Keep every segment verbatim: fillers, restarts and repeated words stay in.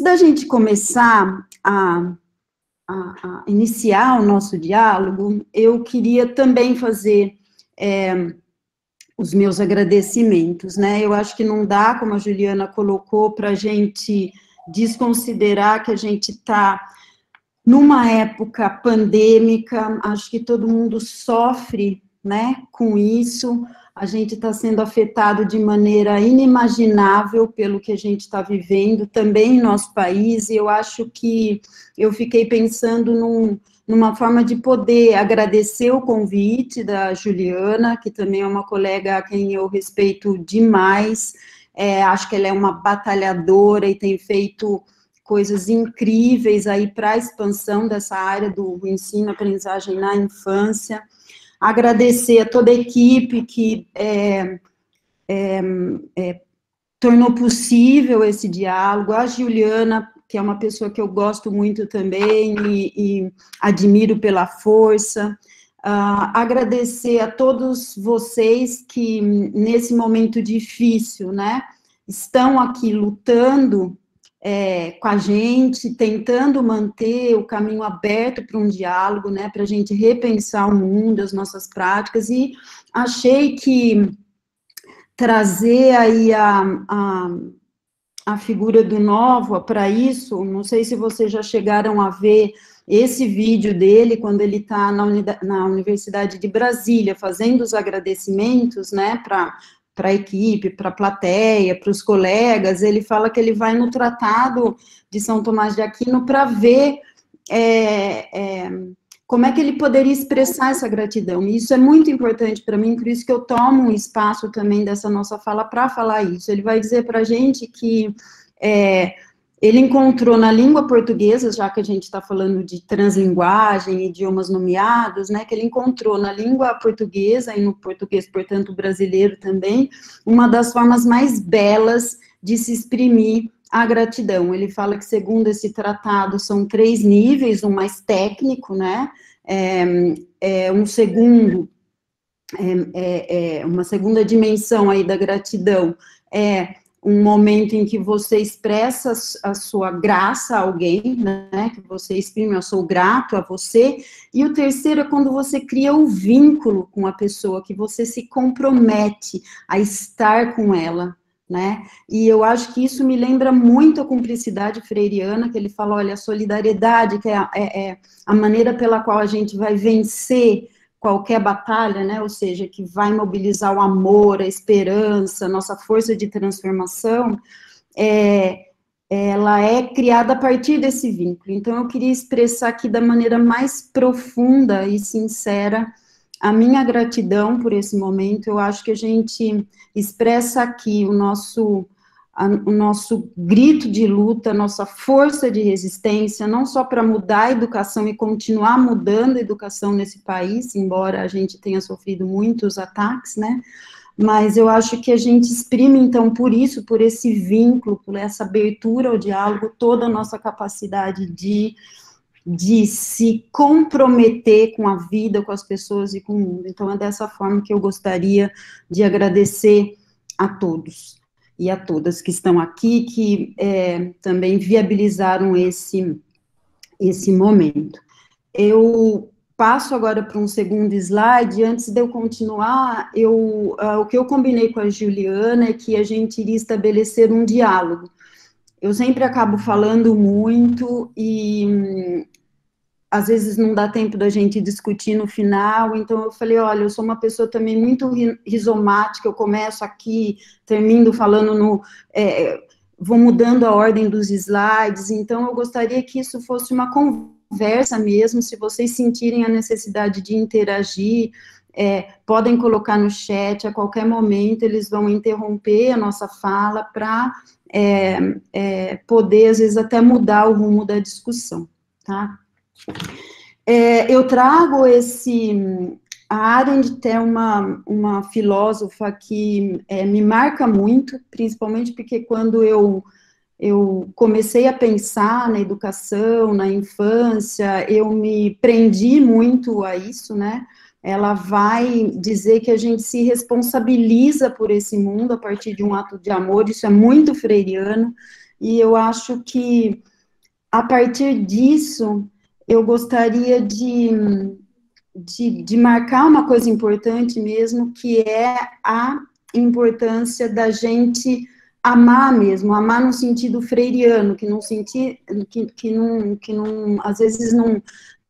Antes da gente começar a, a, a iniciar o nosso diálogo, eu queria também fazer é, os meus agradecimentos, né? Eu acho que não dá, como a Juliana colocou, para a gente desconsiderar que a gente está numa época pandêmica, acho que todo mundo sofre, né, com isso, a gente está sendo afetado de maneira inimaginável pelo que a gente está vivendo, também em nosso país, e eu acho que eu fiquei pensando num, numa forma de poder agradecer o convite da Juliana, que também é uma colega a quem eu respeito demais, é, acho que ela é uma batalhadora e tem feito coisas incríveis aí para a expansão dessa área do ensino-aprendizagem na infância. Agradecer a toda a equipe que é, é, é, tornou possível esse diálogo, a Juliana, que é uma pessoa que eu gosto muito também e, e admiro pela força. Uh, agradecer a todos vocês que, nesse momento difícil, né, estão aqui lutando É, com a gente, tentando manter o caminho aberto para um diálogo, né, para a gente repensar o mundo, as nossas práticas, e achei que trazer aí a, a, a figura do Nova para isso, não sei se vocês já chegaram a ver esse vídeo dele, quando ele está na, na Universidade de Brasília, fazendo os agradecimentos, né, para para a equipe, para a plateia, para os colegas, ele fala que ele vai no Tratado de São Tomás de Aquino para ver é, é, como é que ele poderia expressar essa gratidão, e isso é muito importante para mim, por isso que eu tomo um espaço também dessa nossa fala para falar isso. Ele vai dizer para a gente que é, ele encontrou na língua portuguesa, já que a gente está falando de translinguagem, idiomas nomeados, né, que ele encontrou na língua portuguesa, e no português, portanto, brasileiro também, uma das formas mais belas de se exprimir a gratidão. Ele fala que, segundo esse tratado, são três níveis, um mais técnico, né, é, é um segundo, é, é, uma segunda dimensão aí da gratidão, é um momento em que você expressa a sua graça a alguém, né, que você exprime, eu sou grato a você, e o terceiro é quando você cria um vínculo com a pessoa, que você se compromete a estar com ela, né, e eu acho que isso me lembra muito a cumplicidade freiriana, que ele fala, olha, a solidariedade, que é a, é, é a maneira pela qual a gente vai vencer qualquer batalha, né, ou seja, que vai mobilizar o amor, a esperança, a nossa força de transformação, é, ela é criada a partir desse vínculo. Então, eu queria expressar aqui da maneira mais profunda e sincera a minha gratidão por esse momento. Eu acho que a gente expressa aqui o nosso... A, o nosso grito de luta, a nossa força de resistência, não só para mudar a educação e continuar mudando a educação nesse país, embora a gente tenha sofrido muitos ataques, né, mas eu acho que a gente exprime, então, por isso, por esse vínculo, por essa abertura ao diálogo, toda a nossa capacidade de, de se comprometer com a vida, com as pessoas e com o mundo. Então, é dessa forma que eu gostaria de agradecer a todos e a todas que estão aqui, que é, também viabilizaram esse, esse momento. Eu passo agora para um segundo slide. Antes de eu continuar, eu, uh, o que eu combinei com a Juliana é que a gente iria estabelecer um diálogo. Eu sempre acabo falando muito e às vezes não dá tempo da gente discutir no final, então eu falei, olha, eu sou uma pessoa também muito rizomática, eu começo aqui, termino falando no... É, vou mudando a ordem dos slides, então eu gostaria que isso fosse uma conversa mesmo, se vocês sentirem a necessidade de interagir, é, podem colocar no chat, a qualquer momento eles vão interromper a nossa fala para é, é, poder, às vezes, até mudar o rumo da discussão, tá? É, eu trago esse... A Arendt é uma, uma filósofa que é, me marca muito, principalmente porque quando eu, eu comecei a pensar na educação, na infância, eu me prendi muito a isso, né? Ela vai dizer que a gente se responsabiliza por esse mundo a partir de um ato de amor, isso é muito freiriano, e eu acho que, a partir disso, eu gostaria de, de, de marcar uma coisa importante mesmo, que é a importância da gente amar mesmo, amar no sentido freiriano, que não sentir, que, que não, que não, às vezes não,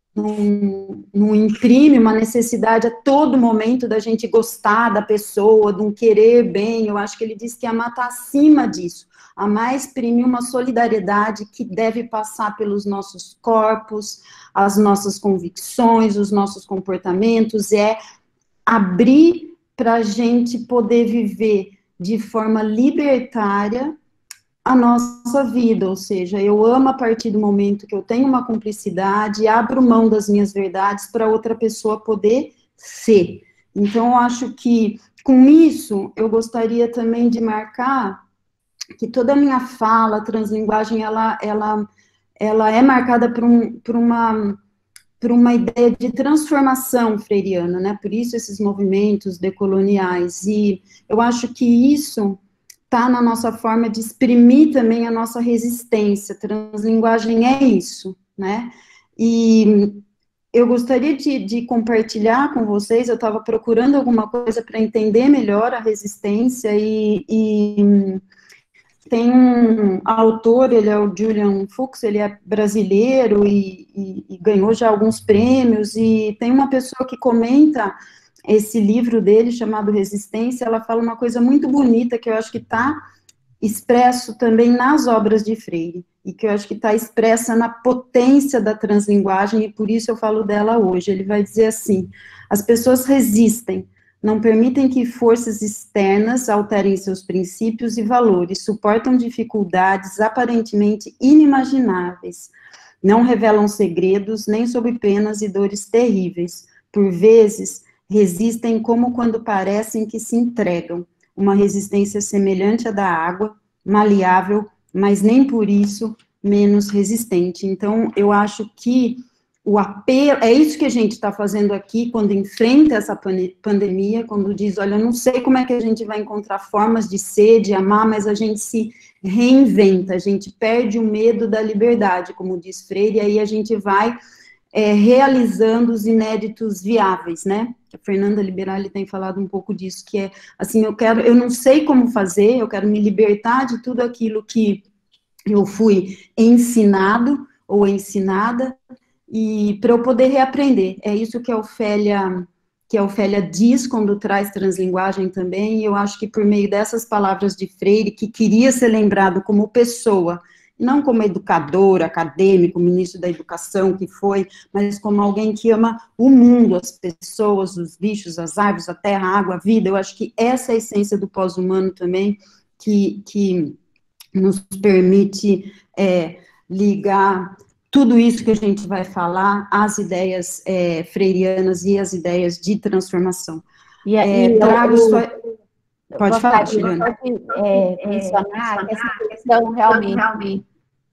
não, não imprime uma necessidade a todo momento da gente gostar da pessoa, de um querer bem. Eu acho que ele diz que amar está acima disso. Amar exprime uma solidariedade que deve passar pelos nossos corpos, as nossas convicções, os nossos comportamentos, é abrir para a gente poder viver de forma libertária a nossa vida, ou seja, eu amo a partir do momento que eu tenho uma cumplicidade, abro mão das minhas verdades para outra pessoa poder ser. Então, eu acho que, com isso, eu gostaria também de marcar que toda a minha fala, a translinguagem, ela, ela, ela é marcada por, um, por uma... por uma ideia de transformação freiriana, né, por isso esses movimentos decoloniais, e eu acho que isso está na nossa forma de exprimir também a nossa resistência. Translinguagem é isso, né, e eu gostaria de, de compartilhar com vocês, eu estava procurando alguma coisa para entender melhor a resistência, e, e tem um autor, ele é o Julian Fuchs, ele é brasileiro e, e, e ganhou já alguns prêmios, e tem uma pessoa que comenta esse livro dele, chamado Resistência. Ela fala uma coisa muito bonita, que eu acho que está expresso também nas obras de Freire, e que eu acho que está expressa na potência da translinguagem, e por isso eu falo dela hoje. Ele vai dizer assim: as pessoas resistem, não permitem que forças externas alterem seus princípios e valores, suportam dificuldades aparentemente inimagináveis, não revelam segredos, nem sob penas e dores terríveis. Por vezes, resistem como quando parecem que se entregam, uma resistência semelhante à da água, maleável, mas nem por isso menos resistente. Então, eu acho que o apelo, é isso que a gente está fazendo aqui, quando enfrenta essa pandemia, quando diz, olha, eu não sei como é que a gente vai encontrar formas de ser, de amar, mas a gente se reinventa, a gente perde o medo da liberdade, como diz Freire, e aí a gente vai é, realizando os inéditos viáveis, né? A Fernanda Liberali tem falado um pouco disso, que é, assim, eu quero, eu não sei como fazer, eu quero me libertar de tudo aquilo que eu fui ensinado ou ensinada, e para eu poder reaprender. É isso que a Ofélia, que a Ofélia diz quando traz translinguagem também, e eu acho que por meio dessas palavras de Freire, que queria ser lembrado como pessoa, não como educador, acadêmico, ministro da educação que foi, mas como alguém que ama o mundo, as pessoas, os bichos, as árvores, a terra, a água, a vida. Eu acho que essa é a essência do pós-humano também, que, que nos permite é, ligar tudo isso que a gente vai falar, as ideias é, freirianas e as ideias de transformação. E aí, é, trago eu, só... eu Pode falar, Juliana. Pode é, mencionar que essa questão realmente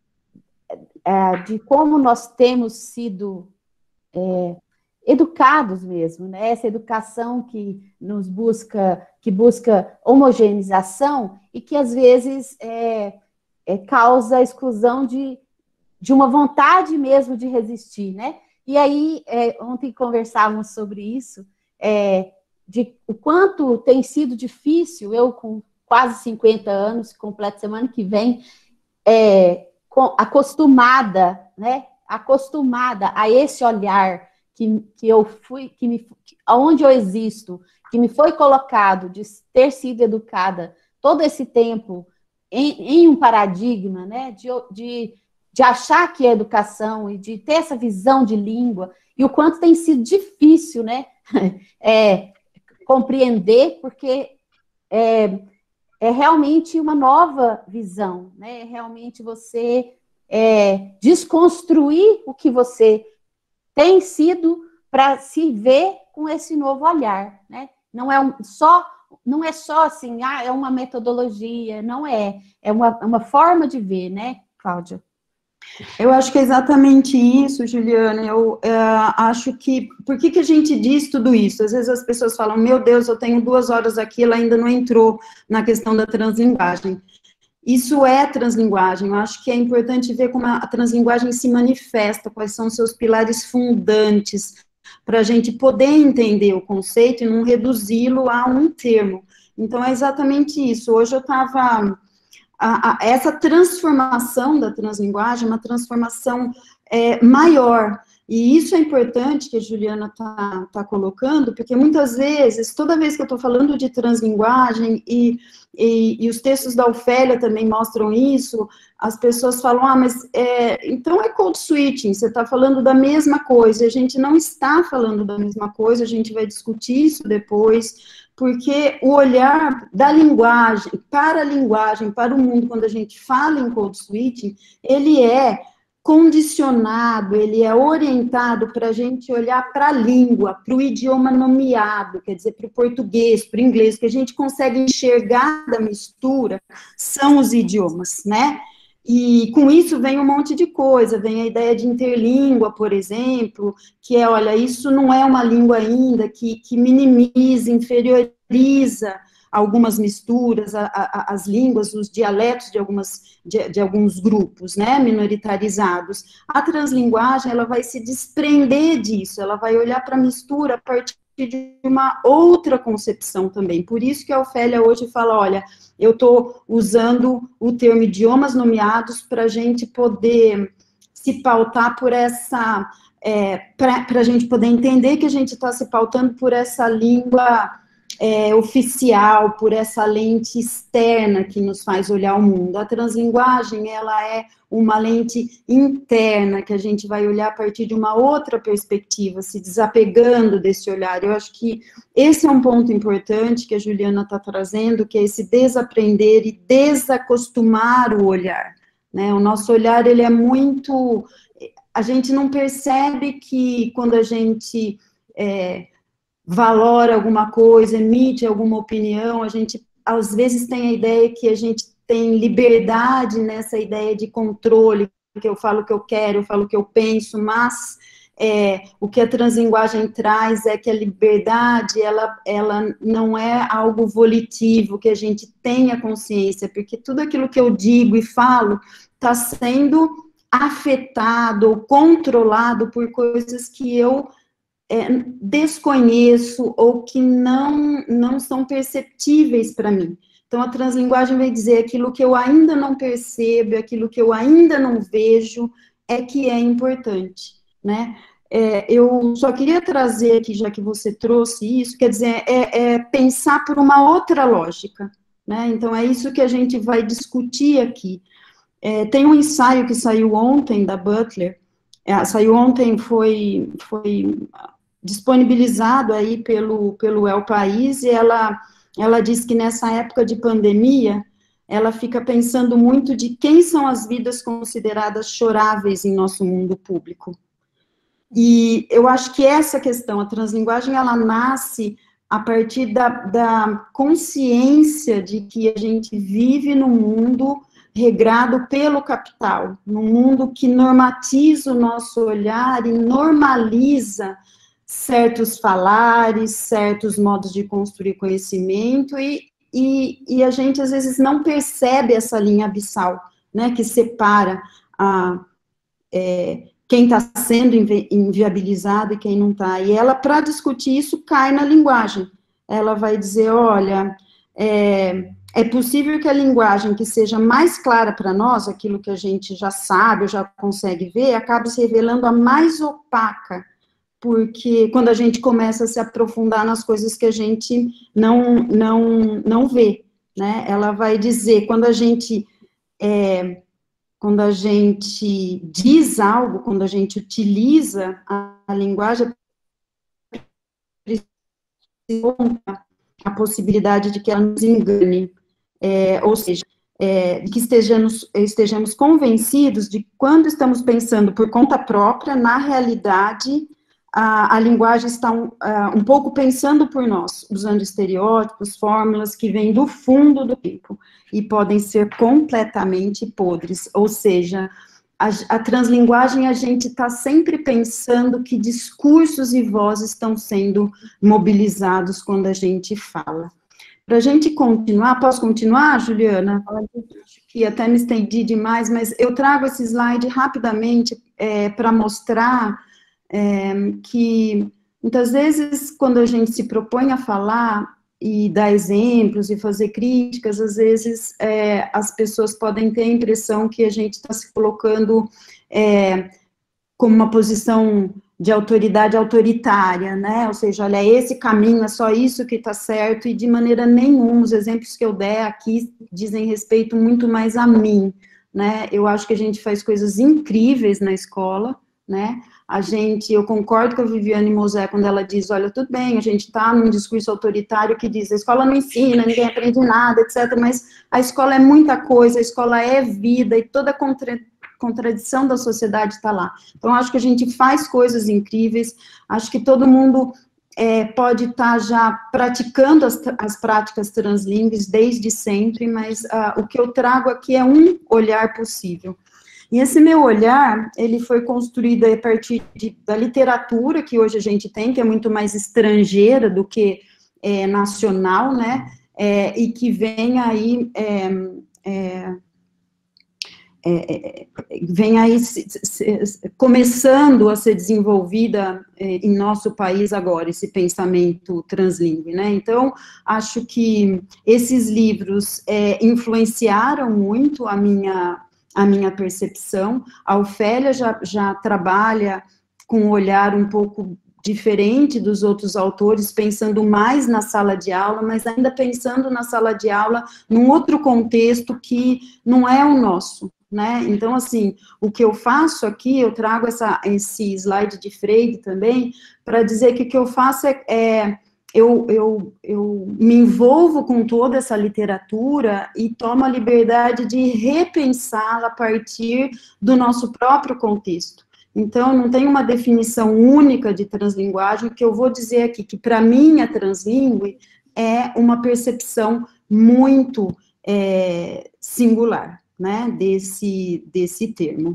é, de como nós temos sido é, educados mesmo, né? Essa educação que nos busca, que busca homogeneização e que às vezes é, é, causa exclusão de de uma vontade mesmo de resistir, né? E aí, é, ontem conversávamos sobre isso, é, de o quanto tem sido difícil, eu com quase cinquenta anos, completo semana que vem, é, com, acostumada, né? Acostumada a esse olhar que, que eu fui, que me, onde eu existo, que me foi colocado de ter sido educada todo esse tempo em, em um paradigma, né? De, de de achar que é educação e de ter essa visão de língua, e o quanto tem sido difícil, né, é, compreender, porque é, é realmente uma nova visão, né, é realmente você é, desconstruir o que você tem sido para se ver com esse novo olhar, né, não é um, só, não é só assim, ah, é uma metodologia, não é, é uma, uma forma de ver, né, Cláudia? Eu acho que é exatamente isso, Juliana. Eu é, acho que... Por que, que a gente diz tudo isso? Às vezes as pessoas falam, meu Deus, eu tenho duas horas aqui, ela ainda não entrou na questão da translinguagem. isso é translinguagem. Eu acho que é importante ver como a translinguagem se manifesta, quais são os seus pilares fundantes, para a gente poder entender o conceito e não reduzi-lo a um termo. Então, é exatamente isso. Hoje eu estava... Essa transformação da translinguagem é uma transformação é, maior. E isso é importante que a Juliana está tá colocando, porque muitas vezes, toda vez que eu estou falando de translinguagem, e, e, e os textos da Ofélia também mostram isso, as pessoas falam, ah, mas é, então é code switching, você está falando da mesma coisa. A gente não está falando da mesma coisa, a gente vai discutir isso depois, porque o olhar da linguagem, para a linguagem, para o mundo, quando a gente fala em code switching, ele é condicionado, ele é orientado para a gente olhar para a língua, para o idioma nomeado, quer dizer, para o português, para o inglês, que a gente consegue enxergar da mistura, são os idiomas, né? E com isso vem um monte de coisa, vem a ideia de interlíngua, por exemplo, que é, olha, isso não é uma língua ainda, que, que minimiza, inferioriza algumas misturas, a, a, as línguas, os dialetos de, algumas, de, de alguns grupos, né, minoritarizados. A translinguagem, ela vai se desprender disso, ela vai olhar para a mistura a partir de uma outra concepção também. Por isso que a Ofélia hoje fala, olha, eu estou usando o termo idiomas nomeados para a gente poder se pautar por essa, é, para a gente poder entender que a gente está se pautando por essa língua É, oficial, por essa lente externa que nos faz olhar o mundo. A translinguagem, ela é uma lente interna, que a gente vai olhar a partir de uma outra perspectiva, se desapegando desse olhar. Eu acho que esse é um ponto importante que a Juliana está trazendo, que é esse desaprender e desacostumar o olhar, né? O nosso olhar, ele é muito... A gente não percebe que quando a gente... É, valora alguma coisa, emite alguma opinião, a gente, às vezes, tem a ideia que a gente tem liberdade nessa ideia de controle, que eu falo o que eu quero, eu falo o que eu penso, mas é, o que a translinguagem traz é que a liberdade, ela, ela não é algo volitivo, que a gente tenha consciência, porque tudo aquilo que eu digo e falo está sendo afetado ou controlado por coisas que eu É, desconheço ou que não, não são perceptíveis para mim. Então, a translinguagem vai dizer aquilo que eu ainda não percebo, aquilo que eu ainda não vejo, é que é importante, né? É, eu só queria trazer aqui, já que você trouxe isso, quer dizer, é, é pensar por uma outra lógica, né? Então, é isso que a gente vai discutir aqui. É, tem um ensaio que saiu ontem, da Butler, é, saiu ontem, foi... foi disponibilizado aí pelo, pelo El País, e ela, ela diz que nessa época de pandemia, ela fica pensando muito de quem são as vidas consideradas choráveis em nosso mundo público. E eu acho que essa questão, a translinguagem, ela nasce a partir da, da consciência de que a gente vive num mundo regrado pelo capital, num mundo que normatiza o nosso olhar e normaliza certos falares, certos modos de construir conhecimento, e, e, e a gente, às vezes, não percebe essa linha abissal, né, que separa a, é, quem está sendo invi inviabilizado e quem não está. E ela, para discutir isso, cai na linguagem. Ela vai dizer, olha, é, é possível que a linguagem que seja mais clara para nós, aquilo que a gente já sabe, já consegue ver, acabe se revelando a mais opaca, porque quando a gente começa a se aprofundar nas coisas que a gente não, não, não vê, né? Ela vai dizer, quando a gente, é, quando a gente diz algo, quando a gente utiliza a, a linguagem, a possibilidade de que ela nos engane, é, ou seja, é, que estejamos, estejamos convencidos de que quando estamos pensando por conta própria, na realidade, A, a linguagem está um, uh, um pouco pensando por nós, usando estereótipos, fórmulas que vêm do fundo do tempo e podem ser completamente podres, ou seja, a, a translinguagem, a gente está sempre pensando que discursos e vozes estão sendo mobilizados quando a gente fala. Para a gente continuar, posso continuar, Juliana? Acho que até me estendi demais, mas eu trago esse slide rapidamente é, para mostrar é, que, muitas vezes, quando a gente se propõe a falar e dar exemplos e fazer críticas, às vezes é, as pessoas podem ter a impressão que a gente está se colocando é, como uma posição de autoridade autoritária, né, ou seja, olha, esse caminho, é só isso que está certo, e de maneira nenhuma, os exemplos que eu der aqui dizem respeito muito mais a mim, né, eu acho que a gente faz coisas incríveis na escola, né, a gente, eu concordo com a Viviane Mosé quando ela diz, olha, tudo bem, a gente está num discurso autoritário que diz, a escola não ensina, ninguém aprende nada, etcétera, mas a escola é muita coisa, a escola é vida, e toda contra contradição da sociedade está lá. Então, acho que a gente faz coisas incríveis, acho que todo mundo é, pode estar tá já praticando as, as práticas translíngues desde sempre, mas uh, o que eu trago aqui é um olhar possível. E esse meu olhar, ele foi construído a partir de, da literatura que hoje a gente tem, que é muito mais estrangeira do que é, nacional, né, é, e que vem aí... É, é, É, vem aí se, se, começando a ser desenvolvida é, em nosso país agora, esse pensamento translíngue, né, então, acho que esses livros é, influenciaram muito a minha, a minha percepção. A Ofélia já, já trabalha com um olhar um pouco diferente dos outros autores, pensando mais na sala de aula, mas ainda pensando na sala de aula num outro contexto que não é o nosso, né, então, assim, o que eu faço aqui, eu trago essa, esse slide de Freire também, para dizer que o que eu faço é, é eu, eu, eu me envolvo com toda essa literatura e tomo a liberdade de repensá-la a partir do nosso próprio contexto. Então, não tem uma definição única de translinguagem, que eu vou dizer aqui, que para mim a translíngue é uma percepção muito é, singular, né, desse, desse termo.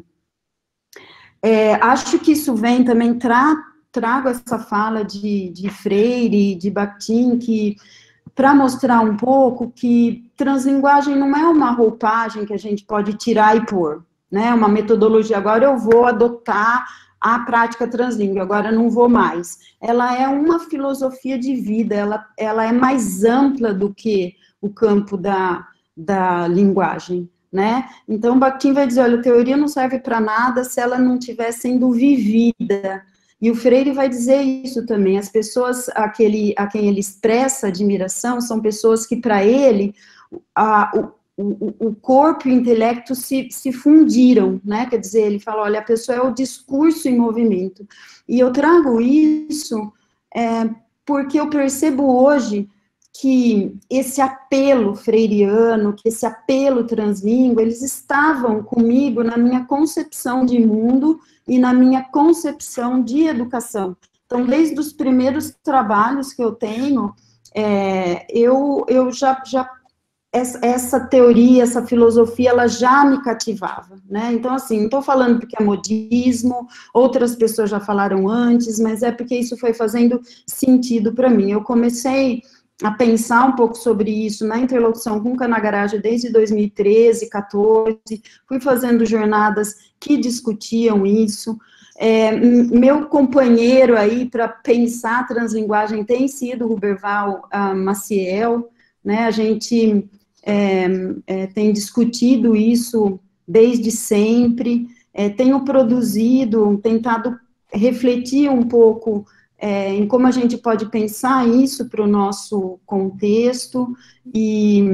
É, acho que isso vem também, tra, trago essa fala de, de Freire, de Bakhtin, que, para mostrar um pouco que translinguagem não é uma roupagem que a gente pode tirar e pôr, né, uma metodologia, agora eu vou adotar a prática translíngue, agora não vou mais. Ela é uma filosofia de vida, ela, ela é mais ampla do que o campo da, da linguagem, né? Então, Bakhtin vai dizer, olha, a teoria não serve para nada se ela não estiver sendo vivida. E o Freire vai dizer isso também, as pessoas a, que ele, a quem ele expressa admiração são pessoas que, para ele, a, o, o, o corpo e o intelecto se, se fundiram, né? Quer dizer, ele fala, olha, a pessoa é o discurso em movimento. E eu trago isso é, porque eu percebo hoje que esse apelo freiriano, que esse apelo translíngua, eles estavam comigo na minha concepção de mundo e na minha concepção de educação. Então, desde os primeiros trabalhos que eu tenho, é, eu, eu já, já essa, essa teoria, essa filosofia, ela já me cativava, né? Então, assim, não estou falando porque é modismo, outras pessoas já falaram antes, mas é porque isso foi fazendo sentido para mim. Eu comecei a pensar um pouco sobre isso na interlocução com o Canagaraja desde dois mil e treze, quatorze, fui fazendo jornadas que discutiam isso. É, meu companheiro aí para pensar a translinguagem tem sido o Ruberval uh, Maciel, né, a gente é, é, tem discutido isso desde sempre, é, tenho produzido, tentado refletir um pouco É, em como a gente pode pensar isso para o nosso contexto, e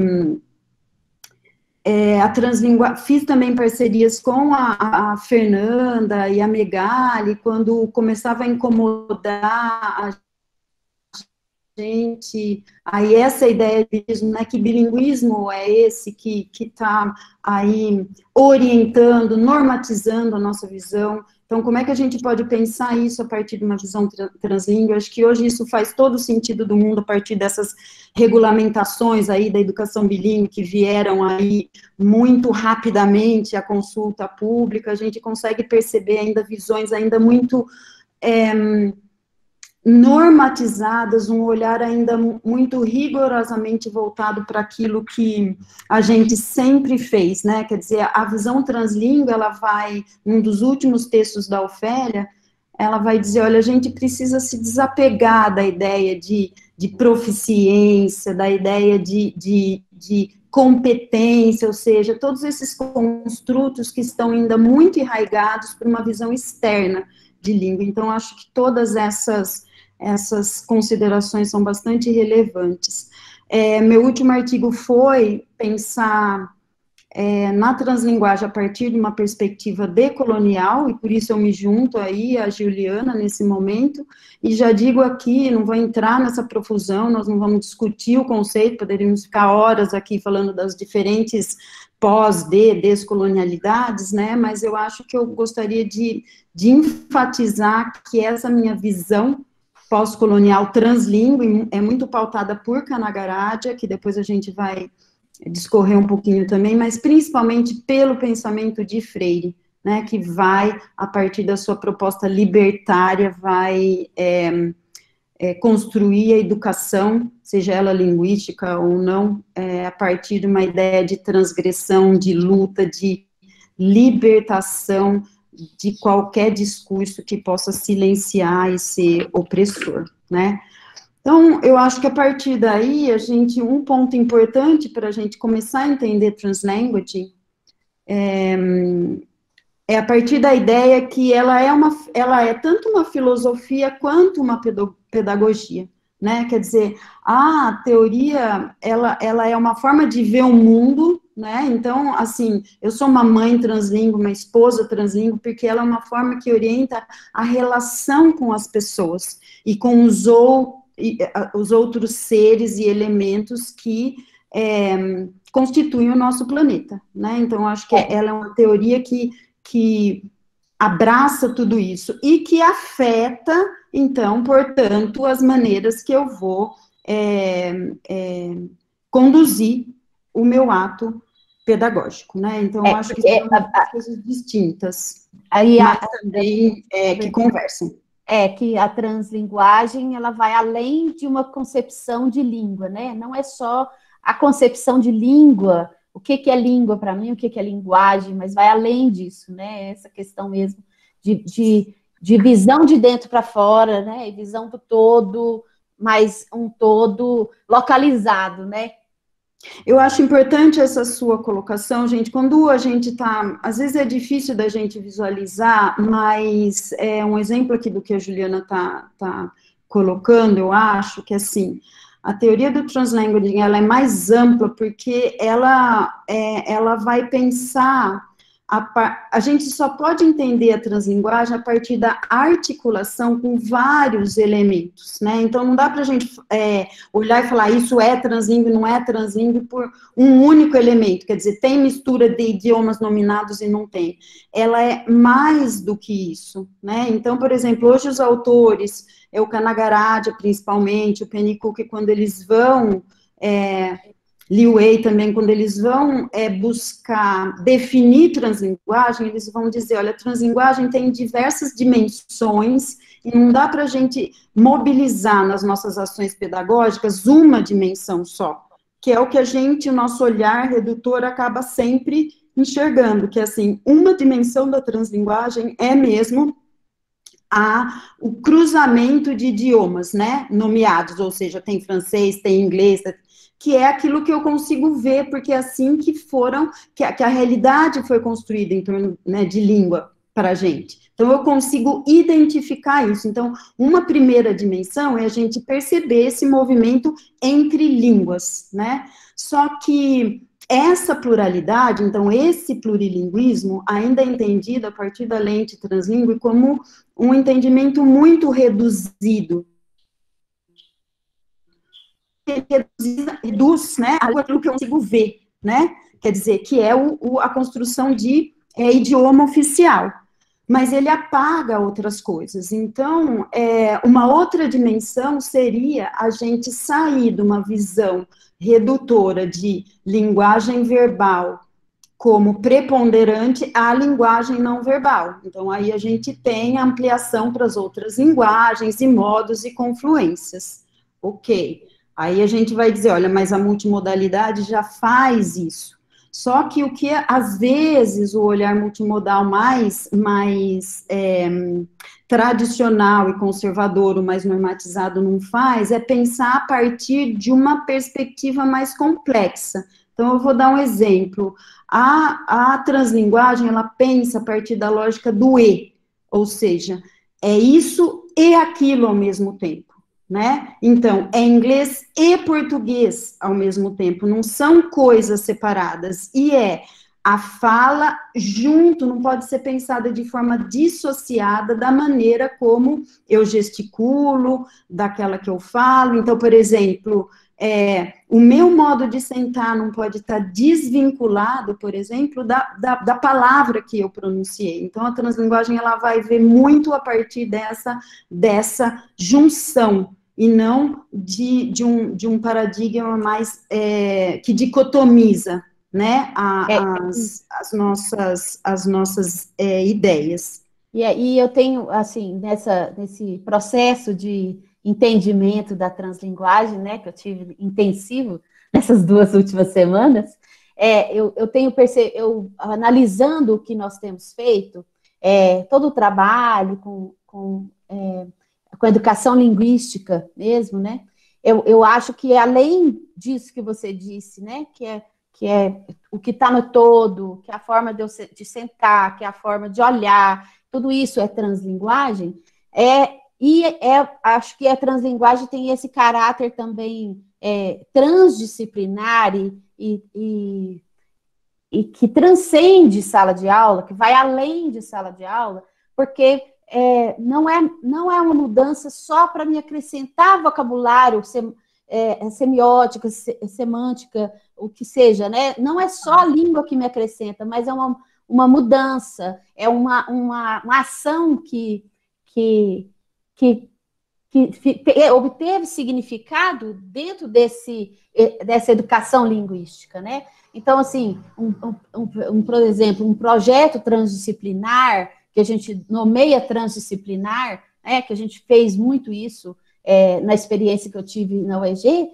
é, a translingua... fiz também parcerias com a, a Fernanda e a Megali, quando começava a incomodar a gente, aí essa ideia de né, que bilinguismo é esse que está aí orientando, normatizando a nossa visão. Então, como é que a gente pode pensar isso a partir de uma visão translíngue? Acho que hoje isso faz todo o sentido do mundo a partir dessas regulamentações aí da educação bilíngue que vieram aí muito rapidamente à consulta pública, a gente consegue perceber ainda visões ainda muito é, normatizadas, um olhar ainda muito rigorosamente voltado para aquilo que a gente sempre fez, né? Quer dizer, a visão translíngua, ela vai, num dos últimos textos da Ofélia, ela vai dizer, olha, a gente precisa se desapegar da ideia de, de proficiência, da ideia de, de, de competência, ou seja, todos esses construtos que estão ainda muito enraigados por uma visão externa de língua. Então, acho que todas essas, essas considerações são bastante relevantes. É, meu último artigo foi pensar é, na translinguagem a partir de uma perspectiva decolonial, e por isso eu me junto aí a Juliana nesse momento, e já digo aqui, não vou entrar nessa profusão, nós não vamos discutir o conceito, poderíamos ficar horas aqui falando das diferentes pós-de descolonialidades, né, mas eu acho que eu gostaria de, de enfatizar que essa minha visão pós-colonial translíngue é muito pautada por Canagaraja, que depois a gente vai discorrer um pouquinho também, mas principalmente pelo pensamento de Freire, né, que vai, a partir da sua proposta libertária, vai é, é, construir a educação, seja ela linguística ou não, é, a partir de uma ideia de transgressão, de luta, de libertação de qualquer discurso que possa silenciar e ser opressor, né. Então, eu acho que a partir daí, a gente, um ponto importante para a gente começar a entender translanguage é, é a partir da ideia que ela é, uma, ela é tanto uma filosofia quanto uma pedagogia, né? Quer dizer, a teoria, ela, ela é uma forma de ver o mundo, né? Então, assim, eu sou uma mãe translíngua, uma esposa translíngua, porque ela é uma forma que orienta a relação com as pessoas e com os outros, os outros seres e elementos que é, constituem o nosso planeta, né? Então, acho que ela é uma teoria que, que abraça tudo isso e que afeta, então, portanto, as maneiras que eu vou é, é, conduzir o meu ato pedagógico, né? Então, é, acho que são é, coisas distintas, aí mas a, também é, que conversam. É que a translinguagem, ela vai além de uma concepção de língua, né? Não é só a concepção de língua, o que, que é língua para mim, o que, que é linguagem, mas vai além disso, né? Essa questão mesmo de, de, de visão de dentro para fora, né? E visão do todo, mas um todo localizado, né? Eu acho importante essa sua colocação, gente, quando a gente está, às vezes é difícil da gente visualizar, mas é um exemplo aqui do que a Juliana está tá colocando, eu acho que, assim, a teoria do translanguaging, ela é mais ampla, porque ela, é, ela vai pensar, a, a gente só pode entender a translinguagem a partir da articulação com vários elementos, né, então não dá para a gente é, olhar e falar, isso é translíngue, não é translíngue, por um único elemento, quer dizer, tem mistura de idiomas nominados e não tem, ela é mais do que isso, né, então, por exemplo, hoje os autores, é o Canagaraja, principalmente, o Pennycook, quando eles vão, é, Liu Wei também, quando eles vão é, buscar definir translinguagem, eles vão dizer, olha, a translinguagem tem diversas dimensões, e não dá para a gente mobilizar nas nossas ações pedagógicas uma dimensão só, que é o que a gente, o nosso olhar redutor acaba sempre enxergando, que, assim, uma dimensão da translinguagem é mesmo a, o cruzamento de idiomas, né, nomeados, ou seja, tem francês, tem inglês, que é aquilo que eu consigo ver, porque é assim que foram, que a, que a realidade foi construída em torno, né, de língua para a gente. Então, eu consigo identificar isso. Então, uma primeira dimensão é a gente perceber esse movimento entre línguas, né, só que essa pluralidade, então, esse plurilinguismo, ainda é entendido a partir da lente translíngue como um entendimento muito reduzido. Reduz, né, aquilo que eu consigo ver, né, quer dizer, que é o, o, a construção de é, idioma oficial, mas ele apaga outras coisas. Então, é, uma outra dimensão seria a gente sair de uma visão redutora de linguagem verbal como preponderante a linguagem não verbal. Então, aí a gente tem ampliação para as outras linguagens e modos e confluências. Ok. Aí a gente vai dizer, olha, mas a multimodalidade já faz isso. Só que o que, às vezes, o olhar multimodal mais, mais é, tradicional e conservador, o mais normatizado não faz, é pensar a partir de uma perspectiva mais complexa. Então, eu vou dar um exemplo. A, a translinguagem, ela pensa a partir da lógica do e, ou seja, é isso e aquilo ao mesmo tempo, né? Então, é inglês e português ao mesmo tempo, não são coisas separadas, e é a fala junto, não pode ser pensada de forma dissociada da maneira como eu gesticulo, daquela que eu falo. Então, por exemplo, é, o meu modo de sentar não pode estar desvinculado, por exemplo, da, da, da palavra que eu pronunciei. Então, a translinguagem, ela vai ver muito a partir dessa, dessa junção, e não de, de, um, de um paradigma mais é, que dicotomiza, né, a, É, as, as nossas, as nossas é, ideias. E aí eu tenho, assim, nessa, nesse processo de entendimento da translinguagem, né, que eu tive intensivo nessas duas últimas semanas, é, eu, eu tenho percebido, eu, analisando o que nós temos feito, é, todo o trabalho com, com, é, com educação linguística mesmo, né, eu, eu acho que além disso que você disse, né, que é, que é o que está no todo, que é a forma de, eu, de sentar, que é a forma de olhar, tudo isso é translinguagem, é, e é, acho que a translinguagem tem esse caráter também é, transdisciplinar e, e, e, e que transcende sala de aula, que vai além de sala de aula, porque é, não, é, não é uma mudança só para me acrescentar vocabulário, sem, é, semiótica, semântica, o que seja, né? Não é só a língua que me acrescenta, mas é uma, uma mudança, é uma, uma, uma ação que, que, que, que obteve significado dentro desse, dessa educação linguística, né? Então, assim, um, um, um, por exemplo, um projeto transdisciplinar, que a gente nomeia transdisciplinar, né, que a gente fez muito isso é, na experiência que eu tive na U E G,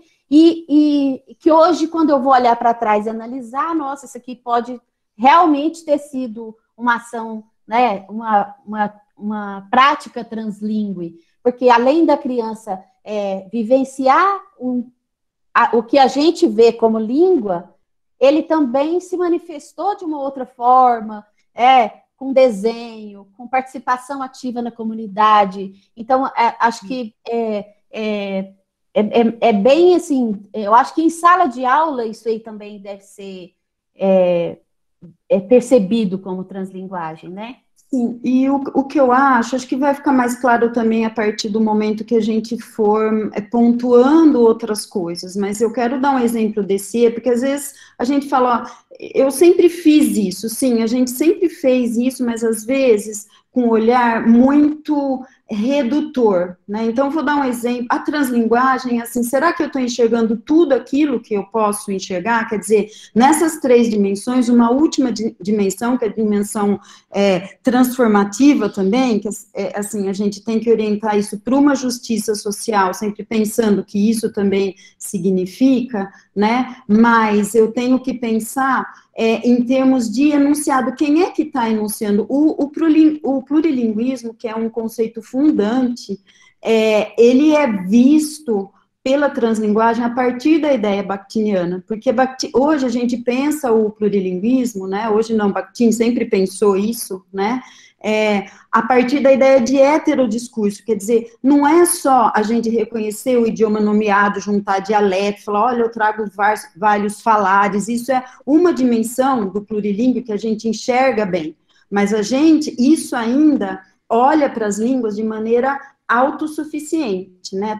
e, e que hoje, quando eu vou olhar para trás e analisar, nossa, isso aqui pode realmente ter sido uma ação, né, uma, uma, uma prática translingüe, porque além da criança é, vivenciar um, a, o que a gente vê como língua, ele também se manifestou de uma outra forma, é, com desenho, com participação ativa na comunidade. Então, é, acho que é, é, é, é bem assim, eu acho que em sala de aula isso aí também deve ser é, é percebido como translinguagem, né? Sim, e o, o que eu acho, acho que vai ficar mais claro também a partir do momento que a gente for é, pontuando outras coisas, mas eu quero dar um exemplo desse, porque às vezes a gente fala, ó, eu sempre fiz isso, sim, a gente sempre fez isso, mas às vezes com um olhar muito redutor, né? Então, vou dar um exemplo, a translinguagem, assim, será que eu estou enxergando tudo aquilo que eu posso enxergar? Quer dizer, nessas três dimensões, uma última dimensão, que é a dimensão é, transformativa também, que é, assim, a gente tem que orientar isso para uma justiça social, sempre pensando que isso também significa, né? Mas eu tenho que pensar É, em termos de enunciado, quem é que está enunciando? O, o, o plurilinguismo, que é um conceito fundante, é, ele é visto pela translinguagem a partir da ideia bakhtiniana, porque Bakhtin, hoje a gente pensa o plurilinguismo, né, hoje não, Bakhtin sempre pensou isso, né, é, a partir da ideia de heterodiscurso, quer dizer, não é só a gente reconhecer o idioma nomeado, juntar dialeto, falar, olha, eu trago vários, vários falares, isso é uma dimensão do plurilíngue que a gente enxerga bem, mas a gente, isso ainda, olha para as línguas de maneira autossuficiente, né,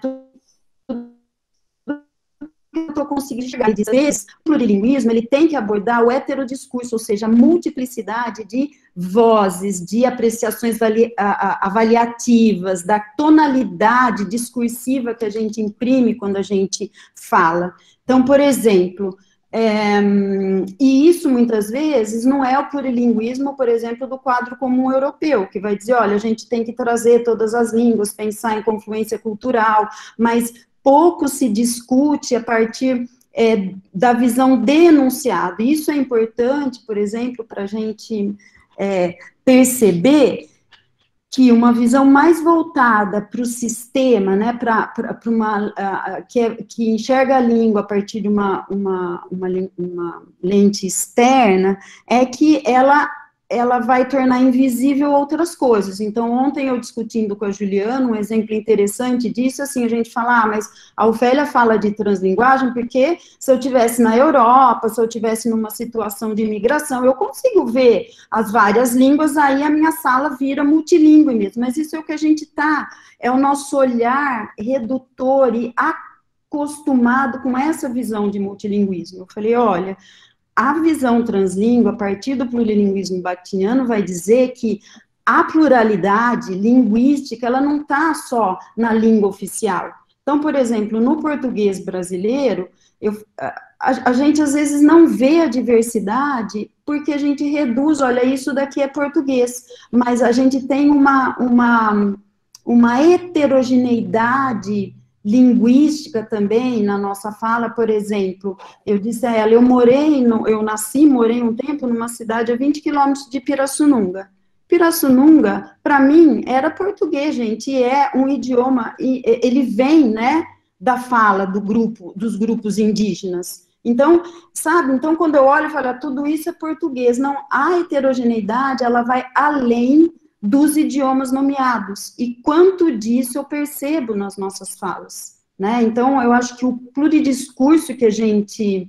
eu estou conseguindo chegar. Às vezes, o plurilinguismo, ele tem que abordar o heterodiscurso, ou seja, a multiplicidade de vozes, de apreciações avaliativas, da tonalidade discursiva que a gente imprime quando a gente fala. Então, por exemplo, É, e isso, muitas vezes, não é o plurilinguismo, por exemplo, do quadro comum europeu, que vai dizer, olha, a gente tem que trazer todas as línguas, pensar em confluência cultural, mas pouco se discute a partir é, da visão de enunciado. Isso é importante, por exemplo, para a gente é, perceber que uma visão mais voltada para o sistema, né, para uma, uh, que, é, que enxerga a língua a partir de uma, uma, uma, uma lente externa, é que ela, ela vai tornar invisível outras coisas. Então, ontem eu discutindo com a Juliana, um exemplo interessante disso, assim, a gente fala, ah, mas a Ofélia fala de translinguagem porque se eu estivesse na Europa, se eu estivesse numa situação de imigração, eu consigo ver as várias línguas, aí a minha sala vira multilíngue mesmo, mas isso é o que a gente está, é o nosso olhar redutor e acostumado com essa visão de multilinguismo. Eu falei, olha, a visão translíngua, a partir do plurilinguismo bakhtiniano, vai dizer que a pluralidade linguística, ela não está só na língua oficial. Então, por exemplo, no português brasileiro, eu, a, a gente às vezes não vê a diversidade porque a gente reduz, olha, isso daqui é português, mas a gente tem uma, uma, uma heterogeneidade linguística também na nossa fala. Por exemplo, eu disse a ela, eu morei, no, eu nasci, morei um tempo numa cidade a vinte quilômetros de Pirassununga. Pirassununga, para mim, era português, gente, e é um idioma, e ele vem, né, da fala do grupo, dos grupos indígenas. Então, sabe, então quando eu olho e falo, ah, tudo isso é português, não, a heterogeneidade, ela vai além dos idiomas nomeados, e quanto disso eu percebo nas nossas falas, né? Então, eu acho que o pluridiscurso que a gente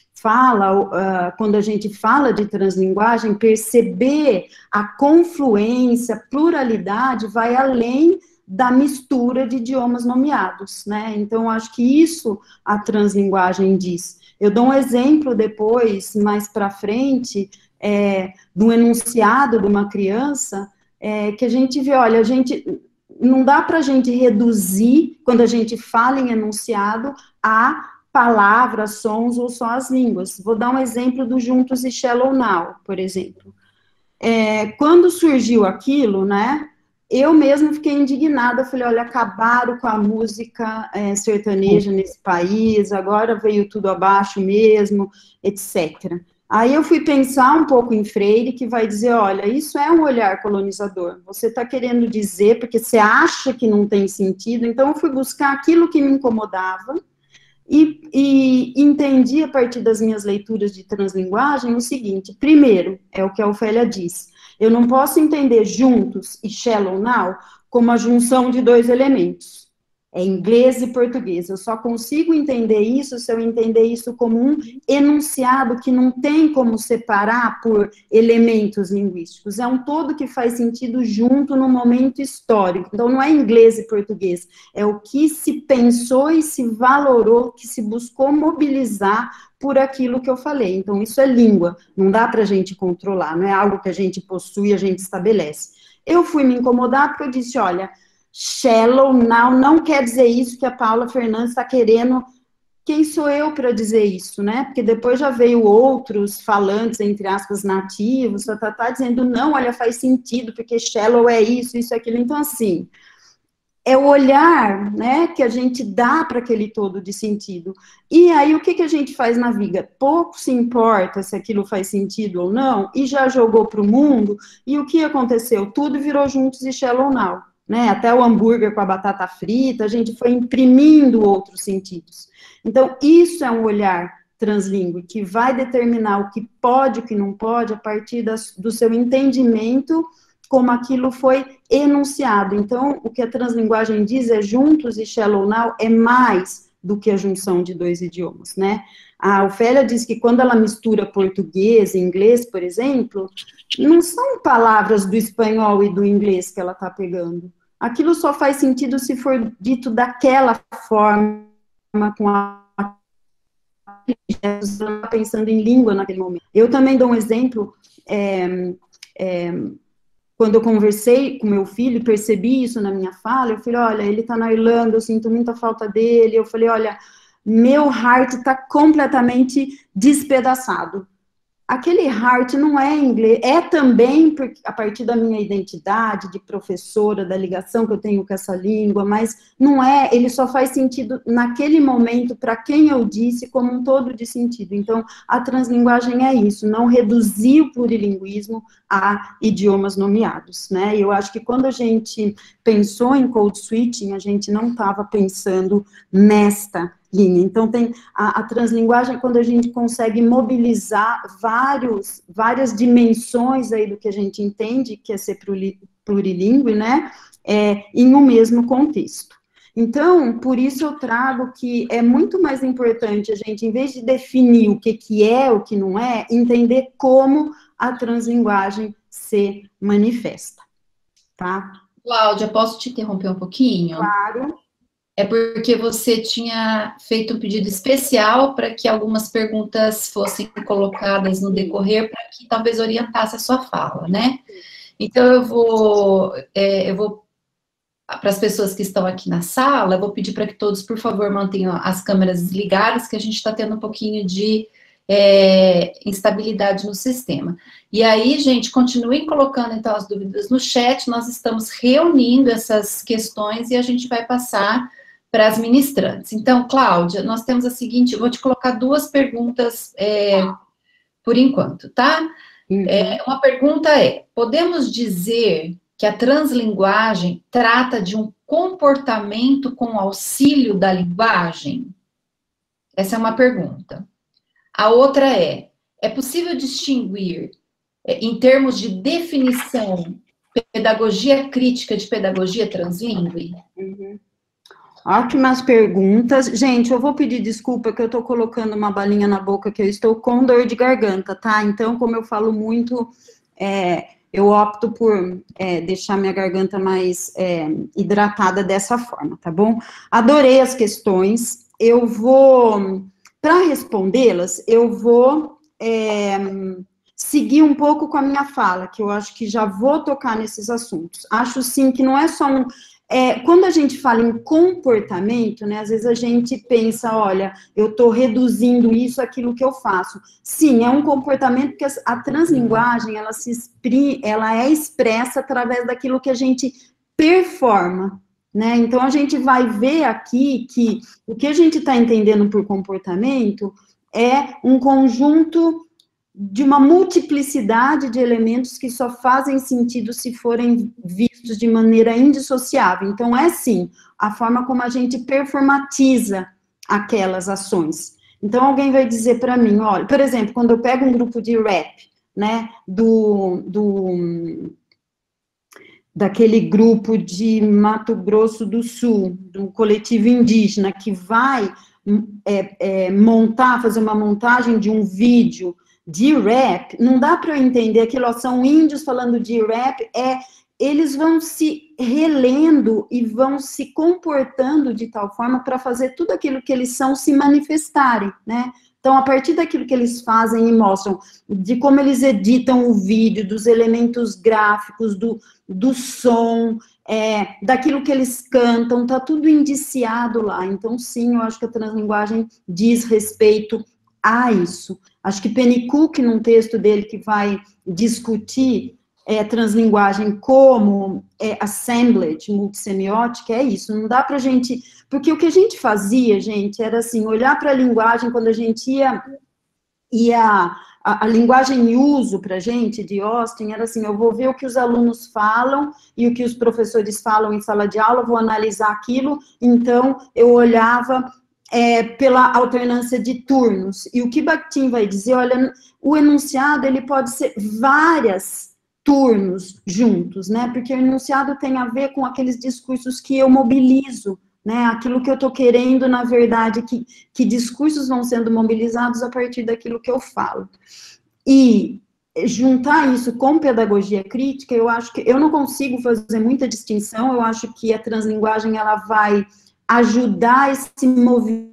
fala, uh, quando a gente fala de translinguagem, perceber a confluência, pluralidade, vai além da mistura de idiomas nomeados, né? Então, acho que isso a translinguagem diz. Eu dou um exemplo depois, mais para frente, é, do enunciado de uma criança, é, que a gente vê, olha, a gente, não dá para a gente reduzir, quando a gente fala em enunciado, a palavras, sons ou só as línguas. Vou dar um exemplo do Juntos e Shallow Now, por exemplo. É, quando surgiu aquilo, né, eu mesmo fiquei indignada, falei, olha, acabaram com a música é, sertaneja nesse país, agora veio tudo abaixo mesmo, etcétera. Aí eu fui pensar um pouco em Freire, que vai dizer, olha, isso é um olhar colonizador, você está querendo dizer, porque você acha que não tem sentido, então eu fui buscar aquilo que me incomodava, e, e entendi a partir das minhas leituras de translinguagem o seguinte, primeiro, é o que a Ofélia diz, eu não posso entender juntos e shallow now como a junção de dois elementos, é inglês e português, eu só consigo entender isso se eu entender isso como um enunciado que não tem como separar por elementos linguísticos, é um todo que faz sentido junto no momento histórico, então não é inglês e português, é o que se pensou e se valorou, que se buscou mobilizar por aquilo que eu falei, então isso é língua, não dá para a gente controlar, não é algo que a gente possui, a gente estabelece. Eu fui me incomodar porque eu disse, olha, shallow now não quer dizer isso que a Paula Fernandes está querendo, quem sou eu para dizer isso, né, porque depois já veio outros falantes, entre aspas, nativos, só tá, tá dizendo, não, olha, faz sentido, porque shallow é isso, isso, aquilo, então assim, é o olhar, né, que a gente dá para aquele todo de sentido, e aí o que, que a gente faz na vida? Pouco se importa se aquilo faz sentido ou não, e já jogou para o mundo, e o que aconteceu? Tudo virou juntos e shallow now. Né, até o hambúrguer com a batata frita, a gente foi imprimindo outros sentidos. Então, isso é um olhar translíngue, que vai determinar o que pode e o que não pode, a partir das, do seu entendimento, como aquilo foi enunciado. Então, o que a translinguagem diz é juntos e shallow now é mais do que a junção de dois idiomas, né? A Ofélia diz que quando ela mistura português e inglês, por exemplo, não são palavras do espanhol e do inglês que ela está pegando. Aquilo só faz sentido se for dito daquela forma, com a pensando em língua naquele momento. Eu também dou um exemplo, é, é, quando eu conversei com meu filho, percebi isso na minha fala, eu falei, olha, ele está na Irlanda, eu sinto muita falta dele, eu falei, olha, meu heart está completamente despedaçado. Aquele heart não é inglês, é também porque, a partir da minha identidade de professora, da ligação que eu tenho com essa língua, mas não é, ele só faz sentido naquele momento para quem eu disse como um todo de sentido. Então, a translinguagem é isso, não reduzir o plurilinguismo a idiomas nomeados, né? E eu acho que quando a gente pensou em code switching, a gente não estava pensando nesta linha. Então, tem a, a translinguagem quando a gente consegue mobilizar vários, várias dimensões aí do que a gente entende que é ser plurilingüe, né, é, em um mesmo contexto. Então, por isso eu trago que é muito mais importante a gente, em vez de definir o que, que é, o que não é, entender como a translinguagem se manifesta, tá? Cláudia, posso te interromper um pouquinho? Claro. É porque você tinha feito um pedido especial para que algumas perguntas fossem colocadas no decorrer, para que talvez orientasse a sua fala, né? Então, eu vou, é, eu vou para as pessoas que estão aqui na sala, eu vou pedir para que todos, por favor, mantenham as câmeras desligadas, que a gente está tendo um pouquinho de é, instabilidade no sistema. E aí, gente, continuem colocando, então, as dúvidas no chat, nós estamos reunindo essas questões e a gente vai passar para as ministrantes. Então, Cláudia, nós temos a seguinte, eu vou te colocar duas perguntas é, por enquanto, tá? Uhum. É, uma pergunta é, podemos dizer que a translinguagem trata de um comportamento com auxílio da linguagem? Essa é uma pergunta. A outra é, é possível distinguir, é, em termos de definição, pedagogia crítica de pedagogia translingüe? Uhum. Ótimas perguntas. Gente, eu vou pedir desculpa que eu tô colocando uma balinha na boca, que eu estou com dor de garganta, tá? Então, como eu falo muito, é, eu opto por é, deixar minha garganta mais é, hidratada dessa forma, tá bom? Adorei as questões. Eu vou, para respondê-las, eu vou é, seguir um pouco com a minha fala, que eu acho que já vou tocar nesses assuntos. Acho, sim, que não é só um... É, quando a gente fala em comportamento, né, às vezes a gente pensa, olha, eu estou reduzindo isso, aquilo que eu faço. Sim, é um comportamento que a translinguagem, ela, se exprime, ela é expressa através daquilo que a gente performa, né? Então, a gente vai ver aqui que o que a gente está entendendo por comportamento é um conjunto de uma multiplicidade de elementos que só fazem sentido se forem vistos de maneira indissociável. Então, é sim, a forma como a gente performatiza aquelas ações. Então, alguém vai dizer para mim, olha, por exemplo, quando eu pego um grupo de rap, né, do, do, daquele grupo de Mato Grosso do Sul, do coletivo indígena, que vai é, é, montar, fazer uma montagem de um vídeo de rap, não dá para eu entender aquilo, ó, são índios falando de rap, é, eles vão se relendo e vão se comportando de tal forma para fazer tudo aquilo que eles são se manifestarem, né? Então, a partir daquilo que eles fazem e mostram, de como eles editam o vídeo, dos elementos gráficos, do, do som, é, daquilo que eles cantam, tá tudo indiciado lá. Então, sim, eu acho que a translinguagem diz respeito a isso. Acho que Pennycook, num texto dele que vai discutir é, translinguagem como é, assemblage multissemiótica, é isso, não dá para a gente... Porque o que a gente fazia, gente, era assim, olhar para a linguagem quando a gente ia... ia a, a linguagem em uso para a gente, de Austin, era assim, eu vou ver o que os alunos falam e o que os professores falam em sala de aula, vou analisar aquilo, então eu olhava... É, pela alternância de turnos, e o que Bakhtin vai dizer, olha, o enunciado, ele pode ser várias turnos juntos, né, porque o enunciado tem a ver com aqueles discursos que eu mobilizo, né, aquilo que eu estou querendo, na verdade, que, que discursos vão sendo mobilizados a partir daquilo que eu falo, e juntar isso com pedagogia crítica, eu acho que, eu não consigo fazer muita distinção, eu acho que a translinguagem, ela vai ajudar esse movimento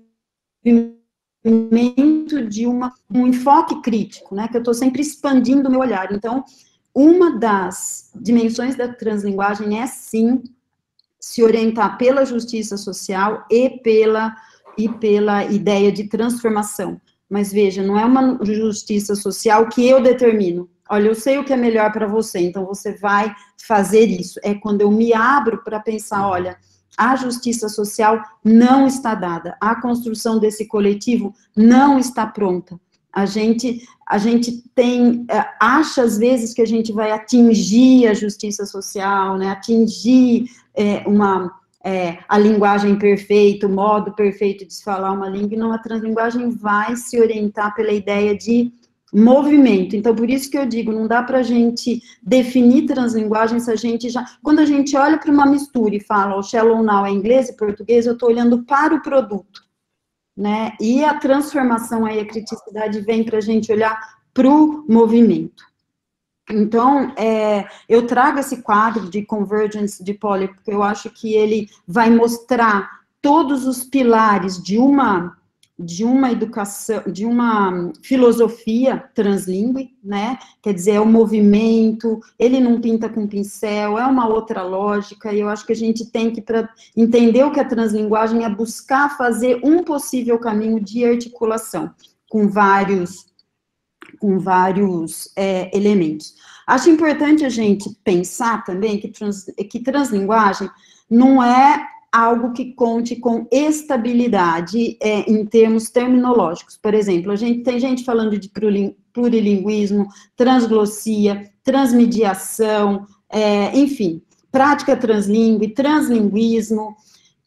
de uma, um enfoque crítico, né, que eu estou sempre expandindo o meu olhar. Então, uma das dimensões da translinguagem é, sim, se orientar pela justiça social e pela e pela ideia de transformação. Mas veja, não é uma justiça social que eu determino. Olha, eu sei o que é melhor para você, então você vai fazer isso. É quando eu me abro para pensar, olha, a justiça social não está dada, a construção desse coletivo não está pronta. A gente, a gente tem, acha às vezes que a gente vai atingir a justiça social, né, atingir é, uma, é, a linguagem perfeita, o modo perfeito de se falar uma língua, e não, a translinguagem vai se orientar pela ideia de movimento. Então, por isso que eu digo, não dá para a gente definir translinguagem se a gente já... Quando a gente olha para uma mistura e fala, o shallow now é inglês e português, eu estou olhando para o produto. Né? E a transformação aí, a criticidade vem para a gente olhar para o movimento. Então, é, eu trago esse quadro de Convergence de Pollock, porque eu acho que ele vai mostrar todos os pilares de uma, de uma educação, de uma filosofia translingüe, né? Quer dizer, é o movimento, ele não pinta com pincel, é uma outra lógica, e eu acho que a gente tem que, para entender o que é translinguagem, é buscar fazer um possível caminho de articulação, com vários, com vários é, elementos. Acho importante a gente pensar também que, trans, que translinguagem não é algo que conte com estabilidade é, em termos terminológicos. Por exemplo, a gente tem gente falando de plurilinguismo, transglossia, transmediação, é, enfim, prática translingüe, translinguismo,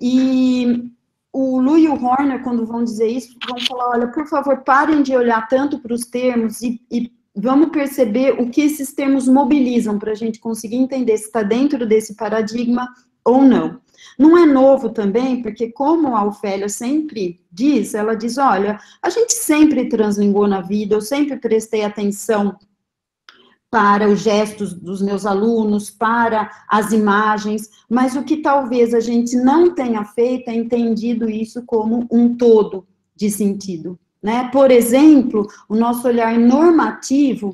e o Lu e o Horner, quando vão dizer isso, vão falar, olha, por favor, parem de olhar tanto para os termos e, e vamos perceber o que esses termos mobilizam para a gente conseguir entender se está dentro desse paradigma ou não. Não é novo também, porque como a Ofélia sempre diz, ela diz, olha, a gente sempre translinguou na vida, eu sempre prestei atenção para os gestos dos meus alunos, para as imagens, mas o que talvez a gente não tenha feito é entendido isso como um todo de sentido, né? Por exemplo, o nosso olhar normativo,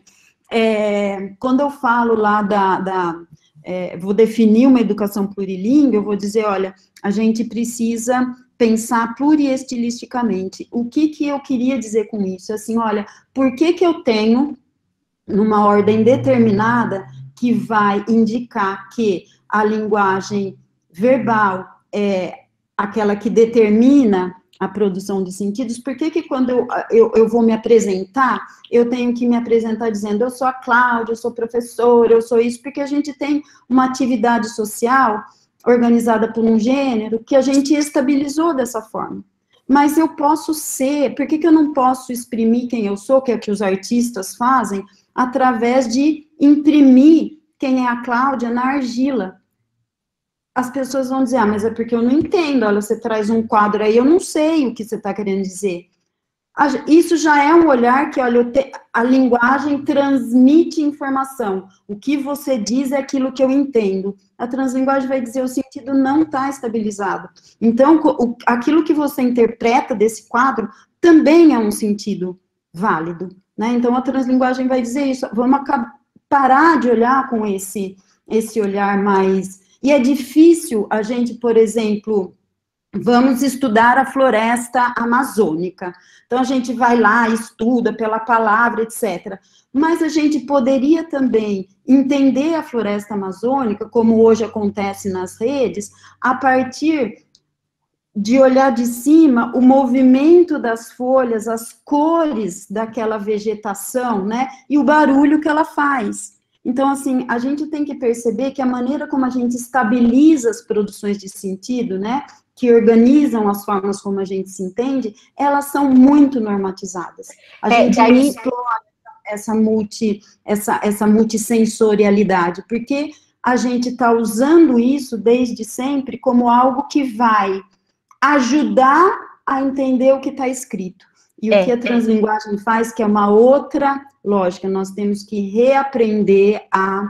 é, quando eu falo lá da... da É, vou definir uma educação plurilíngue, eu vou dizer, olha, a gente precisa pensar pluriestilisticamente. O que que eu queria dizer com isso? Assim, olha, por que que eu tenho, numa ordem determinada, que vai indicar que a linguagem verbal é aquela que determina a produção de sentidos, por que que quando eu, eu, eu vou me apresentar, eu tenho que me apresentar dizendo, eu sou a Cláudia, eu sou professora, eu sou isso, porque a gente tem uma atividade social organizada por um gênero que a gente estabilizou dessa forma. Mas eu posso ser, por que que eu não posso exprimir quem eu sou, que é o que os artistas fazem, através de imprimir quem é a Cláudia na argila? As pessoas vão dizer, ah, mas é porque eu não entendo, olha, você traz um quadro aí, eu não sei o que você está querendo dizer. Isso já é um olhar que, olha, te, a linguagem transmite informação, o que você diz é aquilo que eu entendo. A translinguagem vai dizer, o sentido não está estabilizado. Então, o, aquilo que você interpreta desse quadro também é um sentido válido, né? Então, a translinguagem vai dizer isso, vamos parar de olhar com esse, esse olhar mais... E é difícil a gente, por exemplo, vamos estudar a floresta amazônica. Então, a gente vai lá, estuda pela palavra, etcétera. Mas a gente poderia também entender a floresta amazônica, como hoje acontece nas redes, a partir de olhar de cima o movimento das folhas, as cores daquela vegetação, né? E o barulho que ela faz. Então, assim, a gente tem que perceber que a maneira como a gente estabiliza as produções de sentido, né, que organizam as formas como a gente se entende, elas são muito normatizadas. A é, gente aí explora essa, multi, essa, essa multissensorialidade, porque a gente está usando isso desde sempre como algo que vai ajudar a entender o que está escrito. E é, o que a translinguagem é. faz, que é uma outra lógica, nós temos que reaprender a,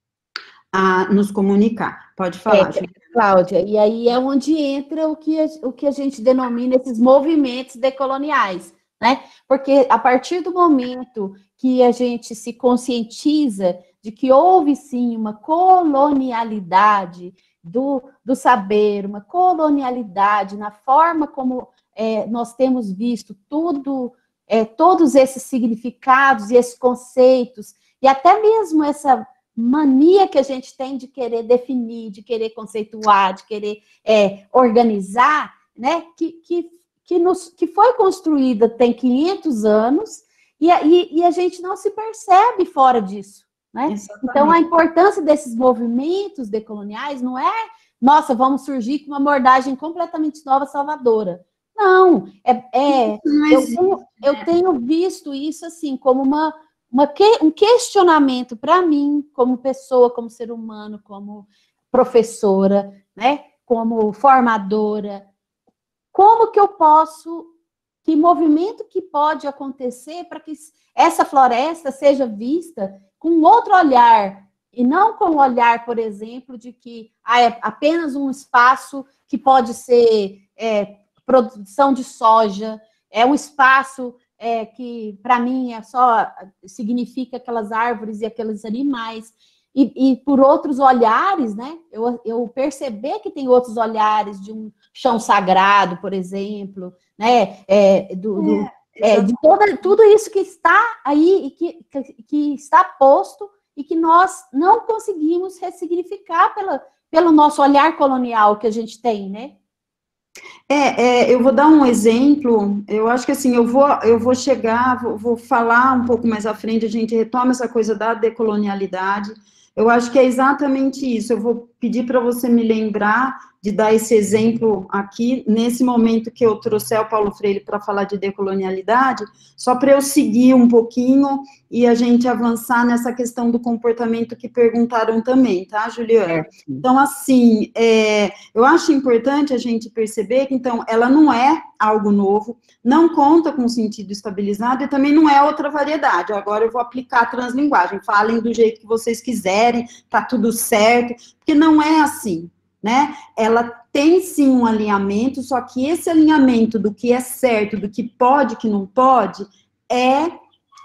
a nos comunicar. Pode falar, é, Cláudia, e aí é onde entra o que, a, o que a gente denomina esses movimentos decoloniais, né? Porque a partir do momento que a gente se conscientiza de que houve sim uma colonialidade do, do saber, uma colonialidade na forma como é, nós temos visto tudo, é, todos esses significados e esses conceitos, e até mesmo essa mania que a gente tem de querer definir, de querer conceituar, de querer é, organizar, né, que, que, que, nos, que foi construída tem quinhentos anos, e, e, e a gente não se percebe fora disso. Né? Então, a importância desses movimentos decoloniais não é, nossa, vamos surgir com uma abordagem completamente nova, salvadora. Não, é, é eu, tenho, eu tenho visto isso assim como uma, uma que, um questionamento para mim, como pessoa, como ser humano, como professora, né? Como formadora. Como que eu posso, que movimento que pode acontecer para que essa floresta seja vista com outro olhar, e não com o olhar, por exemplo, de que ah, é apenas um espaço que pode ser é, produção de soja, é um espaço é, que, para mim, é só significa aquelas árvores e aqueles animais, e, e por outros olhares, né? Eu, eu perceber que tem outros olhares de um chão sagrado, por exemplo, né? É, do, do, é, de toda, tudo isso que está aí e que, que, que está posto e que nós não conseguimos ressignificar pela, pelo nosso olhar colonial que a gente tem, né? É, é, eu vou dar um exemplo, eu acho que assim, eu vou, eu vou chegar, vou, vou falar um pouco mais à frente, a gente retoma essa coisa da decolonialidade, eu acho que é exatamente isso, eu vou pedir para você me lembrar de dar esse exemplo aqui, nesse momento que eu trouxe o Paulo Freire para falar de decolonialidade, só para eu seguir um pouquinho e a gente avançar nessa questão do comportamento que perguntaram também, tá, Juliana? É. Então, assim, é, eu acho importante a gente perceber que, então, ela não é algo novo, não conta com sentido estabilizado e também não é outra variedade. Agora eu vou aplicar a translinguagem, falem do jeito que vocês quiserem, tá tudo certo, porque não é assim. Né? Ela tem sim um alinhamento, só que esse alinhamento do que é certo, do que pode, que não pode, é,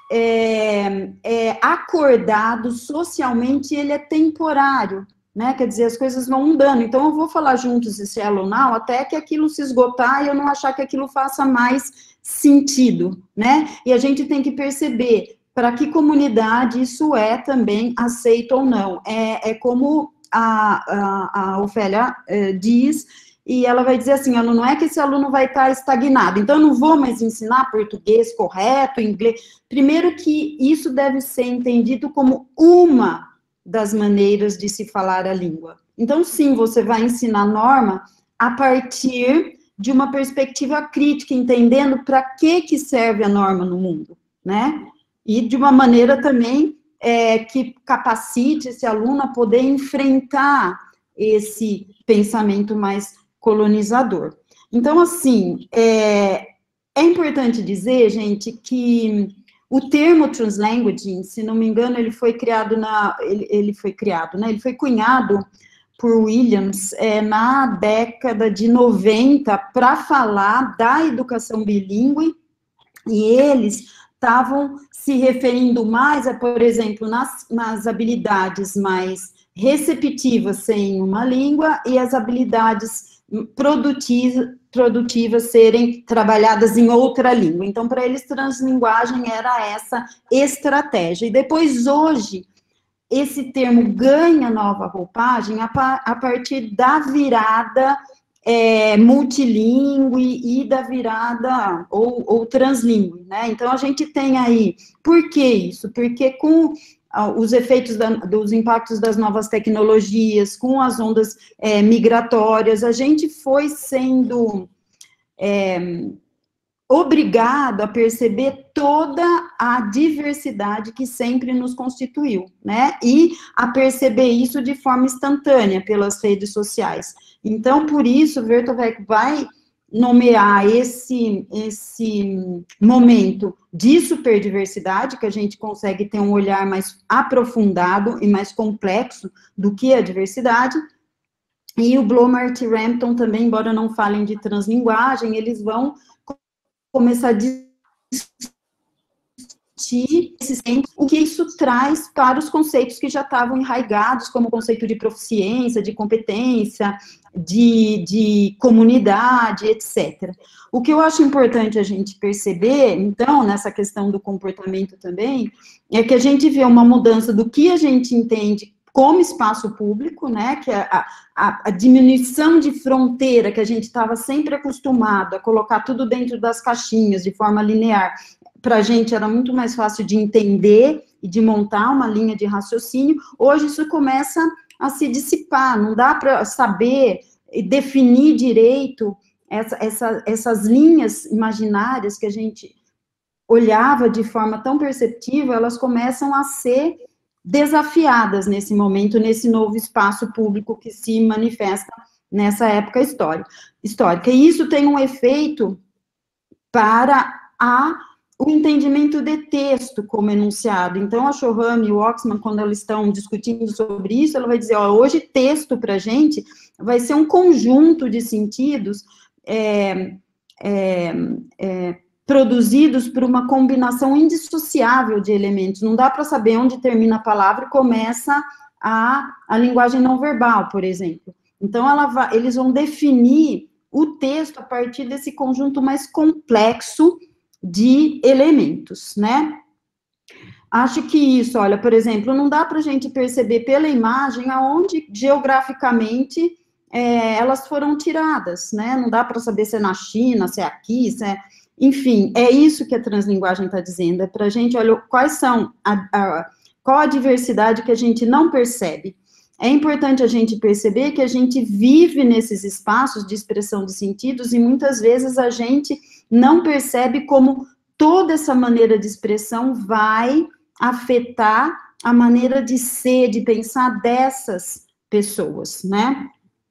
é, é acordado socialmente e ele é temporário, né? Quer dizer, as coisas vão mudando. Então, eu vou falar juntos esse elo não, até que aquilo se esgotar e eu não achar que aquilo faça mais sentido, né? E a gente tem que perceber para que comunidade isso é também aceito ou não. É, é como a, a, a Ofélia eh, diz, e ela vai dizer assim, não é que esse aluno vai estar estagnado, então eu não vou mais ensinar português correto, inglês. Primeiro que isso deve ser entendido como uma das maneiras de se falar a língua. Então, sim, você vai ensinar norma a partir de uma perspectiva crítica, entendendo para que que serve a norma no mundo, né? E de uma maneira também É, que capacite esse aluno a poder enfrentar esse pensamento mais colonizador. Então, assim, é, é importante dizer, gente, que o termo translanguaging, se não me engano, ele foi criado na, ele, ele foi criado, né, ele foi cunhado por Williams é, na década de noventa para falar da educação bilíngue, e eles estavam se referindo mais a, por exemplo, nas, nas habilidades mais receptivas em uma língua e as habilidades produtivas, produtivas serem trabalhadas em outra língua. Então, para eles, translinguagem era essa estratégia. E depois, hoje, esse termo ganha nova roupagem a, a partir da virada É, multilingüe e da virada ou, ou translingüe, né? Então, a gente tem aí, por que isso? Porque com ah, os efeitos da, dos impactos das novas tecnologias, com as ondas é, migratórias, a gente foi sendo é, obrigado a perceber toda a diversidade que sempre nos constituiu, né? E a perceber isso de forma instantânea pelas redes sociais. Então, por isso, o Vertovec vai nomear esse, esse momento de superdiversidade, que a gente consegue ter um olhar mais aprofundado e mais complexo do que a diversidade, e o Blomart e Rampton também, embora não falem de translinguagem, eles vão começar a o que isso traz para os conceitos que já estavam enraigados, como o conceito de proficiência, de competência, de, de comunidade, etcétera. O que eu acho importante a gente perceber, então, nessa questão do comportamento também, é que a gente vê uma mudança do que a gente entende como espaço público, né, que é a, a, a diminuição de fronteira que a gente estava sempre acostumado a colocar tudo dentro das caixinhas, de forma linear, para a gente era muito mais fácil de entender e de montar uma linha de raciocínio. Hoje isso começa a se dissipar, não dá para saber e definir direito essa, essa, essas linhas imaginárias que a gente olhava de forma tão perceptível, elas começam a ser desafiadas nesse momento, nesse novo espaço público que se manifesta nessa época histórica. E isso tem um efeito para a o entendimento de texto como enunciado. Então, a Schoram e o Oxman, quando eles estão discutindo sobre isso, ela vai dizer, ó, hoje texto para a gente vai ser um conjunto de sentidos é, é, é, produzidos por uma combinação indissociável de elementos. Não dá para saber onde termina a palavra e começa a, a linguagem não verbal, por exemplo. Então, ela vai, eles vão definir o texto a partir desse conjunto mais complexo de elementos, né? Acho que isso, olha, por exemplo, não dá para a gente perceber pela imagem aonde geograficamente é, elas foram tiradas, né? Não dá para saber se é na China, se é aqui, se é... Enfim, é isso que a translinguagem está dizendo, é para a gente, olha, quais são, a, a, qual a diversidade que a gente não percebe. É importante a gente perceber que a gente vive nesses espaços de expressão de sentidos e muitas vezes a gente não percebe como toda essa maneira de expressão vai afetar a maneira de ser, de pensar dessas pessoas, né?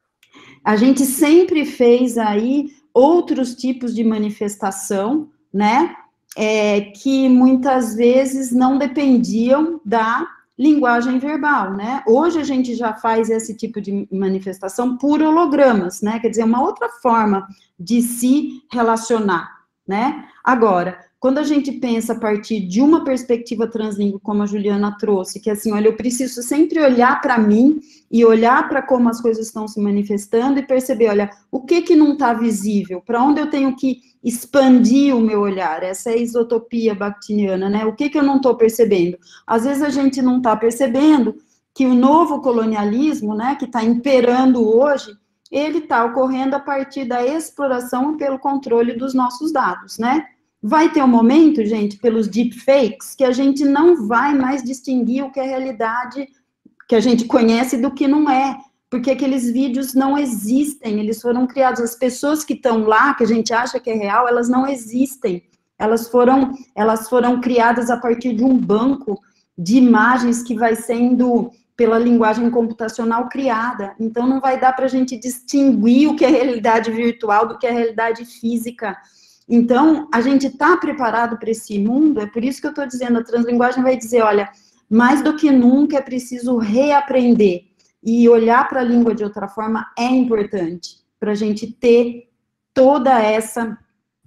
A gente sempre fez aí outros tipos de manifestação, né? É, que muitas vezes não dependiam da linguagem verbal, né? Hoje a gente já faz esse tipo de manifestação por hologramas, né? Quer dizer, uma outra forma de se relacionar, né? Agora, quando a gente pensa a partir de uma perspectiva translíngua, como a Juliana trouxe, que é assim, olha, eu preciso sempre olhar para mim e olhar para como as coisas estão se manifestando e perceber, olha, o que que não está visível, para onde eu tenho que expandir o meu olhar, essa é a isotopia bakhtiniana, né? O que que eu não estou percebendo? Às vezes a gente não está percebendo que o novo colonialismo, né, que está imperando hoje, ele está ocorrendo a partir da exploração e pelo controle dos nossos dados, né? Vai ter um momento, gente, pelos deepfakes, que a gente não vai mais distinguir o que é realidade que a gente conhece do que não é, porque aqueles vídeos não existem, eles foram criados, as pessoas que estão lá, que a gente acha que é real, elas não existem, elas foram, elas foram criadas a partir de um banco de imagens que vai sendo, pela linguagem computacional, criada, então não vai dar para a gente distinguir o que é realidade virtual do que é realidade física. Então, a gente está preparado para esse mundo, é por isso que eu estou dizendo, a translinguagem vai dizer, olha, mais do que nunca é preciso reaprender, e olhar para a língua de outra forma é importante, para a gente ter toda essa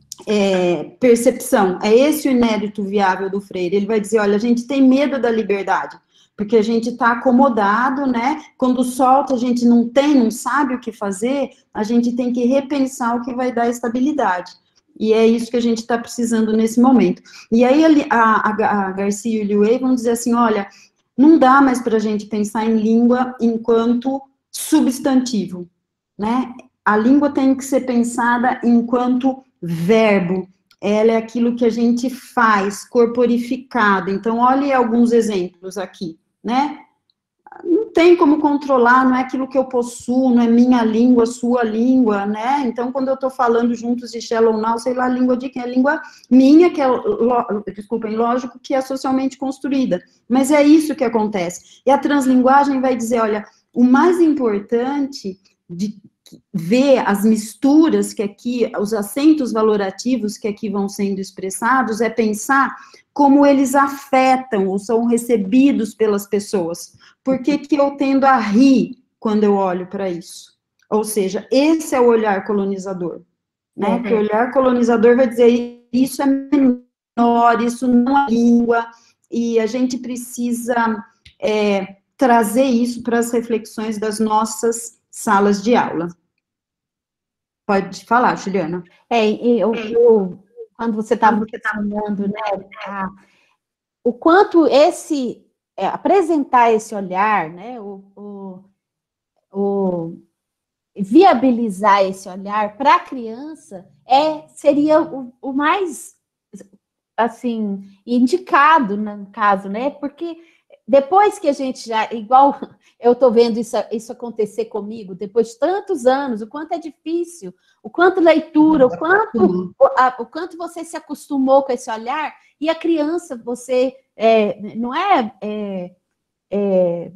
é, percepção. É esse o inédito viável do Freire, ele vai dizer, olha, a gente tem medo da liberdade, porque a gente está acomodado, né, quando solta a gente não tem, não sabe o que fazer, a gente tem que repensar o que vai dar estabilidade. E é isso que a gente está precisando nesse momento. E aí a, a, a Garcia e o Liu Wei vão dizer assim, olha, não dá mais para a gente pensar em língua enquanto substantivo, né? A língua tem que ser pensada enquanto verbo. Ela é aquilo que a gente faz, corporificado. Então, olhe alguns exemplos aqui, né? Não tem como controlar, não é aquilo que eu possuo, não é minha língua, sua língua, né? Então, quando eu estou falando juntos de shallow now, sei lá a língua de quem? A língua minha, que é, desculpem, lógico, que é socialmente construída. Mas é isso que acontece. E a translinguagem vai dizer, olha, o mais importante de ver as misturas que aqui, os acentos valorativos que aqui vão sendo expressados, é pensar como eles afetam ou são recebidos pelas pessoas. Por que que eu tendo a rir quando eu olho para isso? Ou seja, esse é o olhar colonizador, né? Uhum. Que o olhar colonizador vai dizer, isso é menor, isso não é língua, e a gente precisa é, trazer isso para as reflexões das nossas salas de aula. Pode falar, Juliana. É, eu, eu quando você estava falando, né, a, o quanto esse, é, apresentar esse olhar, né, o, o, o viabilizar esse olhar para a criança é, seria o, o mais, assim, indicado, no caso, né, porque depois que a gente já, igual eu estou vendo isso, isso acontecer comigo, depois de tantos anos, o quanto é difícil, o quanto leitura, o quanto, o, a, o quanto você se acostumou com esse olhar, e a criança, você, é, não é, é, é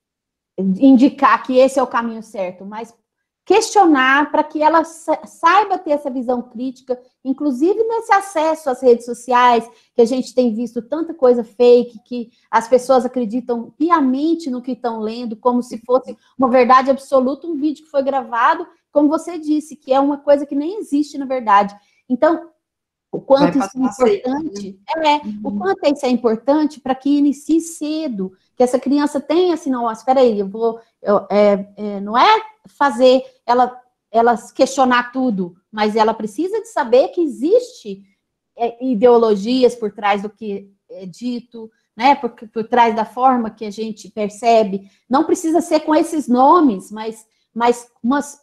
indicar que esse é o caminho certo, mas questionar para que ela saiba ter essa visão crítica, inclusive nesse acesso às redes sociais, que a gente tem visto tanta coisa fake, que as pessoas acreditam piamente no que estão lendo, como se fosse uma verdade absoluta, um vídeo que foi gravado, como você disse, que é uma coisa que nem existe na verdade. Então, o quanto isso é importante, é, uhum. o quanto isso é importante para que inicie cedo, que essa criança tenha assim, não, espera aí, eu vou, eu, é, é, não é fazer ela, ela questionar tudo, mas ela precisa de saber que existe é, ideologias por trás do que é dito, né, por, por trás da forma que a gente percebe, não precisa ser com esses nomes, mas, mas umas,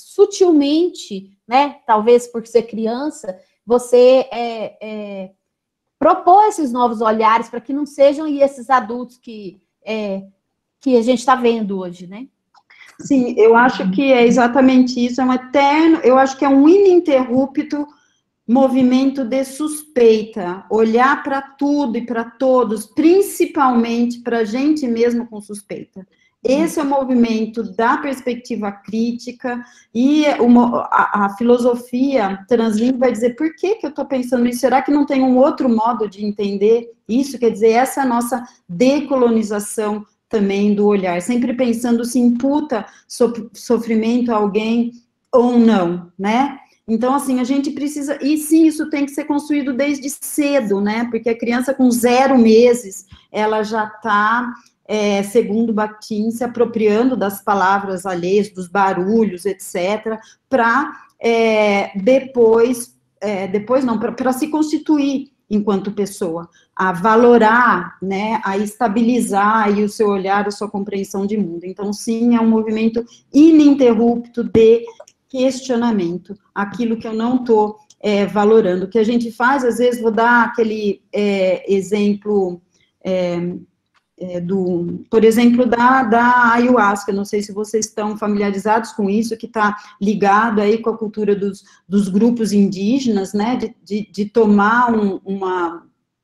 sutilmente, né, talvez por ser criança, você é, é, propor esses novos olhares para que não sejam esses adultos que, é, que a gente está vendo hoje, né? Sim, eu acho que é exatamente isso, é um eterno, eu acho que é um ininterrupto movimento de suspeita, olhar para tudo e para todos, principalmente para a gente mesmo com suspeita. Esse é o movimento da perspectiva crítica, e uma, a, a filosofia translingua vai dizer, por que que eu estou pensando isso? Será que não tem um outro modo de entender isso? Quer dizer, essa é a nossa decolonização também do olhar, sempre pensando se imputa so, sofrimento a alguém ou não, né? Então, assim, a gente precisa, e sim, isso tem que ser construído desde cedo, né? Porque a criança com zero meses, ela já está... É, segundo Bakhtin, se apropriando das palavras alheias, dos barulhos, etcétera, para é, depois, é, depois não, para se constituir enquanto pessoa, a valorar, né, a estabilizar aí o seu olhar, a sua compreensão de mundo. Então, sim, é um movimento ininterrupto de questionamento, aquilo que eu não estou é, valorando. O que a gente faz, às vezes, vou dar aquele é, exemplo... É, É, do, por exemplo, da, da ayahuasca, não sei se vocês estão familiarizados com isso, que está ligado aí com a cultura dos, dos grupos indígenas, né, de, de, de tomar um, uma,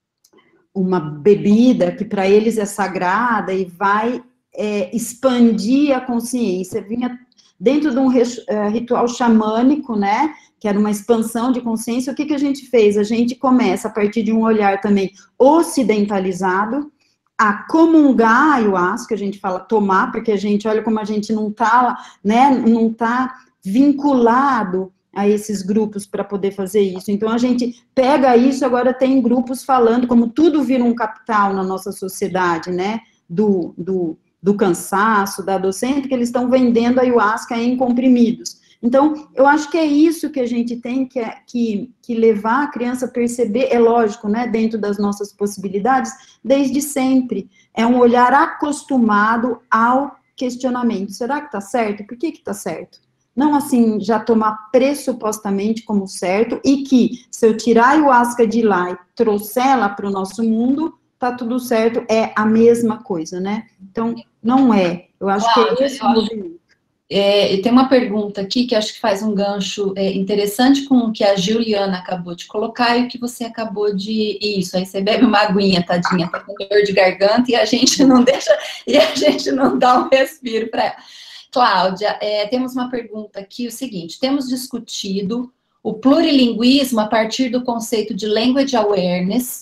uma bebida que para eles é sagrada e vai é, expandir a consciência. Vinha dentro de um ritual xamânico, né, que era uma expansão de consciência. O que, que a gente fez? A gente começa, a partir de um olhar também ocidentalizado, a comungar a ayahuasca, a gente fala tomar, porque a gente, olha como a gente não está, né, não está vinculado a esses grupos para poder fazer isso. Então, a gente pega isso, agora tem grupos falando, como tudo vira um capital na nossa sociedade, né, do, do, do cansaço, da docente, que eles estão vendendo a ayahuasca em comprimidos. Então, eu acho que é isso que a gente tem que, que, que levar a criança a perceber, é lógico, né, dentro das nossas possibilidades, desde sempre. É um olhar acostumado ao questionamento. Será que está certo? Por que que está certo? Não, assim, já tomar pressupostamente como certo, e que, se eu tirar a ayahuasca de lá e trouxer ela para o nosso mundo, tá tudo certo, é a mesma coisa, né? Então, não é. Eu acho Cláudia, que é esse o movimento. É, e tem uma pergunta aqui que acho que faz um gancho é, interessante com o que a Juliana acabou de colocar e o que você acabou de... Isso, aí você bebe uma aguinha, tadinha, tá com dor de garganta e a gente não deixa, e a gente não dá um respiro para ela. Cláudia, é, temos uma pergunta aqui, o seguinte, temos discutido o plurilinguismo a partir do conceito de language awareness,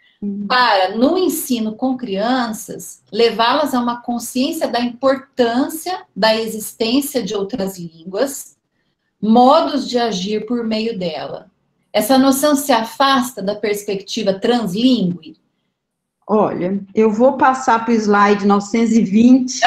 para, no ensino com crianças, levá-las a uma consciência da importância da existência de outras línguas, modos de agir por meio dela. essa noção se afasta da perspectiva translingüe? Olha, eu vou passar para o slide novecentos e vinte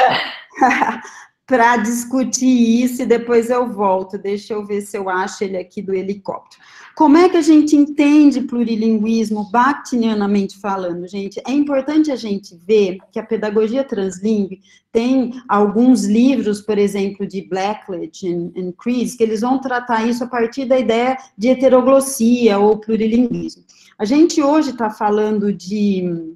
para discutir isso e depois eu volto. Deixa eu ver se eu acho ele aqui do helicóptero. Como é que a gente entende plurilinguismo bakhtinianamente falando, gente? É importante a gente ver que a pedagogia translingüe tem alguns livros, por exemplo, de Blackledge e Chris, que eles vão tratar isso a partir da ideia de heteroglossia ou plurilinguismo. A gente hoje está falando de,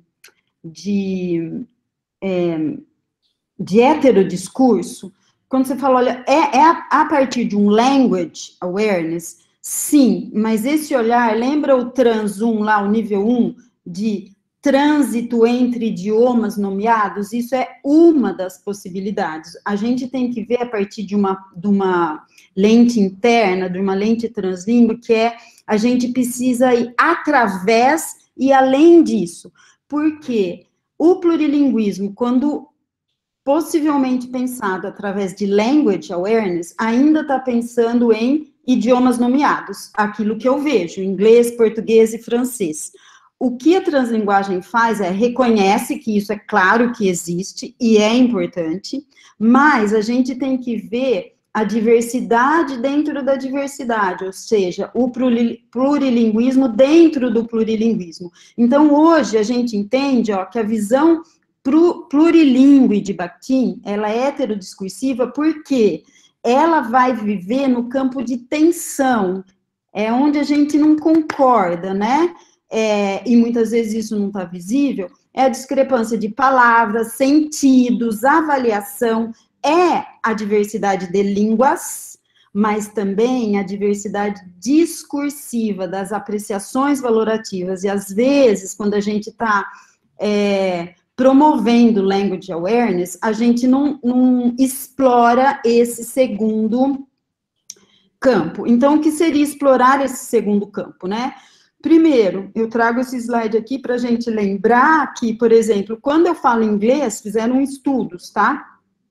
de, é, de heterodiscurso, quando você fala, olha, é, é a, a partir de um language awareness. Sim, mas esse olhar, lembra o trans um lá, o nível um, de trânsito entre idiomas nomeados? Isso é uma das possibilidades. A gente tem que ver a partir de uma, de uma lente interna, de uma lente translingüe, que é, a gente precisa ir através e além disso. Porque o plurilinguismo, quando possivelmente pensado através de language awareness, ainda está pensando em idiomas nomeados, aquilo que eu vejo, inglês, português e francês. O que a translinguagem faz é, reconhece que isso é claro que existe e é importante, mas a gente tem que ver a diversidade dentro da diversidade, ou seja, o plurilinguismo dentro do plurilinguismo. Então, hoje, a gente entende, ó, que a visão plurilingue de Bakhtin, ela é heterodiscursiva porque ela vai viver no campo de tensão, é onde a gente não concorda, né? É, e muitas vezes isso não está visível, é a discrepância de palavras, sentidos, avaliação, é a diversidade de línguas, mas também a diversidade discursiva das apreciações valorativas, e às vezes, quando a gente está é, promovendo language awareness, a gente não, não explora esse segundo campo. Então, o que seria explorar esse segundo campo, né? Primeiro, eu trago esse slide aqui para a gente lembrar que, por exemplo, quando eu falo inglês, fizeram estudos, tá?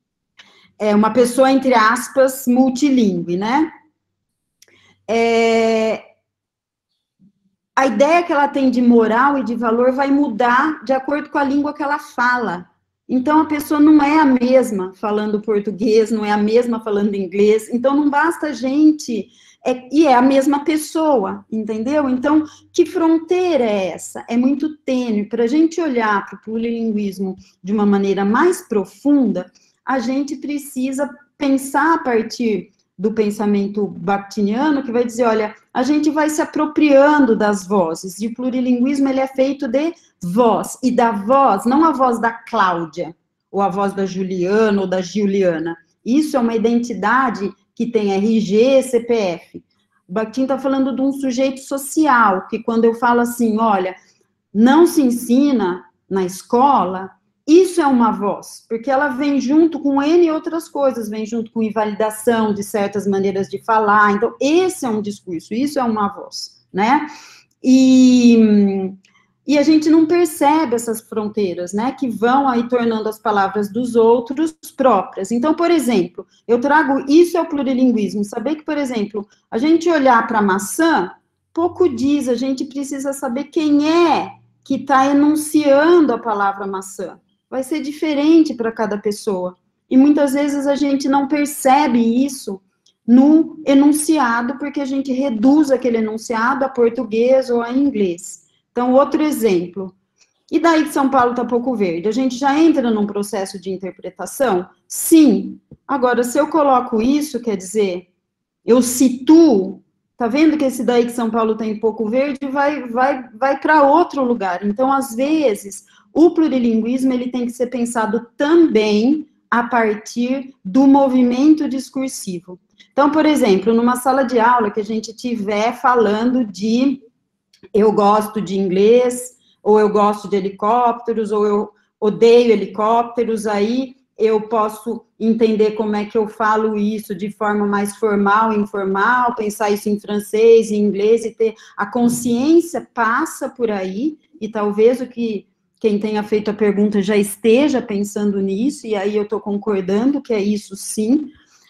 É uma pessoa, entre aspas, multilingüe, né? É... A ideia que ela tem de moral e de valor vai mudar de acordo com a língua que ela fala. Então, a pessoa não é a mesma falando português, não é a mesma falando inglês. Então, não basta a gente... É, e é a mesma pessoa, entendeu? Então, que fronteira é essa? É muito tênue. Para a gente olhar para o plurilinguismo de uma maneira mais profunda, a gente precisa pensar a partir do pensamento bakhtiniano, que vai dizer, olha, a gente vai se apropriando das vozes, e o plurilinguismo, ele é feito de voz, e da voz, não a voz da Cláudia, ou a voz da Juliana, ou da Giuliana. Isso é uma identidade que tem R G, C P F. O Bakhtin está falando de um sujeito social, que quando eu falo assim, olha, não se ensina na escola, isso é uma voz, porque ela vem junto com N outras coisas, vem junto com invalidação de certas maneiras de falar, então esse é um discurso, isso é uma voz, né? E... E a gente não percebe essas fronteiras, né, que vão aí tornando as palavras dos outros próprias. Então, por exemplo, eu trago, isso é o plurilinguismo, saber que, por exemplo, a gente olhar para a maçã, pouco diz, a gente precisa saber quem é que está enunciando a palavra maçã. Vai ser diferente para cada pessoa. E muitas vezes a gente não percebe isso no enunciado, porque a gente reduz aquele enunciado a português ou a inglês. Então, outro exemplo, e daí que São Paulo está pouco verde? A gente já entra num processo de interpretação? Sim. Agora, se eu coloco isso, quer dizer, eu situo, tá vendo que esse daí que São Paulo tem pouco verde vai, vai, vai para outro lugar. Então, às vezes, o plurilinguismo, ele tem que ser pensado também a partir do movimento discursivo. Então, por exemplo, numa sala de aula que a gente estiver falando de eu gosto de inglês, ou eu gosto de helicópteros, ou eu odeio helicópteros, aí eu posso entender como é que eu falo isso de forma mais formal, informal, pensar isso em francês, em inglês, e ter a consciência passa por aí, e talvez o que quem tenha feito a pergunta já esteja pensando nisso, e aí eu estou concordando que é isso sim,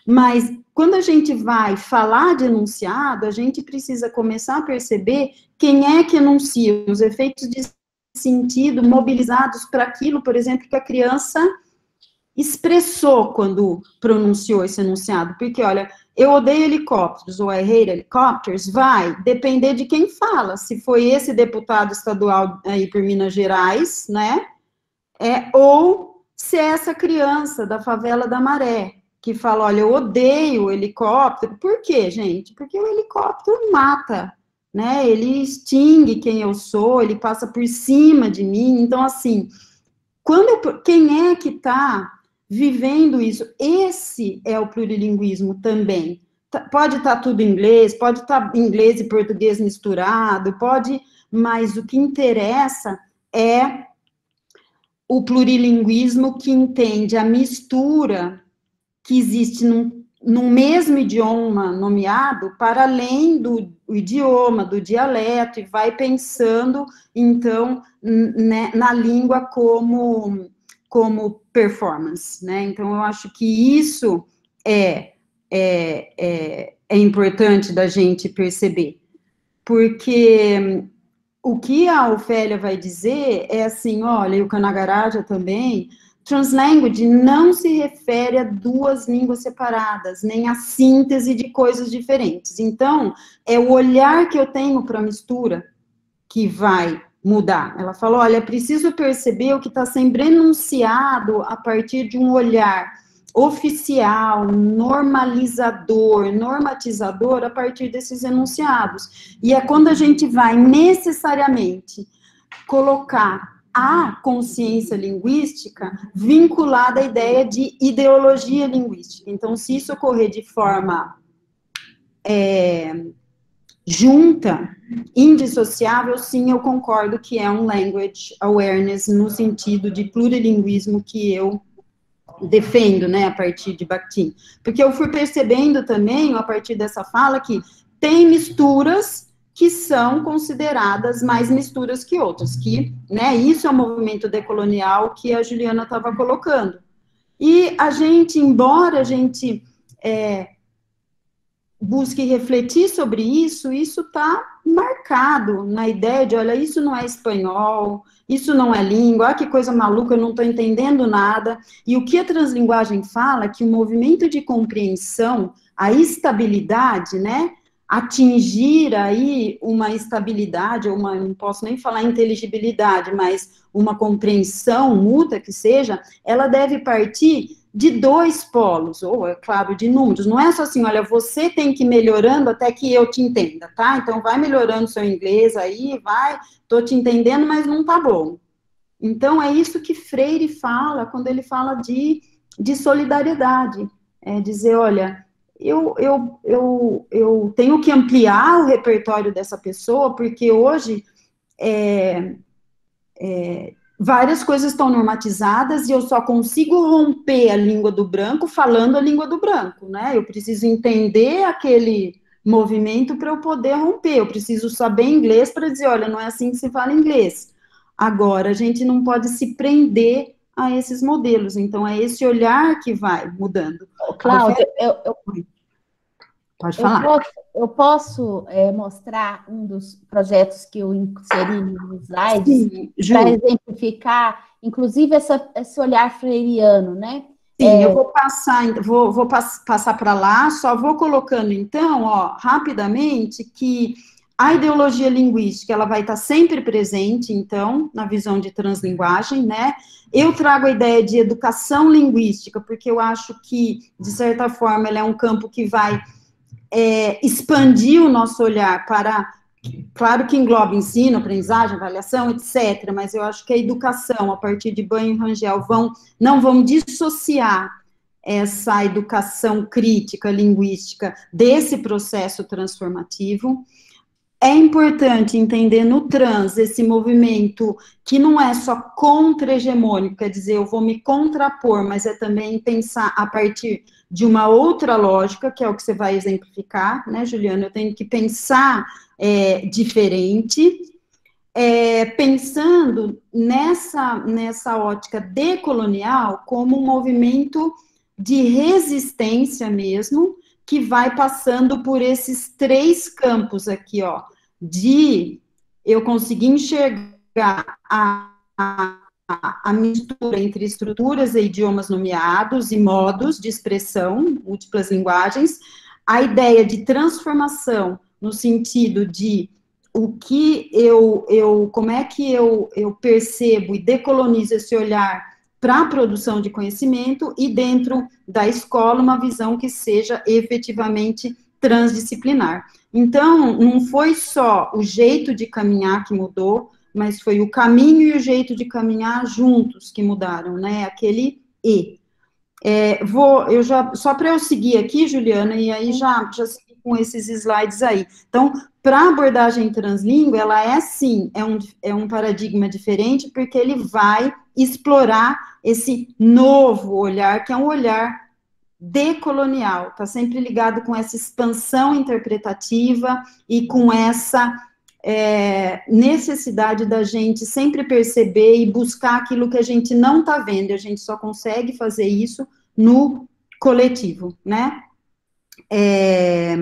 Mas quando a gente vai falar de enunciado, a gente precisa começar a perceber quem é que enuncia, os efeitos de sentido mobilizados para aquilo, por exemplo, que a criança expressou quando pronunciou esse enunciado. Porque, olha, eu odeio helicópteros, ou I hate helicopters, vai depender de quem fala. Se foi esse deputado estadual aí por Minas Gerais, né, é, ou se é essa criança da favela da Maré, que fala, olha, eu odeio helicóptero. Por quê, gente? Porque o helicóptero mata, né, ele extingue quem eu sou, ele passa por cima de mim. Então, assim, quando eu, quem é que está vivendo isso? Esse é o plurilinguismo também. Pode estar tudo em inglês, pode estar inglês e português misturado, pode, mas o que interessa é o plurilinguismo que entende a mistura que existe num, num mesmo idioma nomeado, para além do idioma, do dialeto, e vai pensando, então, né, na língua como, como performance, né? Então, eu acho que isso é, é, é, é importante da gente perceber, porque o que a Ofélia vai dizer é assim, olha, e o Canagaraja também, translanguage não se refere a duas línguas separadas, nem a síntese de coisas diferentes. Então, é o olhar que eu tenho para a mistura que vai mudar. Ela falou, olha, é preciso perceber o que está sendo enunciado a partir de um olhar oficial, normalizador, normatizador, a partir desses enunciados. E é quando a gente vai necessariamente colocar a consciência linguística vinculada à ideia de ideologia linguística. Então, se isso ocorrer de forma é, junta, indissociável, sim, eu concordo que é um language awareness no sentido de plurilinguismo que eu defendo, né, a partir de Bakhtin. Porque eu fui percebendo também, a partir dessa fala, que tem misturas que são consideradas mais misturas que outras, que, né, isso é o movimento decolonial que a Juliana estava colocando. E a gente, embora a gente é, busque refletir sobre isso, isso está marcado na ideia de, olha, isso não é espanhol, isso não é língua, ah, que coisa maluca, eu não estou entendendo nada. E o que a translinguagem fala, que o movimento de compreensão, a estabilidade, né, atingir aí uma estabilidade, uma, não posso nem falar inteligibilidade, mas uma compreensão mútua que seja, ela deve partir de dois polos, ou, é claro, de números. Não é só assim, olha, você tem que ir melhorando até que eu te entenda, tá? Então, vai melhorando seu inglês aí, vai, tô te entendendo, mas não tá bom. Então, é isso que Freire fala quando ele fala de, de solidariedade. É dizer, olha, eu, eu, eu, eu tenho que ampliar o repertório dessa pessoa, porque hoje é, é, várias coisas estão normatizadas e eu só consigo romper a língua do branco falando a língua do branco, né? Eu preciso entender aquele movimento para eu poder romper, eu preciso saber inglês para dizer, olha, não é assim que se fala inglês. Agora, a gente não pode se prender a esses modelos, então é esse olhar que vai mudando. Cláudia, eu, eu, pode falar. Eu posso, eu posso é, mostrar um dos projetos que eu inseri nos slides para exemplificar, inclusive, essa, esse olhar freiriano, né? Sim, é... eu vou passar, vou, vou pass, passar para lá, só vou colocando, então, ó, rapidamente, que a ideologia linguística, ela vai estar sempre presente, então, na visão de translinguagem, né? Eu trago a ideia de educação linguística, porque eu acho que, de certa forma, ela é um campo que vai é, expandir o nosso olhar para, claro que engloba ensino, aprendizagem, avaliação, etcétera, mas eu acho que a educação, a partir de Banho e Rangel, vão, não vão dissociar essa educação crítica, linguística, desse processo transformativo. É importante entender no trans esse movimento que não é só contra-hegemônico, quer dizer, eu vou me contrapor, mas é também pensar a partir de uma outra lógica, que é o que você vai exemplificar, né, Juliana? Eu tenho que pensar é, diferente, é, pensando nessa, nessa ótica decolonial como um movimento de resistência mesmo, que vai passando por esses três campos aqui, ó, de eu conseguir enxergar a, a, a mistura entre estruturas e idiomas nomeados e modos de expressão, múltiplas linguagens, a ideia de transformação no sentido de o que eu, eu como é que eu, eu percebo e decolonizo esse olhar para a produção de conhecimento e dentro da escola uma visão que seja efetivamente transdisciplinar. Então, não foi só o jeito de caminhar que mudou, mas foi o caminho e o jeito de caminhar juntos que mudaram, né? Aquele E. É, vou, eu já, só para eu seguir aqui, Juliana, e aí já, já segui com esses slides aí. Então, para a abordagem translíngua, ela é sim, é um, é um paradigma diferente, porque ele vai explorar esse novo olhar, que é um olhar decolonial, está sempre ligado com essa expansão interpretativa e com essa é, necessidade da gente sempre perceber e buscar aquilo que a gente não está vendo, a gente só consegue fazer isso no coletivo, né? É,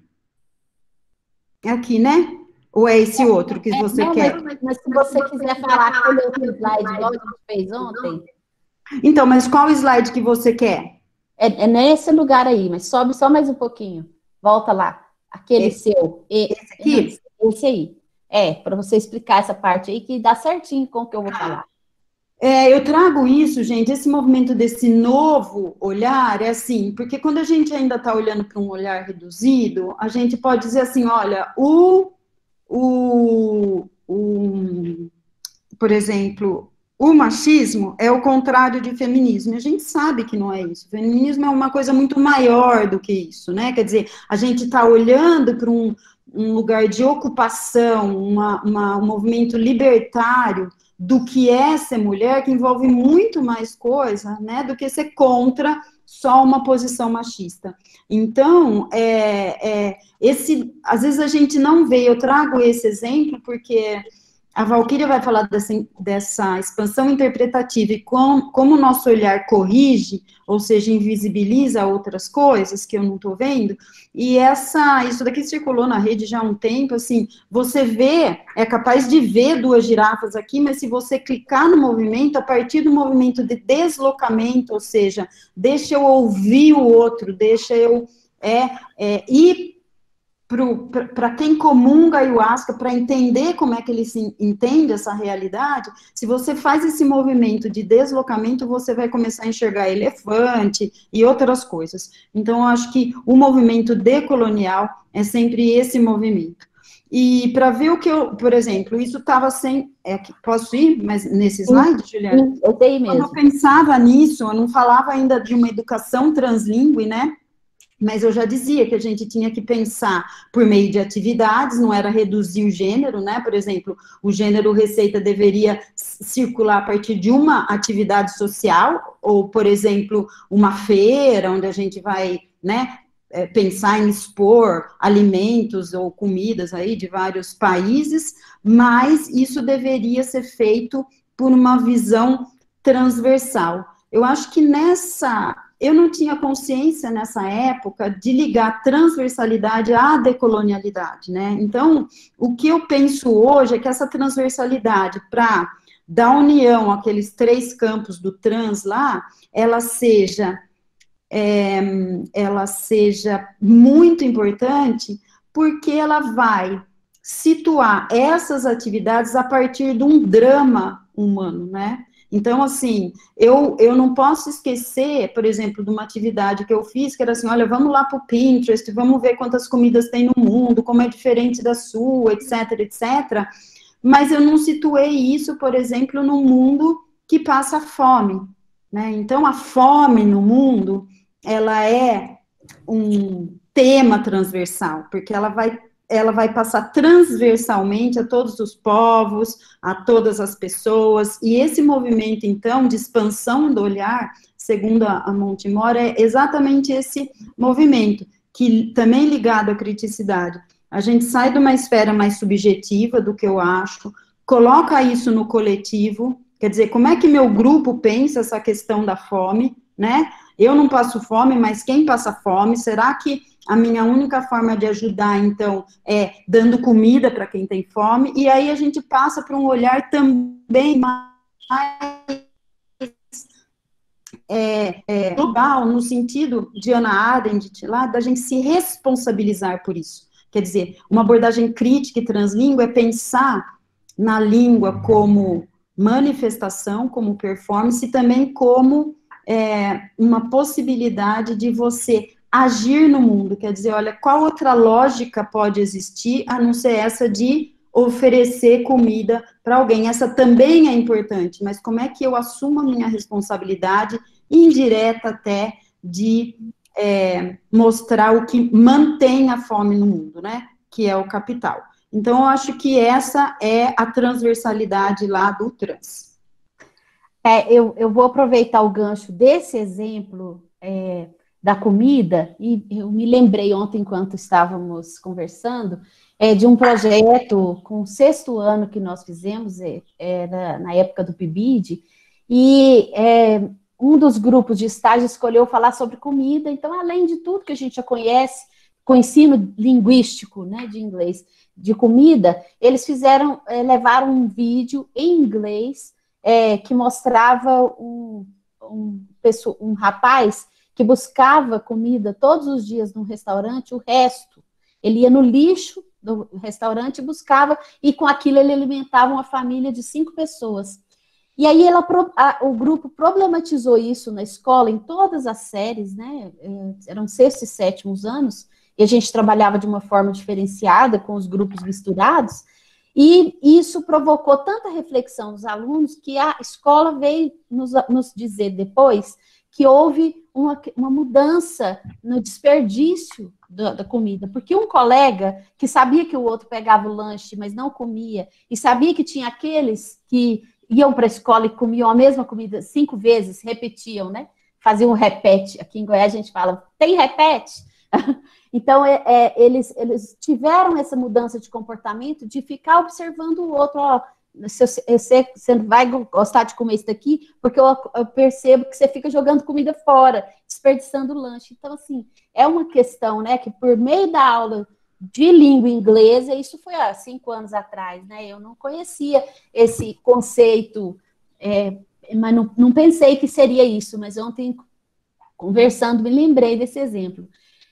aqui, né? Ou é esse outro que você é, não, quer? Mas, mas se você quiser falar aquele outro slide, igual a gente fez ontem. Então, mas qual slide que você quer? É, é nesse lugar aí, mas sobe só mais um pouquinho. Volta lá. Aquele esse, seu. E, esse aqui? Esse aí. É, para você explicar essa parte aí, que dá certinho com o que eu vou falar. É, eu trago isso, gente, esse movimento desse novo olhar, é assim, porque quando a gente ainda está olhando para um olhar reduzido, a gente pode dizer assim, olha, o, o, o por exemplo, o machismo é o contrário de feminismo, e a gente sabe que não é isso, o feminismo é uma coisa muito maior do que isso, né, quer dizer, a gente está olhando para um, um lugar de ocupação, uma, uma, um movimento libertário, do que é ser mulher, que envolve muito mais coisa, né, do que ser contra só uma posição machista. Então, é, é, esse, às vezes a gente não vê, eu trago esse exemplo porque a Valquíria vai falar dessa, dessa expansão interpretativa e com, como o nosso olhar corrige, ou seja, invisibiliza outras coisas que eu não estou vendo, e essa, isso daqui circulou na rede já há um tempo, assim, você vê, é capaz de ver duas girafas aqui, mas se você clicar no movimento, a partir do movimento de deslocamento, ou seja, deixa eu ouvir o outro, deixa eu é, é, ir para quem comunga a ayahuasca, para entender como é que ele se entende essa realidade, se você faz esse movimento de deslocamento, você vai começar a enxergar elefante e outras coisas. Então, eu acho que o movimento decolonial é sempre esse movimento. E para ver o que eu, por exemplo, isso estava sem... É, posso ir mas nesse slide, Juliana? Sim, eu dei mesmo. Quando eu pensava nisso, eu não falava ainda de uma educação translíngue, né? Mas eu já dizia que a gente tinha que pensar por meio de atividades, não era reduzir o gênero, né? Por exemplo, o gênero receita deveria circular a partir de uma atividade social, ou, por exemplo, uma feira, onde a gente vai, né, pensar em expor alimentos ou comidas aí de vários países, mas isso deveria ser feito por uma visão transversal. Eu acho que nessa... Eu não tinha consciência nessa época de ligar transversalidade à decolonialidade, né? Então, o que eu penso hoje é que essa transversalidade para da união aqueles três campos do trans lá, ela seja, é, ela seja muito importante, porque ela vai situar essas atividades a partir de um drama humano, né? Então, assim, eu, eu não posso esquecer, por exemplo, de uma atividade que eu fiz, que era assim, olha, vamos lá para o Pinterest, vamos ver quantas comidas tem no mundo, como é diferente da sua, etc, etcétera. Mas eu não situei isso, por exemplo, no mundo que passa fome, né? Então, a fome no mundo, ela é um tema transversal, porque ela vai... ela vai passar transversalmente a todos os povos, a todas as pessoas, e esse movimento, então, de expansão do olhar, segundo a Montemor, é exatamente esse movimento, que também ligado à criticidade. A gente sai de uma esfera mais subjetiva do que eu acho, coloca isso no coletivo, quer dizer, como é que meu grupo pensa essa questão da fome, né? Eu não passo fome, mas quem passa fome? Será que a minha única forma de ajudar, então, é dando comida para quem tem fome? E aí a gente passa para um olhar também mais é, é, global, no sentido de Hannah Arendt, lá, da gente se responsabilizar por isso. Quer dizer, uma abordagem crítica e translíngua é pensar na língua como manifestação, como performance, e também como é, uma possibilidade de você agir no mundo. Quer dizer, olha, qual outra lógica pode existir, a não ser essa de oferecer comida para alguém? Essa também é importante, mas como é que eu assumo a minha responsabilidade, indireta até, de é, mostrar o que mantém a fome no mundo, né? Que é o capital. Então, eu acho que essa é a transversalidade lá do trans. É, eu, eu vou aproveitar o gancho desse exemplo é, da comida, e eu me lembrei ontem, enquanto estávamos conversando, é, de um projeto com o sexto ano que nós fizemos, é, era na época do P I B I D, e é, um dos grupos de estágio escolheu falar sobre comida. Então, além de tudo que a gente já conhece, com ensino linguístico, né, de inglês, de comida, eles fizeram, é, levaram um vídeo em inglês, é, que mostrava um, um, um rapaz que buscava comida todos os dias no restaurante, o resto, ele ia no lixo do restaurante e buscava, e com aquilo ele alimentava uma família de cinco pessoas. E aí ela, a, o grupo problematizou isso na escola, em todas as séries, né, eram sexto e sétimos anos, e a gente trabalhava de uma forma diferenciada, com os grupos misturados, e isso provocou tanta reflexão nos alunos, que a escola veio nos, nos dizer depois que houve uma, uma mudança no desperdício da, da comida, porque um colega que sabia que o outro pegava o lanche, mas não comia, e sabia que tinha aqueles que iam para a escola e comiam a mesma comida cinco vezes, repetiam, né? Faziam um repete. Aqui em Goiás a gente fala, tem repete? Então, é, é, eles, eles tiveram essa mudança de comportamento de ficar observando o outro, ó, você, você, você vai gostar de comer isso daqui, porque eu, eu percebo que você fica jogando comida fora, desperdiçando o lanche. Então, assim, é uma questão, né, que por meio da aula de língua inglesa, isso foi há cinco anos atrás, né, eu não conhecia esse conceito, é, mas não, não pensei que seria isso, mas ontem, conversando, me lembrei desse exemplo.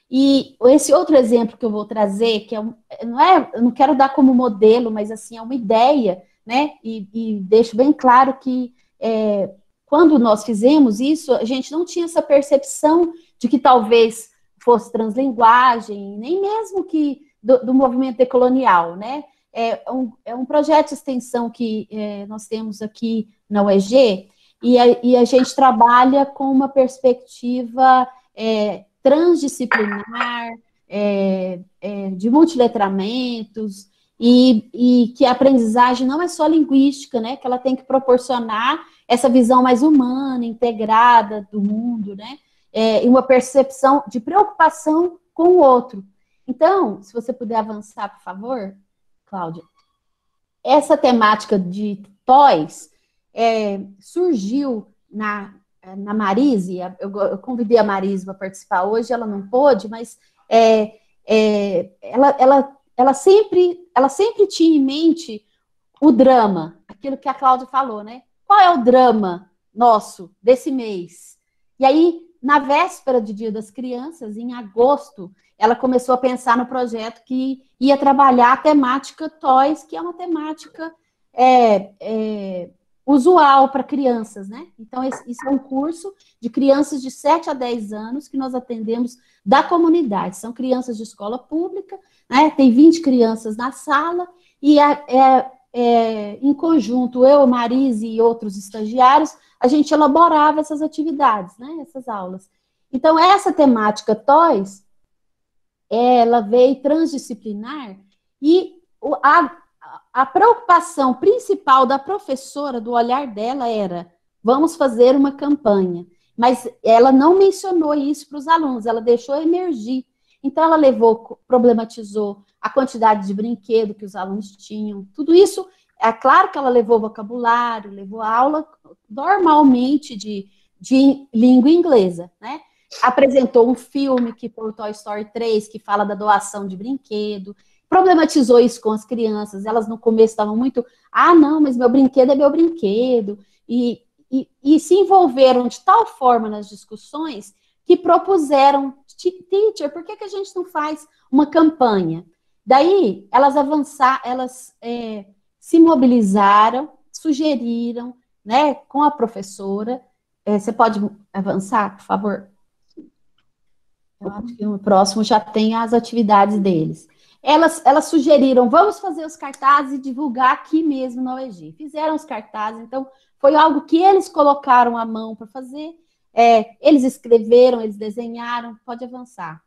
E esse outro exemplo que eu vou trazer, que é um, não é, eu não quero dar como modelo, mas assim, é uma ideia, né? E, e deixo bem claro que é, quando nós fizemos isso, a gente não tinha essa percepção de que talvez fosse translinguagem, nem mesmo que do, do movimento decolonial, né? É um, é um projeto de extensão que é, nós temos aqui na U E G, e a, e a gente trabalha com uma perspectiva é, transdisciplinar, é, é, de multiletramentos, e, e que a aprendizagem não é só linguística, né, que ela tem que proporcionar essa visão mais humana, integrada do mundo, né, é, e uma percepção de preocupação com o outro. Então, se você puder avançar, por favor, Cláudia, essa temática de toys é, surgiu na na Marise, eu, eu convidei a Marise para participar hoje, ela não pôde, mas é, é, ela, ela, ela, sempre, ela sempre tinha em mente o drama, aquilo que a Cláudia falou, né? Qual é o drama nosso desse mês? E aí, na véspera do Dia das Crianças, em agosto, ela começou a pensar no projeto que ia trabalhar a temática toys, que é uma temática é, é, usual para crianças, né? Então, esse, isso é um curso de crianças de sete a dez anos que nós atendemos da comunidade. São crianças de escola pública, né? Tem vinte crianças na sala, e é, é, é, em conjunto, eu, Marise e outros estagiários, a gente elaborava essas atividades, né? Essas aulas. Então, essa temática toys, ela veio transdisciplinar, e a A preocupação principal da professora, do olhar dela, era: vamos fazer uma campanha. Mas ela não mencionou isso para os alunos, ela deixou emergir. Então, ela levou, problematizou a quantidade de brinquedo que os alunos tinham. Tudo isso, é claro que ela levou vocabulário, levou aula normalmente de, de língua inglesa, né? Apresentou um filme, que foi o Toy Story três, que fala da doação de brinquedo, problematizou isso com as crianças, elas no começo estavam muito, ah, não, mas meu brinquedo é meu brinquedo, e, e, e se envolveram de tal forma nas discussões que propuseram, teacher, por que, que a gente não faz uma campanha? Daí, elas avançaram, elas é, se mobilizaram, sugeriram, né, com a professora, é, você pode avançar, por favor? Eu acho que o próximo já tem as atividades deles. Elas, elas sugeriram, vamos fazer os cartazes e divulgar aqui mesmo na U E G. Fizeram os cartazes, então foi algo que eles colocaram a mão para fazer, é, eles escreveram, eles desenharam, pode avançar.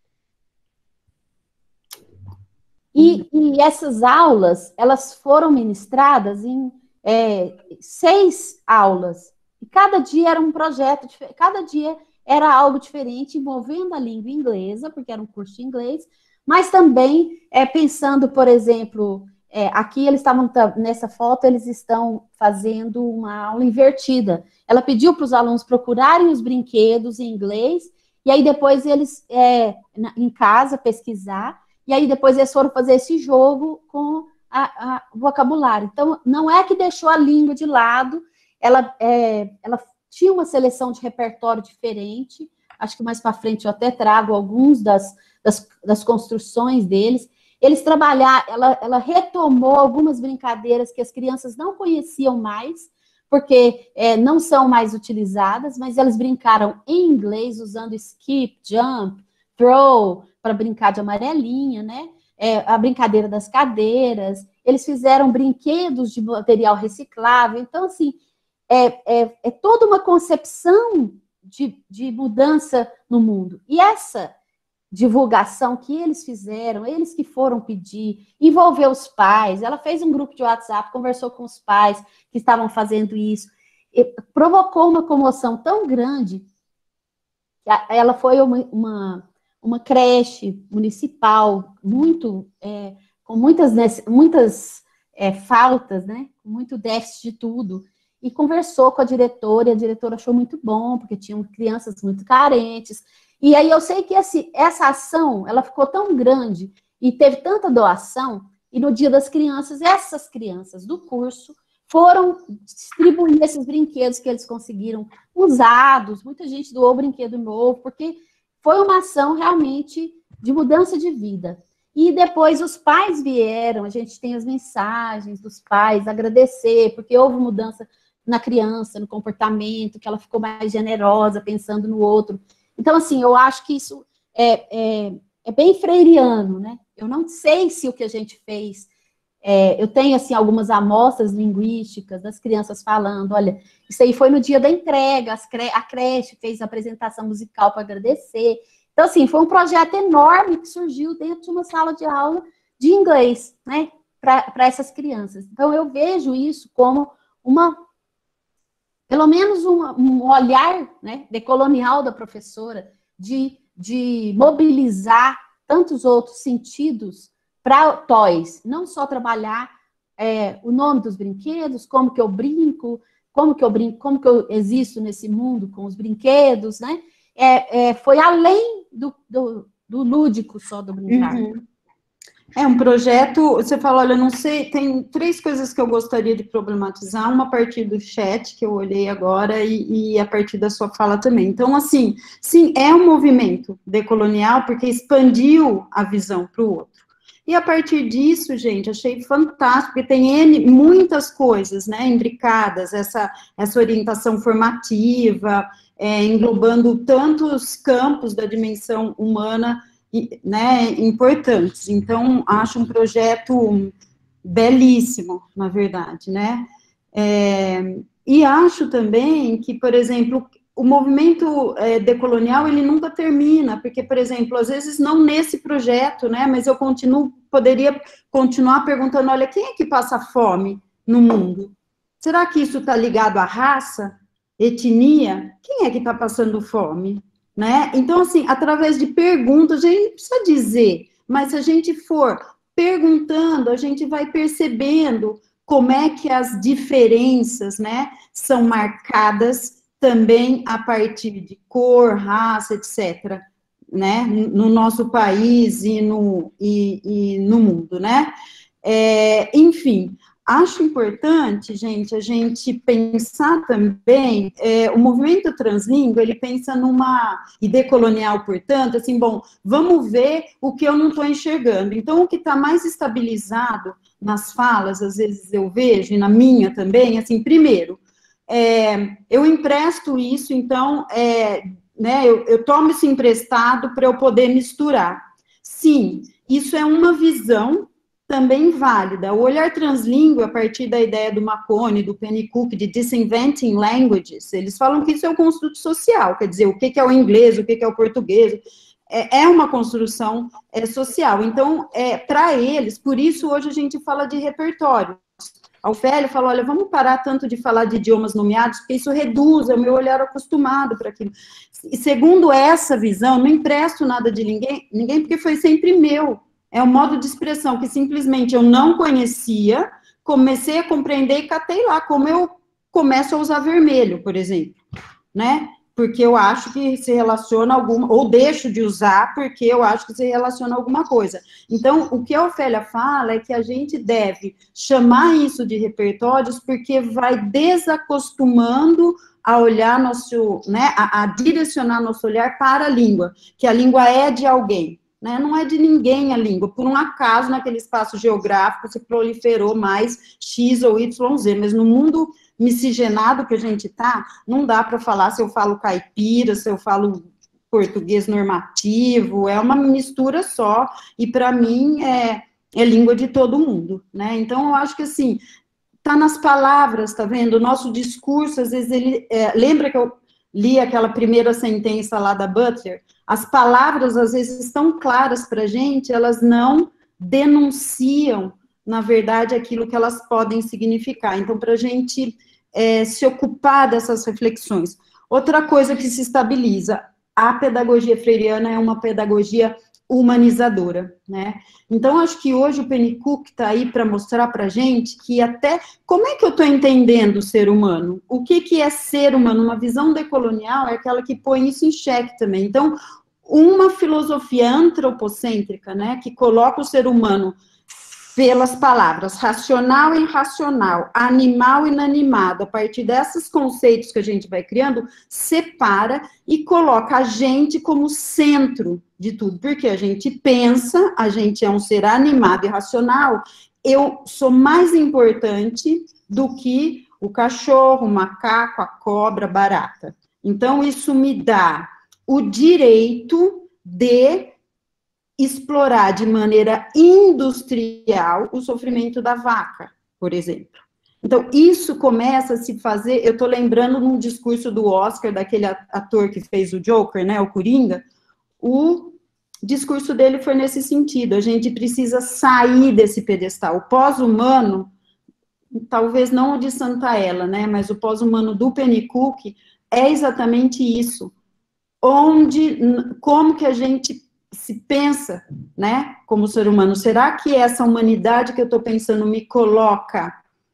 E, e essas aulas, elas foram ministradas em é, seis aulas, e cada dia era um projeto, cada dia era algo diferente, envolvendo a língua inglesa, porque era um curso de inglês, mas também é, pensando, por exemplo, é, aqui eles estavam, nessa foto, eles estão fazendo uma aula invertida. Ela pediu para os alunos procurarem os brinquedos em inglês, e aí depois eles, é, na, em casa, pesquisar, e aí depois eles foram fazer esse jogo com a, a, o vocabulário. Então, não é que deixou a língua de lado, ela, é, ela tinha uma seleção de repertório diferente, acho que mais para frente eu até trago alguns das, das, das construções deles. Eles trabalharam, ela, ela retomou algumas brincadeiras que as crianças não conheciam mais, porque é, não são mais utilizadas, mas elas brincaram em inglês, usando skip, jump, throw, para brincar de amarelinha, né? É, a brincadeira das cadeiras, eles fizeram brinquedos de material reciclável, então, assim, é, é, é toda uma concepção de, de mudança no mundo. E essa divulgação que eles fizeram, eles que foram pedir, envolveu os pais, ela fez um grupo de WhatsApp, conversou com os pais que estavam fazendo isso, provocou uma comoção tão grande, que ela foi uma, uma, uma creche municipal, muito, é, com muitas, muitas é, faltas, né, com muito déficit de tudo, e conversou com a diretora, e a diretora achou muito bom, porque tinham crianças muito carentes. E aí eu sei que esse, essa ação, ela ficou tão grande, e teve tanta doação, e no Dia das Crianças, essas crianças do curso foram distribuir esses brinquedos que eles conseguiram usados, muita gente doou brinquedo novo, porque foi uma ação realmente de mudança de vida. E depois os pais vieram, a gente tem as mensagens dos pais, agradecer, porque houve mudança na criança, no comportamento, que ela ficou mais generosa, pensando no outro. Então, assim, eu acho que isso é, é, é bem freiriano, né? Eu não sei se o que a gente fez, é, eu tenho, assim, algumas amostras linguísticas das crianças falando, olha, isso aí foi no dia da entrega, as cre a creche fez a apresentação musical para agradecer. Então, assim, foi um projeto enorme que surgiu dentro de uma sala de aula de inglês, né, para essas crianças. Então, eu vejo isso como uma, pelo menos uma, um olhar, né, decolonial da professora, de, de mobilizar tantos outros sentidos para toys, não só trabalhar é, o nome dos brinquedos, como que eu brinco, como que eu brinco, como que eu existo nesse mundo com os brinquedos, né? É, é, foi além do, do, do lúdico só do brincar. Uhum. É um projeto, você fala, olha, não sei, tem três coisas que eu gostaria de problematizar, uma a partir do chat, que eu olhei agora, e, e a partir da sua fala também. Então, assim, sim, é um movimento decolonial, porque expandiu a visão para o outro. E a partir disso, gente, achei fantástico, porque tem N, muitas coisas, né, imbricadas, essa, essa orientação formativa, é, englobando tantos campos da dimensão humana, né, importantes. Então, acho um projeto belíssimo, na verdade, né, é, e acho também que, por exemplo, o movimento é, decolonial, ele nunca termina, porque, por exemplo, às vezes não nesse projeto, né, mas eu continuo, poderia continuar perguntando, olha, quem é que passa fome no mundo? Será que isso está ligado à raça, etnia? Quem é que está passando fome? Né? Então, assim, através de perguntas, a gente não precisa dizer, mas se a gente for perguntando, a gente vai percebendo como é que as diferenças, né, são marcadas também a partir de cor, raça, etcétera, né, no nosso país e no, e, e no mundo, né? É, enfim, acho importante, gente, a gente pensar também, é, o movimento translíngua, ele pensa numa, e decolonial, portanto, assim, bom, vamos ver o que eu não estou enxergando. Então, o que está mais estabilizado nas falas, às vezes eu vejo, e na minha também, assim, primeiro, é, eu empresto isso, então, é, né, eu, eu tomo isso emprestado para eu poder misturar. Sim, isso é uma visão também válida. O olhar translíngua, a partir da ideia do Marconi, do Pennycook, de Disinventing Languages, eles falam que isso é o construto social, quer dizer, o que é o inglês, o que é o português, é, é uma construção é, social. Então, é, para eles, por isso hoje a gente fala de repertório. A Ofélia falou, olha, vamos parar tanto de falar de idiomas nomeados, porque isso reduz, é o meu olhar acostumado para aquilo. E segundo essa visão, não empresto nada de ninguém, ninguém, porque foi sempre meu. É um modo de expressão que simplesmente eu não conhecia, comecei a compreender e catei lá, como eu começo a usar vermelho, por exemplo, né? Porque eu acho que se relaciona a alguma, ou deixo de usar porque eu acho que se relaciona a alguma coisa. Então, o que a Ofélia fala é que a gente deve chamar isso de repertórios porque vai desacostumando a olhar nosso, né, a, a direcionar nosso olhar para a língua, que a língua é de alguém, né, não é de ninguém a língua, por um acaso naquele espaço geográfico se proliferou mais X ou Y Z, mas no mundo miscigenado que a gente tá, não dá para falar se eu falo caipira, se eu falo português normativo, é uma mistura só, e para mim é, é língua de todo mundo, né, então eu acho que assim, tá nas palavras, tá vendo, o nosso discurso, às vezes ele, é, lembra que eu li aquela primeira sentença lá da Butler, as palavras às vezes estão claras para a gente, elas não denunciam, na verdade, aquilo que elas podem significar. Então, para a gente é, se ocupar dessas reflexões. Outra coisa que se estabiliza, a pedagogia freiriana é uma pedagogia humanizadora, né? Então, acho que hoje o Pennycook está aí para mostrar para a gente que até, como é que eu estou entendendo o ser humano? O que, que é ser humano? Uma visão decolonial é aquela que põe isso em xeque também. Então, uma filosofia antropocêntrica, né, que coloca o ser humano pelas palavras racional e irracional, animal e inanimado, a partir desses conceitos que a gente vai criando, separa e coloca a gente como centro de tudo, porque a gente pensa, a gente é um ser animado e racional, eu sou mais importante do que o cachorro, o macaco, a cobra, a barata. Então, isso me dá o direito de explorar de maneira industrial o sofrimento da vaca, por exemplo. Então, isso começa a se fazer, eu estou lembrando num discurso do Oscar, daquele ator que fez o Joker, né, o Coringa, o discurso dele foi nesse sentido, a gente precisa sair desse pedestal. O pós-humano, talvez não o de Santa Ela, né, mas o pós-humano do Pennycook é exatamente isso, onde, como que a gente se pensa, né, como ser humano, será que essa humanidade que eu estou pensando me coloca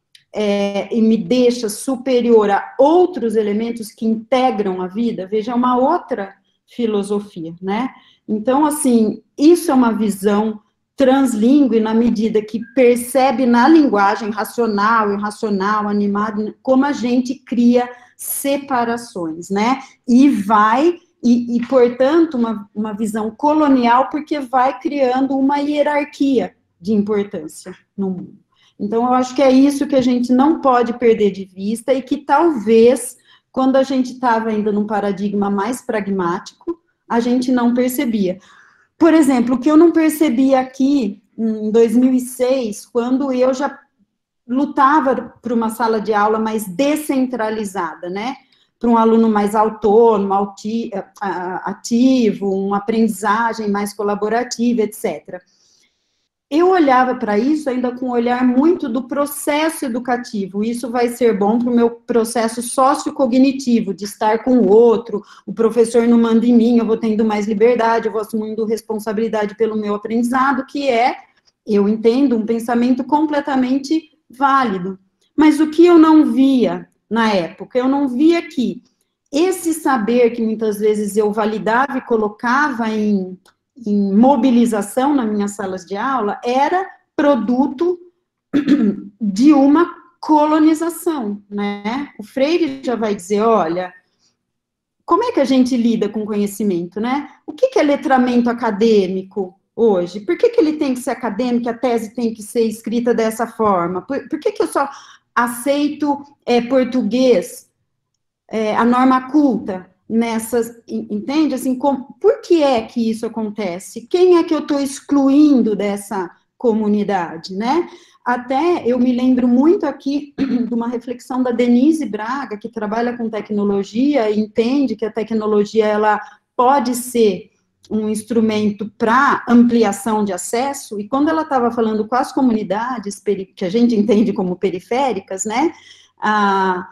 é, e me deixa superior a outros elementos que integram a vida? Veja, é uma outra filosofia, né? Então, assim, isso é uma visão translíngue na medida que percebe na linguagem racional, irracional, animado, como a gente cria separações, né? E vai... E, e, portanto, uma, uma visão colonial, porque vai criando uma hierarquia de importância no mundo. Então, eu acho que é isso que a gente não pode perder de vista e que talvez, quando a gente estava ainda num paradigma mais pragmático, a gente não percebia. Por exemplo, o que eu não percebi aqui, em dois mil e seis, quando eu já lutava por uma sala de aula mais descentralizada, né? Para um aluno mais autônomo, ativo, uma aprendizagem mais colaborativa, etcétera. Eu olhava para isso ainda com um olhar muito do processo educativo, isso vai ser bom para o meu processo sociocognitivo, de estar com o outro, o professor não manda em mim, eu vou tendo mais liberdade, eu vou assumindo responsabilidade pelo meu aprendizado, que é, eu entendo, um pensamento completamente válido. Mas o que eu não via na época, eu não via que esse saber que muitas vezes eu validava e colocava em, em mobilização nas minhas salas de aula, era produto de uma colonização, né? O Freire já vai dizer, olha, como é que a gente lida com conhecimento, né? O que, que é letramento acadêmico hoje? Por que, que ele tem que ser acadêmico, a tese tem que ser escrita dessa forma? Por, por que, que eu só aceito é, português, é, a norma culta, nessas, entende? Assim, com, por que é que isso acontece? Quem é que eu estou excluindo dessa comunidade, né? Até eu me lembro muito aqui de uma reflexão da Denise Braga, que trabalha com tecnologia e entende que a tecnologia ela pode ser um instrumento para ampliação de acesso, e quando ela estava falando com as comunidades, que a gente entende como periféricas, né, a,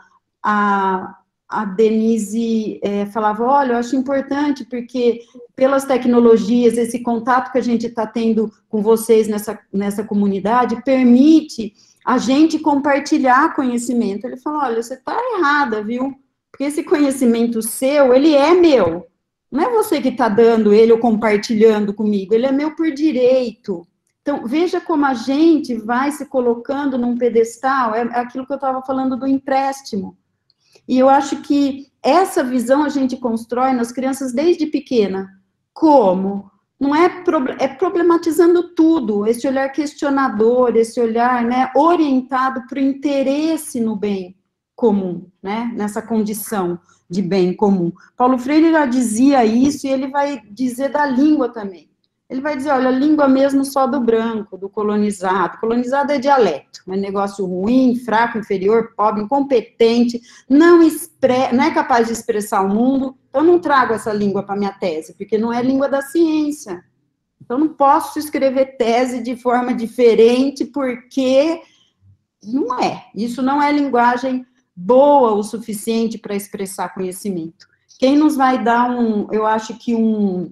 a, a Denise é, falava, olha, eu acho importante, porque pelas tecnologias, esse contato que a gente está tendo com vocês nessa, nessa comunidade, permite a gente compartilhar conhecimento. Ele falou, olha, você está errada, viu? Porque esse conhecimento seu, ele é meu. Não é você que está dando ele ou compartilhando comigo, ele é meu por direito. Então, veja como a gente vai se colocando num pedestal, é aquilo que eu estava falando do empréstimo. E eu acho que essa visão a gente constrói nas crianças desde pequena. Como? Não é, é problematizando tudo, esse olhar questionador, esse olhar, né, orientado para o interesse no bem comum, né, nessa condição de bem comum. Paulo Freire já dizia isso e ele vai dizer da língua também. Ele vai dizer, olha, a língua mesmo só do branco, do colonizado. Colonizado é dialeto, é negócio ruim, fraco, inferior, pobre, incompetente, não, expre não é capaz de expressar o mundo, então não trago essa língua para minha tese, porque não é língua da ciência. Então não posso escrever tese de forma diferente, porque não é. Isso não é linguagem boa o suficiente para expressar conhecimento. Quem nos vai dar um, eu acho que um...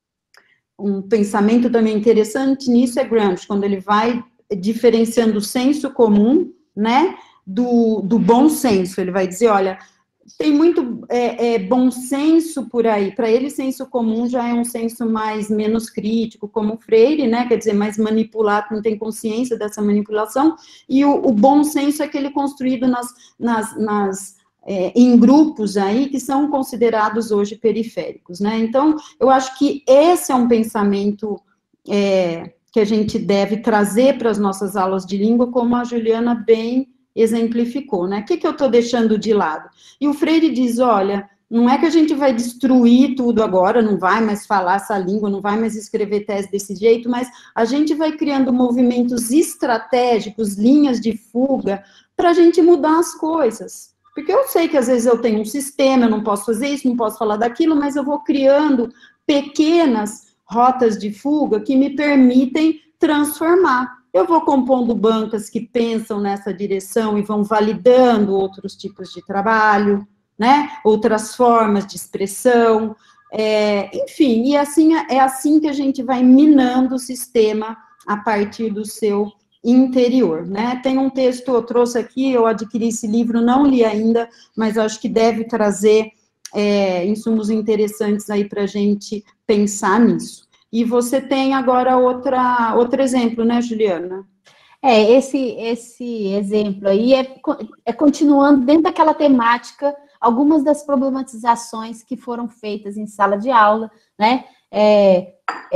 Um pensamento também interessante nisso é Gramsci, quando ele vai diferenciando o senso comum, né, do, do bom senso. Ele vai dizer, olha, tem muito é, é, bom senso por aí. Para ele, senso comum já é um senso mais, menos crítico, como o Freire, né, quer dizer, mais manipulado, não tem consciência dessa manipulação. E o, o bom senso é aquele construído nas... nas, nas É, em grupos aí que são considerados hoje periféricos, né? Então, eu acho que esse é um pensamento é, que a gente deve trazer para as nossas aulas de língua, como a Juliana bem exemplificou, né? O que, que eu estou deixando de lado? E o Freire diz, olha, não é que a gente vai destruir tudo agora, não vai mais falar essa língua, não vai mais escrever tese desse jeito, mas a gente vai criando movimentos estratégicos, linhas de fuga, para a gente mudar as coisas. Porque eu sei que às vezes eu tenho um sistema, eu não posso fazer isso, não posso falar daquilo, mas eu vou criando pequenas rotas de fuga que me permitem transformar. Eu vou compondo bancas que pensam nessa direção e vão validando outros tipos de trabalho, né? Outras formas de expressão, é, enfim, e assim, é assim que a gente vai minando o sistema a partir do seu interior, né? Tem um texto, eu trouxe aqui, eu adquiri esse livro, não li ainda, mas acho que deve trazer é, insumos interessantes aí para a gente pensar nisso. E você tem agora outra, outro exemplo, né, Juliana? É, esse, esse exemplo aí é, é continuando dentro daquela temática, algumas das problematizações que foram feitas em sala de aula, né, é,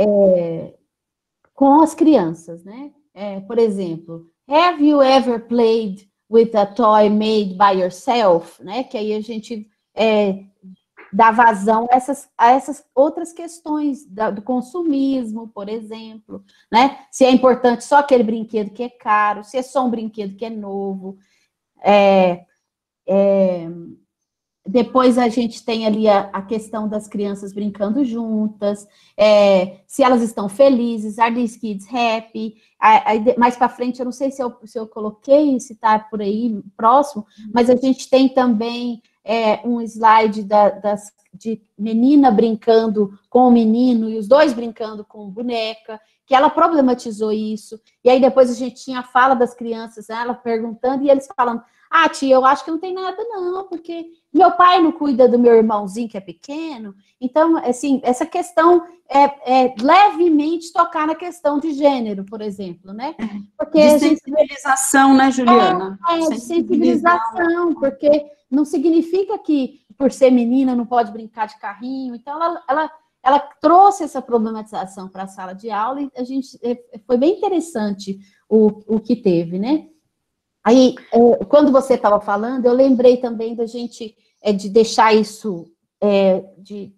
é, com as crianças, né? É, por exemplo, have you ever played with a toy made by yourself? Né? Que aí a gente é, dá vazão a essas, a essas outras questões da, do consumismo, por exemplo, né? Se é importante só aquele brinquedo que é caro, se é só um brinquedo que é novo. É, é, depois a gente tem ali a, a questão das crianças brincando juntas, é, se elas estão felizes, are these kids happy? Aí, mais para frente, eu não sei se eu, se eu coloquei, se está por aí próximo, mas a gente tem também é, um slide da, das, de menina brincando com o menino e os dois brincando com boneca, que que ela problematizou isso, e aí depois a gente tinha a fala das crianças, né, ela perguntando, e eles falando, ah, tia, eu acho que não tem nada não, porque meu pai não cuida do meu irmãozinho que é pequeno, então, assim, essa questão é, é levemente tocar na questão de gênero, por exemplo, né? Porque de sensibilização, gente... né, Juliana? É, é de sensibilização, porque não significa que por ser menina não pode brincar de carrinho, então ela, ela, ela trouxe essa problematização para a sala de aula e a gente, foi bem interessante o, o que teve, né? Aí, quando você estava falando, eu lembrei também da gente, de deixar isso, de,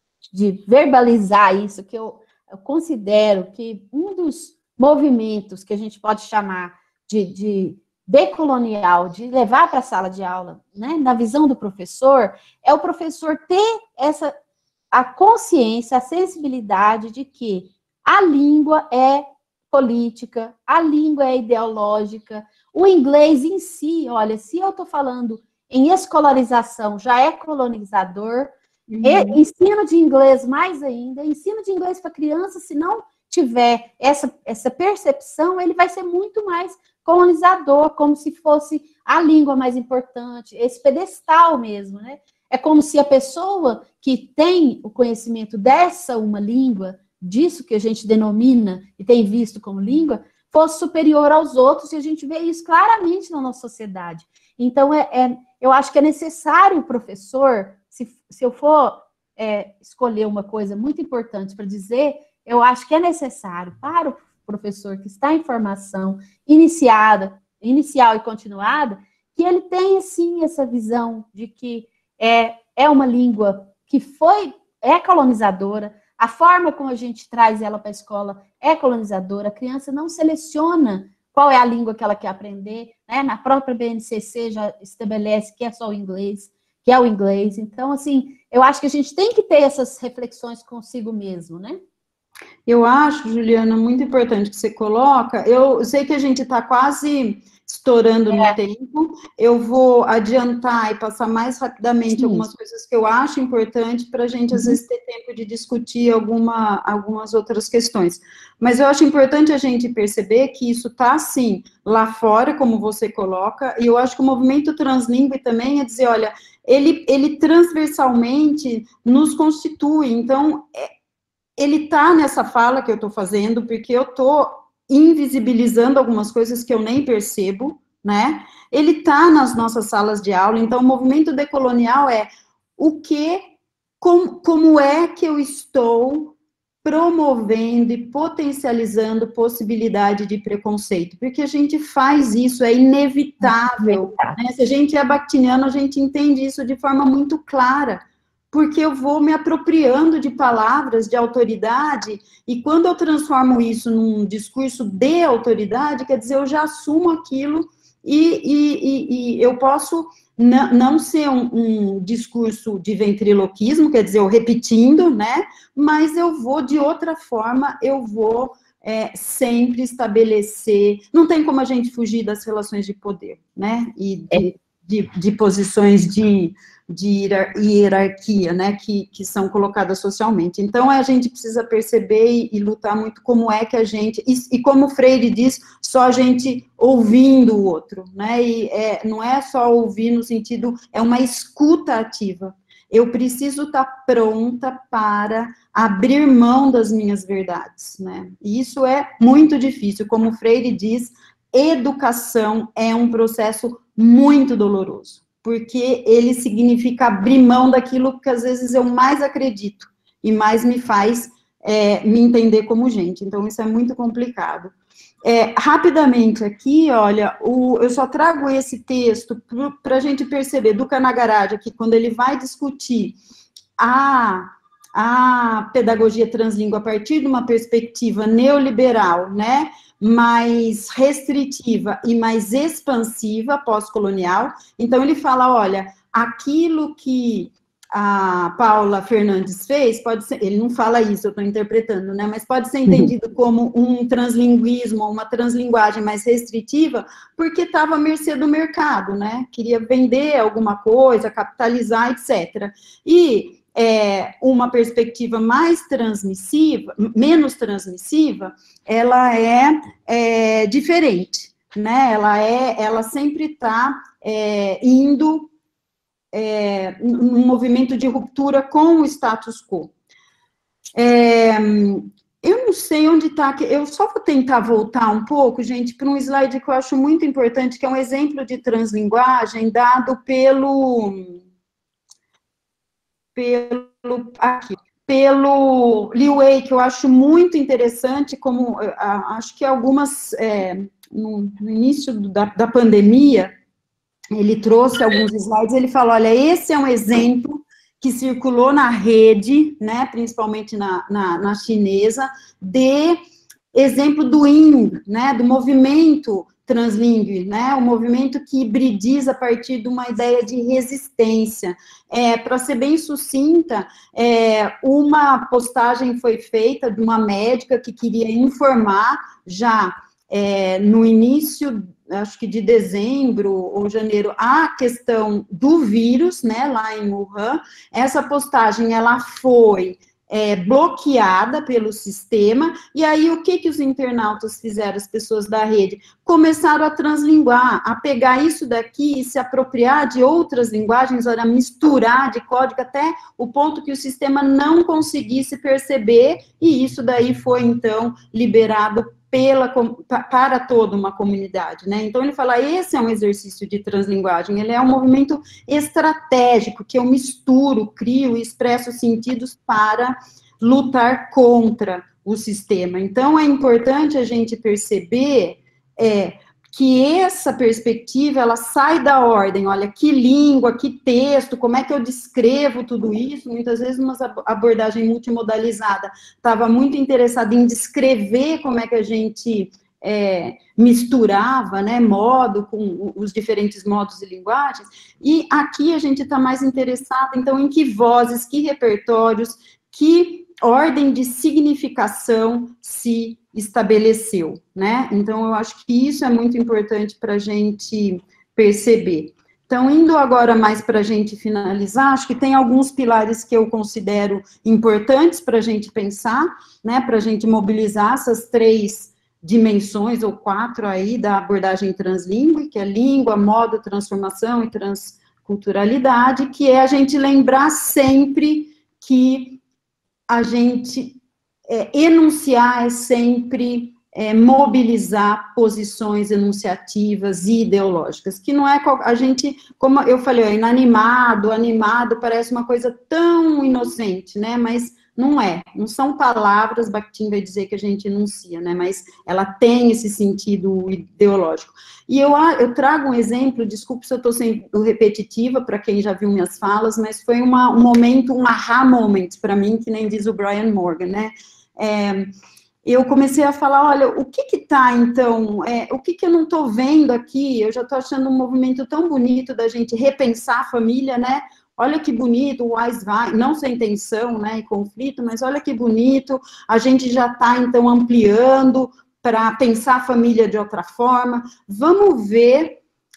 de verbalizar isso, que eu, eu considero que um dos movimentos que a gente pode chamar de, de decolonial, de levar para a sala de aula, né, na visão do professor, é o professor ter essa, a consciência, a sensibilidade de que a língua é política, a língua é ideológica, o inglês em si, olha, se eu estou falando em escolarização, já é colonizador, uhum. E ensino de inglês mais ainda, ensino de inglês para criança, se não tiver essa, essa percepção, ele vai ser muito mais colonizador, como se fosse a língua mais importante, esse pedestal mesmo, né? É como se a pessoa que tem o conhecimento dessa uma língua, disso que a gente denomina e tem visto como língua, fosse superior aos outros, e a gente vê isso claramente na nossa sociedade. Então, é, é, eu acho que é necessário o professor, se, se eu for é, escolher uma coisa muito importante para dizer, eu acho que é necessário para o professor que está em formação iniciada, inicial e continuada, que ele tenha, sim, essa visão de que é, é uma língua que foi, é colonizadora, a forma como a gente traz ela para a escola é colonizadora, a criança não seleciona qual é a língua que ela quer aprender, né? Na própria B N C C já estabelece que é só o inglês, que é o inglês. Então, assim, eu acho que a gente tem que ter essas reflexões consigo mesmo, né? Eu acho, Juliana, muito importante que você coloca. Eu sei que a gente está quase estourando no é. tempo. Eu vou adiantar e passar mais rapidamente Sim. algumas coisas que eu acho importante para a gente, às uhum. vezes, ter tempo de discutir alguma, algumas outras questões. Mas eu acho importante a gente perceber que isso está, sim, lá fora, como você coloca, e eu acho que o movimento translingüe também é dizer, olha, ele, ele transversalmente nos constitui. Então, é, ele está nessa fala que eu estou fazendo, porque eu estou invisibilizando algumas coisas que eu nem percebo, né? Ele está nas nossas salas de aula, então o movimento decolonial é o que, com, como é que eu estou promovendo e potencializando possibilidade de preconceito, porque a gente faz isso, é inevitável, né? Se a gente é bakhtiniano, a gente entende isso de forma muito clara, porque eu vou me apropriando de palavras de autoridade, e quando eu transformo isso num discurso de autoridade, quer dizer, eu já assumo aquilo, e, e, e, e eu posso não, não ser um, um discurso de ventriloquismo, quer dizer, eu repetindo, né, mas eu vou, de outra forma, eu vou é, sempre estabelecer, não tem como a gente fugir das relações de poder, né, e de, de, de posições de... de hierarquia, né, que, que são colocadas socialmente. Então, a gente precisa perceber e, e lutar muito como é que a gente, e, e como o Freire diz, só a gente ouvindo o outro, né, e é, não é só ouvir no sentido, é uma escuta ativa. Eu preciso estar pronta para abrir mão das minhas verdades, né, e isso é muito difícil, como o Freire diz, educação é um processo muito doloroso, porque ele significa abrir mão daquilo que às vezes eu mais acredito, e mais me faz é, me entender como gente, então isso é muito complicado. É, rapidamente aqui, olha, o, eu só trago esse texto para a gente perceber, do Canagaraja, que quando ele vai discutir a, a pedagogia translíngua a partir de uma perspectiva neoliberal, né, mais restritiva e mais expansiva, pós-colonial. Então, ele fala, olha, aquilo que a Paula Fernandes fez, pode ser, ele não fala isso, eu estou interpretando, né, mas pode ser entendido como um translinguismo, uma translinguagem mais restritiva, porque estava à mercê do mercado, né, queria vender alguma coisa, capitalizar, etcétera. E é, uma perspectiva mais transmissiva, menos transmissiva, ela é, é diferente, né? Ela, é, ela sempre está é, indo é, num movimento de ruptura com o status quo. É, eu não sei onde está, eu só vou tentar voltar um pouco, gente, para um slide que eu acho muito importante, que é um exemplo de translinguagem dado pelo... pelo aqui, pelo Liu Wei, que eu acho muito interessante, como acho que algumas, é, no, no início da, da pandemia, ele trouxe alguns slides, ele falou, olha, esse é um exemplo que circulou na rede, né, principalmente na, na, na chinesa, de exemplo do Yin, né, do movimento translingue, né, um movimento que hibridiza a partir de uma ideia de resistência. É, para ser bem sucinta, é, uma postagem foi feita de uma médica que queria informar já é, no início, acho que de dezembro ou janeiro, a questão do vírus, né, lá em Wuhan. Essa postagem, ela foi É, bloqueada pelo sistema, e aí o que que os internautas fizeram, as pessoas da rede? Começaram a translinguar, a pegar isso daqui e se apropriar de outras linguagens, olha, misturar de código até o ponto que o sistema não conseguisse perceber, e isso daí foi, então, liberado pela, para toda uma comunidade, né? Então, ele fala, esse é um exercício de translinguagem, ele é um movimento estratégico, que eu misturo, crio e expresso sentidos para lutar contra o sistema. Então, é importante a gente perceber é, que essa perspectiva, ela sai da ordem, olha, que língua, que texto, como é que eu descrevo tudo isso, muitas vezes uma abordagem multimodalizada estava muito interessada em descrever como é que a gente é, misturava, né, modo com os diferentes modos e linguagens, e aqui a gente está mais interessado, então, em que vozes, que repertórios, que ordem de significação se estabeleceu, né? Então, eu acho que isso é muito importante para a gente perceber. Então, indo agora mais para a gente finalizar, acho que tem alguns pilares que eu considero importantes para a gente pensar, né? Para a gente mobilizar essas três dimensões, ou quatro aí, da abordagem translingüe, que é língua, modo, transformação e transculturalidade, que é a gente lembrar sempre que a gente é, enunciar é sempre é, mobilizar posições enunciativas e ideológicas, que não é, a gente, como eu falei, é inanimado, animado, parece uma coisa tão inocente, né, mas não é, não são palavras, Bakhtin vai dizer que a gente enuncia, né, mas ela tem esse sentido ideológico. E eu, eu trago um exemplo, desculpe se eu estou sendo repetitiva para quem já viu minhas falas, mas foi uma, um momento, um aha moment para mim, que nem diz o Brian Morgan, né, é, eu comecei a falar, olha, o que que tá, então, é, o que que eu não estou vendo aqui, eu já estou achando um movimento tão bonito da gente repensar a família, né, olha que bonito, o Wise vai, não sem tensão, né, e conflito, mas olha que bonito, a gente já está, então, ampliando para pensar a família de outra forma, vamos ver,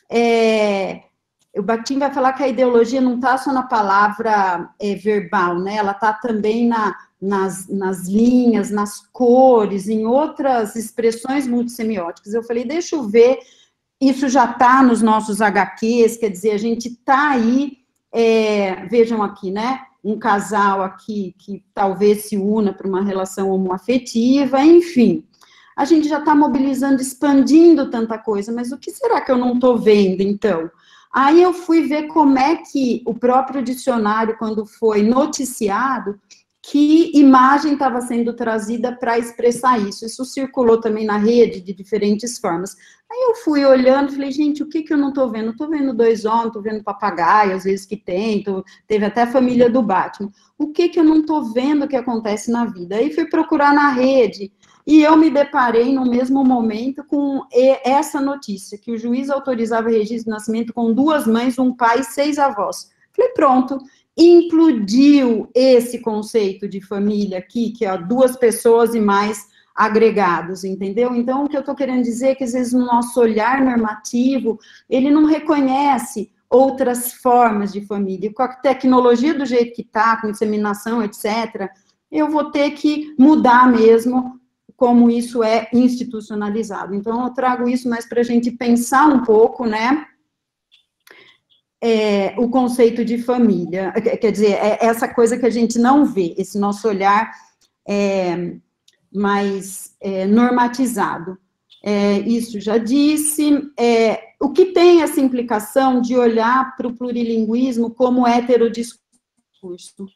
é, o Bakhtin vai falar que a ideologia não está só na palavra é, verbal, né, ela está também na, nas, nas linhas, nas cores, em outras expressões multissemióticas. Eu falei, deixa eu ver, isso já está nos nossos agá quês, quer dizer, a gente está aí, é, vejam aqui, né, um casal aqui que talvez se una para uma relação homoafetiva, enfim, a gente já está mobilizando, expandindo tanta coisa, mas o que será que eu não estou vendo, então? Aí eu fui ver como é que o próprio dicionário, quando foi noticiado, que imagem estava sendo trazida para expressar isso. Isso circulou também na rede de diferentes formas. Aí eu fui olhando e falei, gente, o que que eu não estou vendo? Estou vendo dois homens, estou vendo papagaio, às vezes que tem, tô, teve até a família do Batman. O que que eu não estou vendo que acontece na vida? Aí fui procurar na rede, e eu me deparei no mesmo momento com essa notícia, que o juiz autorizava registro de nascimento com duas mães, um pai e seis avós. Falei, pronto, implodiu esse conceito de família aqui, que é duas pessoas e mais agregados, entendeu? Então, o que eu estou querendo dizer é que, às vezes, o nosso olhar normativo, ele não reconhece outras formas de família. Com a tecnologia do jeito que está, com disseminação, etcétera, eu vou ter que mudar mesmo como isso é institucionalizado. Então, eu trago isso mais para a gente pensar um pouco, né, é, o conceito de família, quer dizer, é essa coisa que a gente não vê, esse nosso olhar é, mais é, normatizado. É, isso já disse. É, o que tem essa implicação de olhar para o plurilinguismo como heterodiscurso,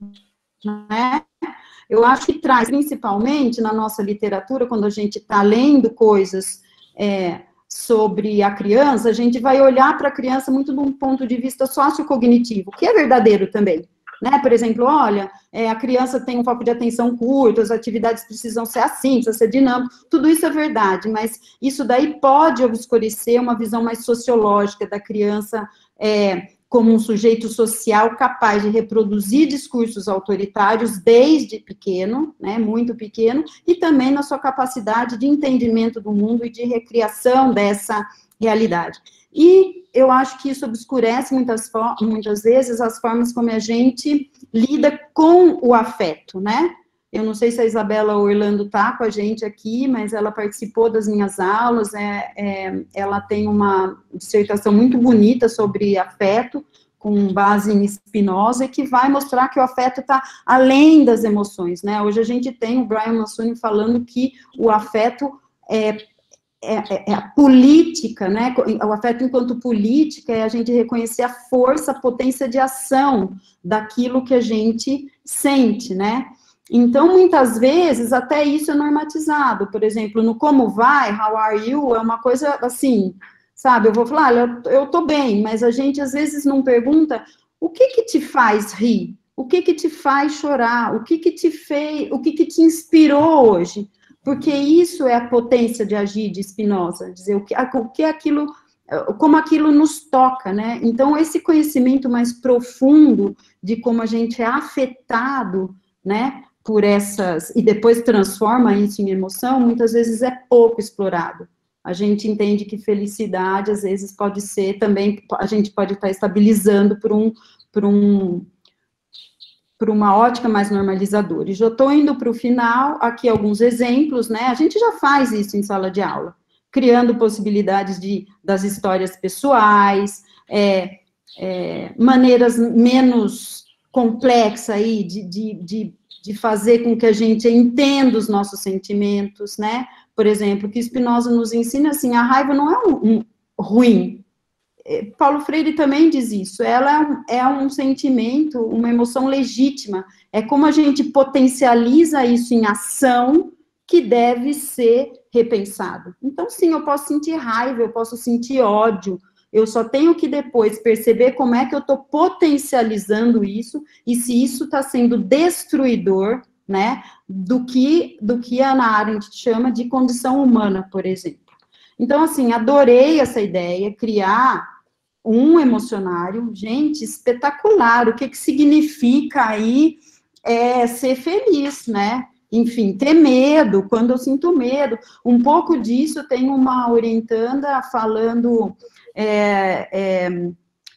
né? Eu acho que traz, principalmente na nossa literatura, quando a gente está lendo coisas é, sobre a criança, a gente vai olhar para a criança muito de um ponto de vista sociocognitivo, que é verdadeiro também. Né? Por exemplo, olha, é, a criança tem um foco de atenção curto, as atividades precisam ser assim, precisa ser dinâmico, tudo isso é verdade, mas isso daí pode obscurecer uma visão mais sociológica da criança é, como um sujeito social capaz de reproduzir discursos autoritários desde pequeno, né, muito pequeno, e também na sua capacidade de entendimento do mundo e de recriação dessa realidade. E eu acho que isso obscurece muitas, muitas vezes as formas como a gente lida com o afeto, né? Eu não sei se a Isabela Orlando está com a gente aqui, mas ela participou das minhas aulas, é, é, ela tem uma dissertação muito bonita sobre afeto, com base em Spinoza, que vai mostrar que o afeto está além das emoções, né? Hoje a gente tem o Brian Massoni falando que o afeto é É, é a política, né, o afeto enquanto política é a gente reconhecer a força, a potência de ação daquilo que a gente sente, né, então, muitas vezes, até isso é normatizado, por exemplo, no como vai, how are you, é uma coisa assim, sabe, eu vou falar, olha, eu tô bem, mas a gente às vezes não pergunta, o que que te faz rir? O que que te faz chorar? O que que te fez, o que que te inspirou hoje? Porque isso é a potência de agir de Spinoza, dizer o que, o que aquilo, como aquilo nos toca, né? Então, esse conhecimento mais profundo de como a gente é afetado, né, por essas, e depois transforma isso em emoção, muitas vezes é pouco explorado. A gente entende que felicidade, às vezes, pode ser também, a gente pode estar estabilizando por um, por um, por uma ótica mais normalizadora. E já estou indo para o final, aqui alguns exemplos, né? A gente já faz isso em sala de aula, criando possibilidades de, das histórias pessoais, é, é, maneiras menos complexas aí de, de, de, de fazer com que a gente entenda os nossos sentimentos, né? Por exemplo, que Spinoza nos ensina, assim, a raiva não é um, um ruim. Paulo Freire também diz isso, ela é um, é um sentimento, uma emoção legítima, é como a gente potencializa isso em ação que deve ser repensado. Então, sim, eu posso sentir raiva, eu posso sentir ódio, eu só tenho que depois perceber como é que eu estou potencializando isso, e se isso está sendo destruidor, né, do que, do que a Hannah Arendt chama de condição humana, por exemplo. Então, assim, adorei essa ideia, criar um emocionário, gente, espetacular, o que que significa aí é, ser feliz, né? Enfim, ter medo, quando eu sinto medo, um pouco disso tem uma orientanda falando é, é,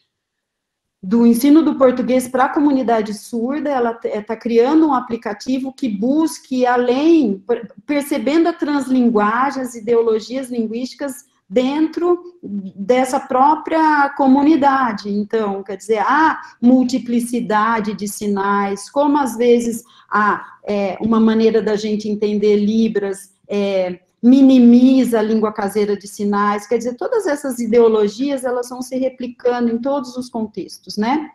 do ensino do português para a comunidade surda, ela está criando um aplicativo que busque, além, percebendo a translinguagem, as ideologias linguísticas dentro dessa própria comunidade. Então, quer dizer, a multiplicidade de sinais, como às vezes há é, uma maneira da gente entender Libras, é, minimiza a língua caseira de sinais, quer dizer, todas essas ideologias, elas vão se replicando em todos os contextos, né?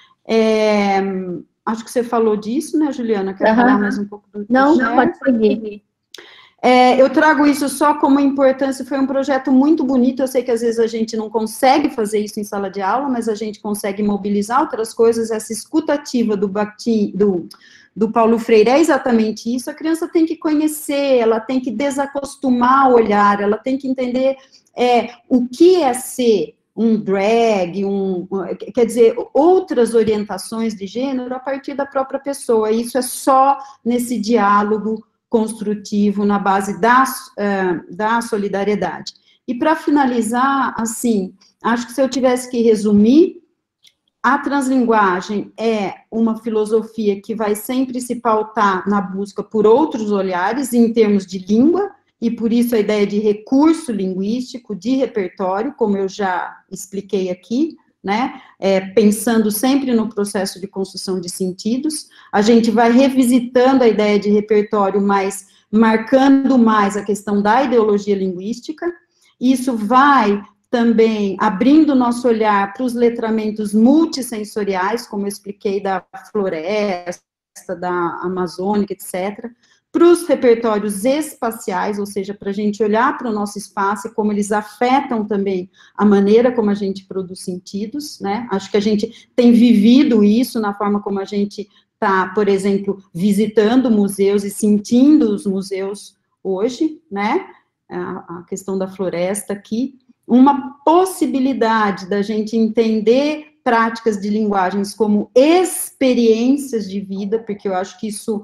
É, acho que você falou disso, né, Juliana? Quer uhum. falar mais um pouco do Não, não, pode seguir. É, eu trago isso só como importância, foi um projeto muito bonito, eu sei que às vezes a gente não consegue fazer isso em sala de aula, mas a gente consegue mobilizar outras coisas, essa escutativa do, Bakhtin, do, do Paulo Freire é exatamente isso, a criança tem que conhecer, ela tem que desacostumar o olhar, ela tem que entender é, o que é ser um drag, um, quer dizer, outras orientações de gênero a partir da própria pessoa, isso é só nesse diálogo construtivo na base da, uh, da solidariedade. E para finalizar, assim, acho que se eu tivesse que resumir, a translinguagem é uma filosofia que vai sempre se pautar na busca por outros olhares em termos de língua, e por isso a ideia de recurso linguístico, de repertório, como eu já expliquei aqui, né, é, pensando sempre no processo de construção de sentidos. A gente vai revisitando a ideia de repertório, mas marcando mais a questão da ideologia linguística. Isso vai também abrindo o nosso olhar para os letramentos multissensoriais, como eu expliquei, da floresta, da amazônica, etcétera, para os repertórios espaciais, ou seja, para a gente olhar para o nosso espaço e como eles afetam também a maneira como a gente produz sentidos, né? Acho que a gente tem vivido isso na forma como a gente está, por exemplo, visitando museus e sentindo os museus hoje, né? A, a questão da floresta aqui, uma possibilidade da gente entender práticas de linguagens como experiências de vida, porque eu acho que isso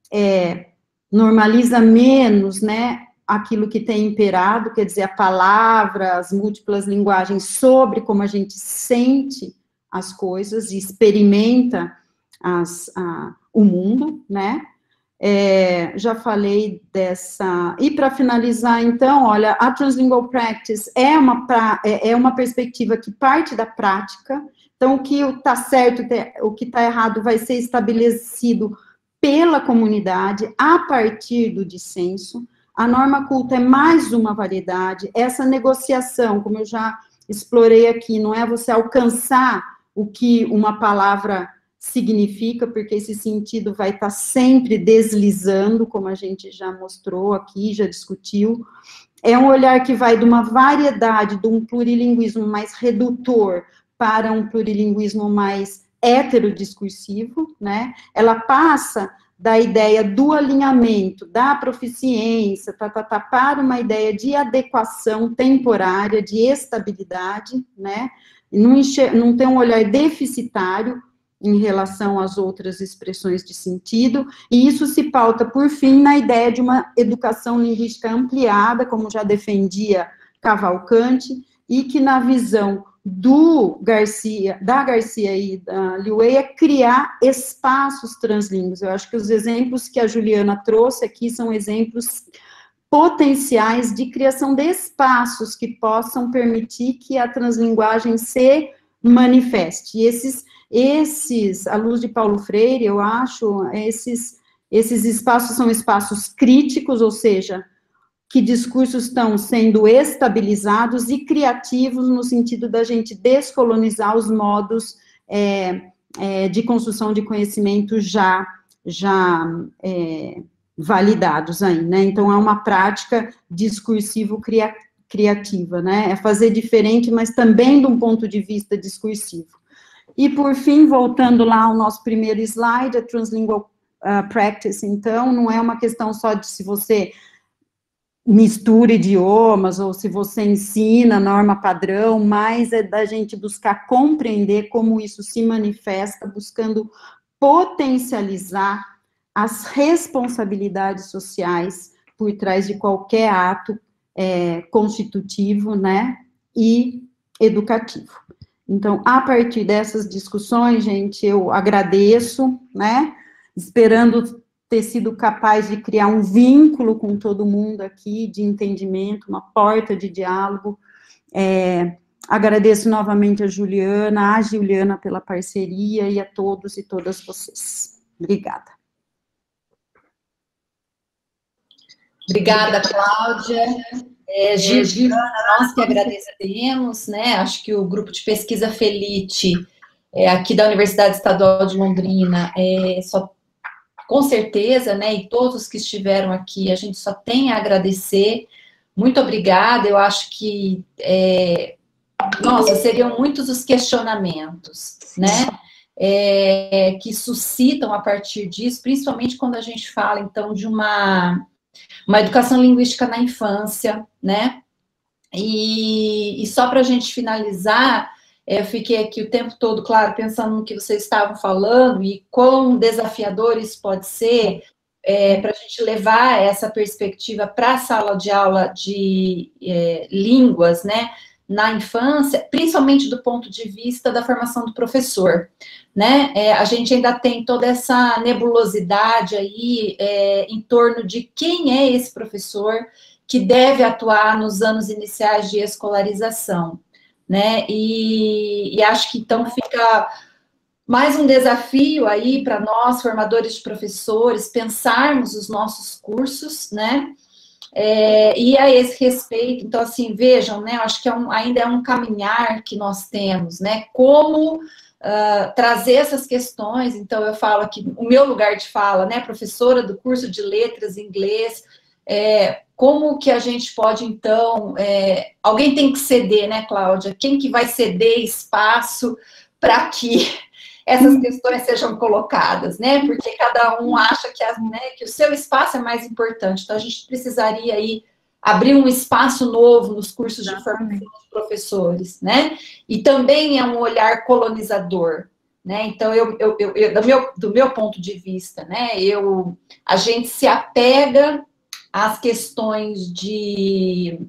é, normaliza menos, né, aquilo que tem imperado, quer dizer, a palavra, as múltiplas linguagens sobre como a gente sente as coisas e experimenta as, a, o mundo, né? É, já falei dessa... E para finalizar, então, olha, a Translingual Practice é uma, pra, é, é uma perspectiva que parte da prática, então o que está certo, o que está errado vai ser estabelecido pela comunidade, a partir do dissenso. A norma culta é mais uma variedade, essa negociação, como eu já explorei aqui, não é você alcançar o que uma palavra significa, porque esse sentido vai estar sempre deslizando, como a gente já mostrou aqui, já discutiu. É um olhar que vai de uma variedade, de um plurilinguismo mais redutor para um plurilinguismo mais heterodiscursivo, né? Ela passa da ideia do alinhamento, da proficiência, tá, tá, tá, para uma ideia de adequação temporária, de estabilidade, né? Não, enxer- não tem um olhar deficitário em relação às outras expressões de sentido, e isso se pauta, por fim, na ideia de uma educação linguística ampliada, como já defendia Cavalcanti, e que na visão do Garcia, da Garcia e da Liwei, é criar espaços translíngues. Eu acho que os exemplos que a Juliana trouxe aqui são exemplos potenciais de criação de espaços que possam permitir que a translinguagem se manifeste. E esses, esses, à luz de Paulo Freire, eu acho, esses, esses espaços são espaços críticos, ou seja, que discursos estão sendo estabilizados e criativos no sentido da gente descolonizar os modos é, é, de construção de conhecimento já, já é, validados aí, né? Então, é uma prática discursivo-criativa, né? É fazer diferente, mas também de um ponto de vista discursivo. E, por fim, voltando lá ao nosso primeiro slide, a Translingual uh, Practice, então, não é uma questão só de se você mistura idiomas, ou se você ensina norma padrão, mas é da gente buscar compreender como isso se manifesta, buscando potencializar as responsabilidades sociais por trás de qualquer ato é, constitutivo, né, e educativo. Então, a partir dessas discussões, gente, eu agradeço, né, esperando ter sido capaz de criar um vínculo com todo mundo aqui, de entendimento, uma porta de diálogo. É, agradeço novamente a Juliana, a Juliana pela parceria e a todos e todas vocês. Obrigada. Obrigada, Cláudia. É, Juliana, nós que agradecemos, né? Acho que o grupo de pesquisa Felite, é, aqui da Universidade Estadual de Londrina, é, só com certeza, né, e todos que estiveram aqui, a gente só tem a agradecer. Muito obrigada, eu acho que, é, nossa, seriam muitos os questionamentos, né, é, que suscitam a partir disso, principalmente quando a gente fala, então, de uma, uma educação linguística na infância, né, e, e só para a gente finalizar, eu fiquei aqui o tempo todo, claro, pensando no que vocês estavam falando e quão desafiador isso pode ser é, para a gente levar essa perspectiva para a sala de aula de é, línguas, né, na infância, principalmente do ponto de vista da formação do professor, né? É, a gente ainda tem toda essa nebulosidade aí é, em torno de quem é esse professor que deve atuar nos anos iniciais de escolarização, né? E, e acho que então fica mais um desafio aí para nós, formadores de professores, pensarmos os nossos cursos, né? É, e a esse respeito, então, assim, vejam, né, eu acho que é um, ainda é um caminhar que nós temos, né, como uh, trazer essas questões, então, eu falo aqui, o meu lugar de fala, né, professora do curso de letras em inglês, é, como que a gente pode, então, é, alguém tem que ceder, né, Cláudia, quem que vai ceder espaço para que essas questões sejam colocadas, né? Porque cada um acha que, a, né, que o seu espaço é mais importante. Então, a gente precisaria aí abrir um espaço novo nos cursos de formação dos professores, né? E também é um olhar colonizador, né? Então, eu, eu, eu, eu do, meu, do meu ponto de vista, né? Eu, a gente se apega às questões de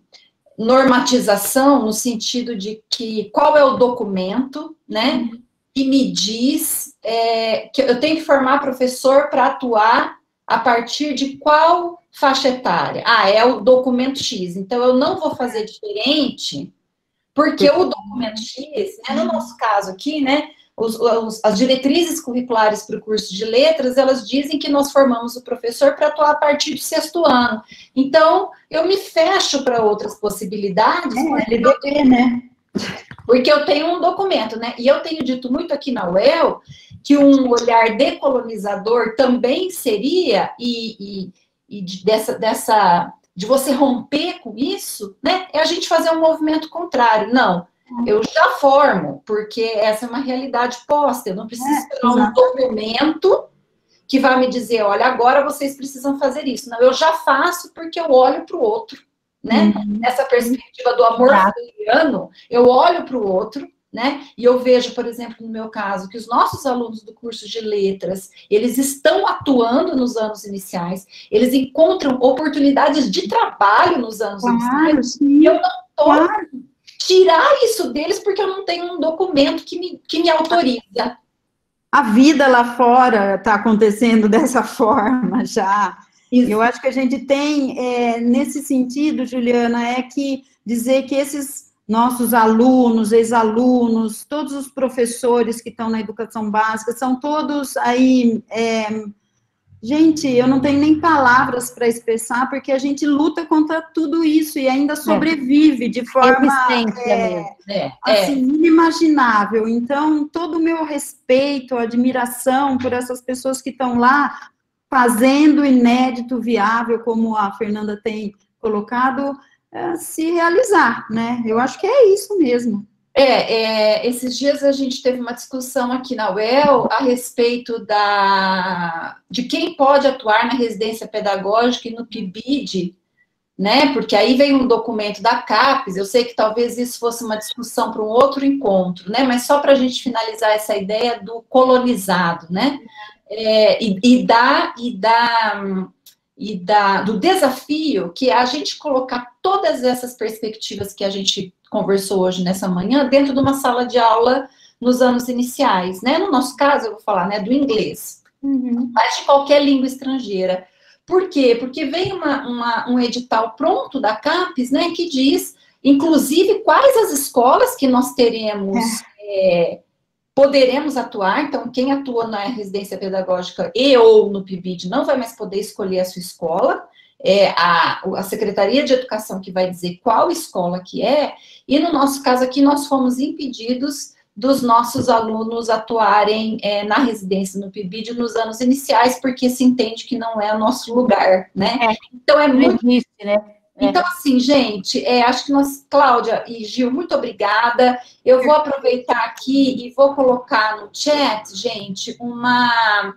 normatização, no sentido de que qual é o documento, né? Que me diz é, que eu tenho que formar professor para atuar a partir de qual faixa etária? Ah, é o documento X. Então, eu não vou fazer diferente, porque o documento X, né, no nosso caso aqui, né, os, os, as diretrizes curriculares para o curso de letras, elas dizem que nós formamos o professor para atuar a partir do sexto ano. Então, eu me fecho para outras possibilidades. É, L D B, né? Porque eu tenho um documento, né? E eu tenho dito muito aqui na U E L que um olhar decolonizador também seria, e, e, e de, dessa, dessa, de você romper com isso, né? É a gente fazer um movimento contrário. Não, eu já formo, porque essa é uma realidade posta. Eu não preciso É, esperar um documento que vai me dizer, olha, agora vocês precisam fazer isso. Não, eu já faço porque eu olho para o outro. Né? Uhum. Nessa perspectiva do amor filiano, eu olho para o outro, né? E eu vejo, por exemplo, no meu caso, que os nossos alunos do curso de letras, eles estão atuando nos anos iniciais, eles encontram oportunidades de trabalho nos anos claro, iniciais, sim, e eu não posso claro. tirar isso deles porque eu não tenho um documento que me, que me autoriza. A vida lá fora está acontecendo dessa forma já. Isso. Eu acho que a gente tem, é, nesse sentido, Juliana, é que dizer que esses nossos alunos, ex-alunos, todos os professores que estão na educação básica, são todos aí, é, gente, eu não tenho nem palavras para expressar, porque a gente luta contra tudo isso e ainda sobrevive é. de forma é, é, assim, é. inimaginável. Então, todo o meu respeito, admiração por essas pessoas que estão lá, fazendo inédito, viável, como a Fernanda tem colocado, é, se realizar, né? Eu acho que é isso mesmo. É, é, esses dias a gente teve uma discussão aqui na U E L a respeito da, de quem pode atuar na residência pedagógica e no P I B I D, né? Porque aí veio um documento da CAPES, eu sei que talvez isso fosse uma discussão para um outro encontro, né? Mas só para a gente finalizar essa ideia do colonizado, né? É, e, e, da, e, da, e da, do desafio que é a gente colocar todas essas perspectivas que a gente conversou hoje nessa manhã dentro de uma sala de aula nos anos iniciais, né? No nosso caso, eu vou falar, né, do inglês, uhum. mas de qualquer língua estrangeira. Por quê? Porque vem uma, uma, um edital pronto da CAPES, né, que diz, inclusive, quais as escolas que nós teremos... É. É, poderemos atuar, então quem atua na residência pedagógica e ou no P I B I D não vai mais poder escolher a sua escola, é a, a Secretaria de Educação que vai dizer qual escola que é, e no nosso caso aqui nós fomos impedidos dos nossos alunos atuarem é, na residência no P I B I D nos anos iniciais, porque se entende que não é o nosso lugar, né? É, então é muito... Existe, né? Então, assim, gente, é, acho que nós, Cláudia e Gil, muito obrigada. Eu vou aproveitar aqui e vou colocar no chat, gente, uma,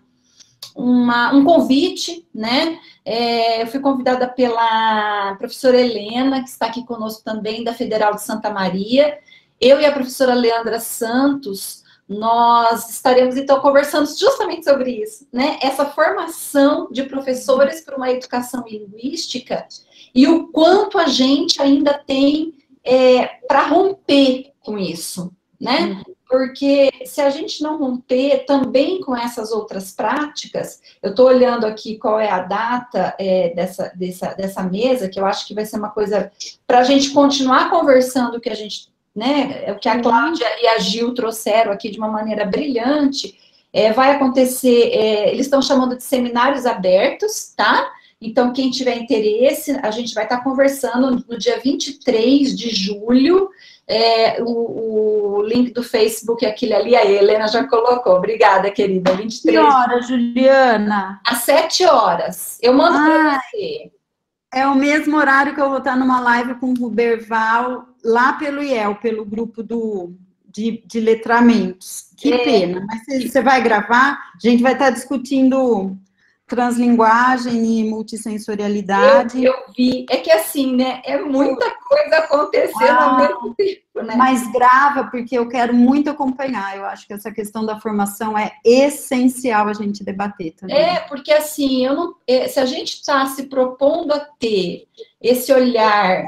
uma, um convite, né? É, eu fui convidada pela professora Helena, que está aqui conosco também, da Federal de Santa Maria. Eu e a professora Leandra Santos, nós estaremos, então, conversando justamente sobre isso, né? Essa formação de professores para uma educação linguística e o quanto a gente ainda tem é, para romper com isso, né? Porque se a gente não romper também com essas outras práticas, eu estou olhando aqui qual é a data é, dessa, dessa, dessa mesa, que eu acho que vai ser uma coisa para a gente continuar conversando o que a gente, né, o que a Cláudia e a Gil trouxeram aqui de uma maneira brilhante. É, vai acontecer, é, eles estão chamando de seminários abertos, tá? Então, quem tiver interesse, a gente vai estar conversando no dia vinte e três de julho, é, o, o link do Facebook é aquele ali, a Helena já colocou. Obrigada, querida. vinte e três. Que hora, Juliana? Às sete horas. Eu mando ah, para você. É o mesmo horário que eu vou estar numa live com o Ruberval, lá pelo I E L, pelo grupo do, de, de letramentos. Que é. Pena. Mas você, você vai gravar? A gente vai estar discutindo translinguagem e multissensorialidade. Eu, eu vi. É que assim, né? É muita coisa acontecendo ah, ao mesmo tempo, né? Mas grava, porque eu quero muito acompanhar. Eu acho que essa questão da formação é essencial a gente debater também. É, porque assim, eu não, se a gente está se propondo a ter esse olhar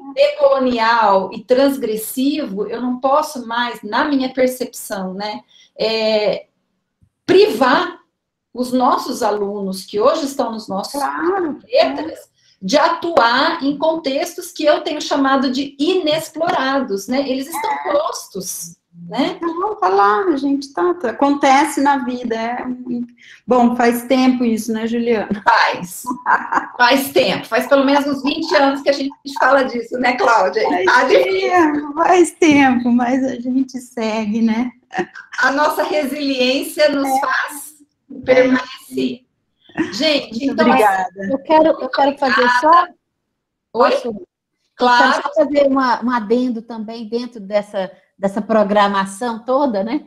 decolonial e transgressivo, eu não posso mais, na minha percepção, né? É, privar os nossos alunos, que hoje estão nos nossos claro, letras, é. de atuar em contextos que eu tenho chamado de inexplorados, né? Eles estão é. postos, né? Não, tá lá, a gente tá, tá, acontece na vida, é... Bom, faz tempo isso, né, Juliana? Faz, faz tempo, faz pelo menos uns vinte anos que a gente fala disso, né, Cláudia? Faz, tá tempo, faz tempo, mas a gente segue, né? A nossa resiliência nos é. faz permanecer. Gente, muito então... Obrigada. Eu quero, eu quero fazer só... Oi? Posso... Claro. Quero só fazer uma, um adendo também dentro dessa, dessa programação toda, né?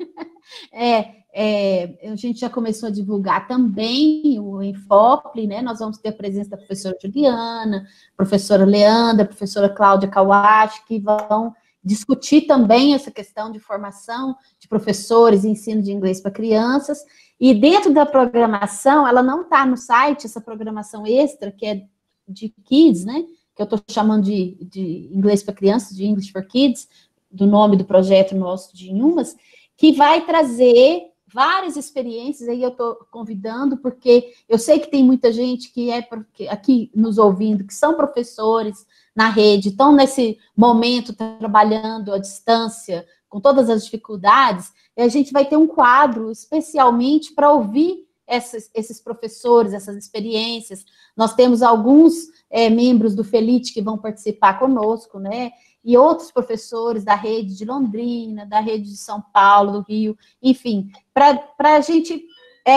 É, é, a gente já começou a divulgar também o Enfople, né? Nós vamos ter a presença da professora Juliana, professora Leandra, professora Cláudia Kawashi, que vão discutir também essa questão de formação de professores e ensino de inglês para crianças. E dentro da programação, ela não está no site, essa programação extra, que é de kids, né? Que eu estou chamando de, de inglês para crianças, de English for Kids, do nome do projeto nosso de Inhumas, que vai trazer várias experiências, aí eu estou convidando, porque eu sei que tem muita gente que é aqui nos ouvindo, que são professores na rede, estão nesse momento trabalhando à distância, com todas as dificuldades, e a gente vai ter um quadro especialmente para ouvir essas, esses professores, essas experiências. Nós temos alguns é, membros do Felite que vão participar conosco, né? E outros professores da rede de Londrina, da rede de São Paulo, do Rio, enfim, para a gente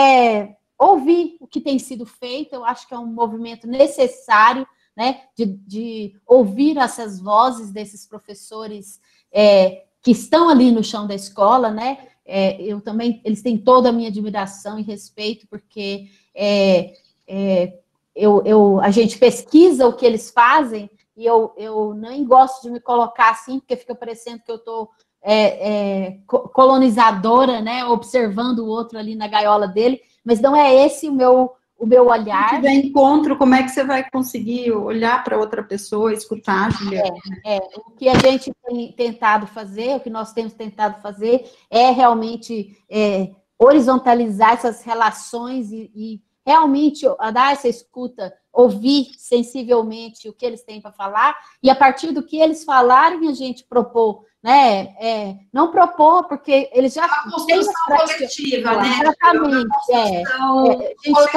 é, ouvir o que tem sido feito. Eu acho que é um movimento necessário, né, de, de ouvir essas vozes desses professores é, que estão ali no chão da escola, né? É, eu também, eles têm toda a minha admiração e respeito, porque é, é, eu, eu, a gente pesquisa o que eles fazem, e eu, eu nem gosto de me colocar assim, porque fica parecendo que eu estou é, é, colonizadora, né, observando o outro ali na gaiola dele, mas não é esse o meu, o meu olhar. Se tiver encontro, como é que você vai conseguir olhar para outra pessoa, escutar, Juliana? É, é, o que a gente tem tentado fazer, o que nós temos tentado fazer, é realmente é, horizontalizar essas relações e, e realmente dar essa escuta, ouvir sensivelmente o que eles têm para falar, e a partir do que eles falarem, a gente propor, né? É, não propor, porque eles já... Uma construção coletiva, né? Exatamente, é. é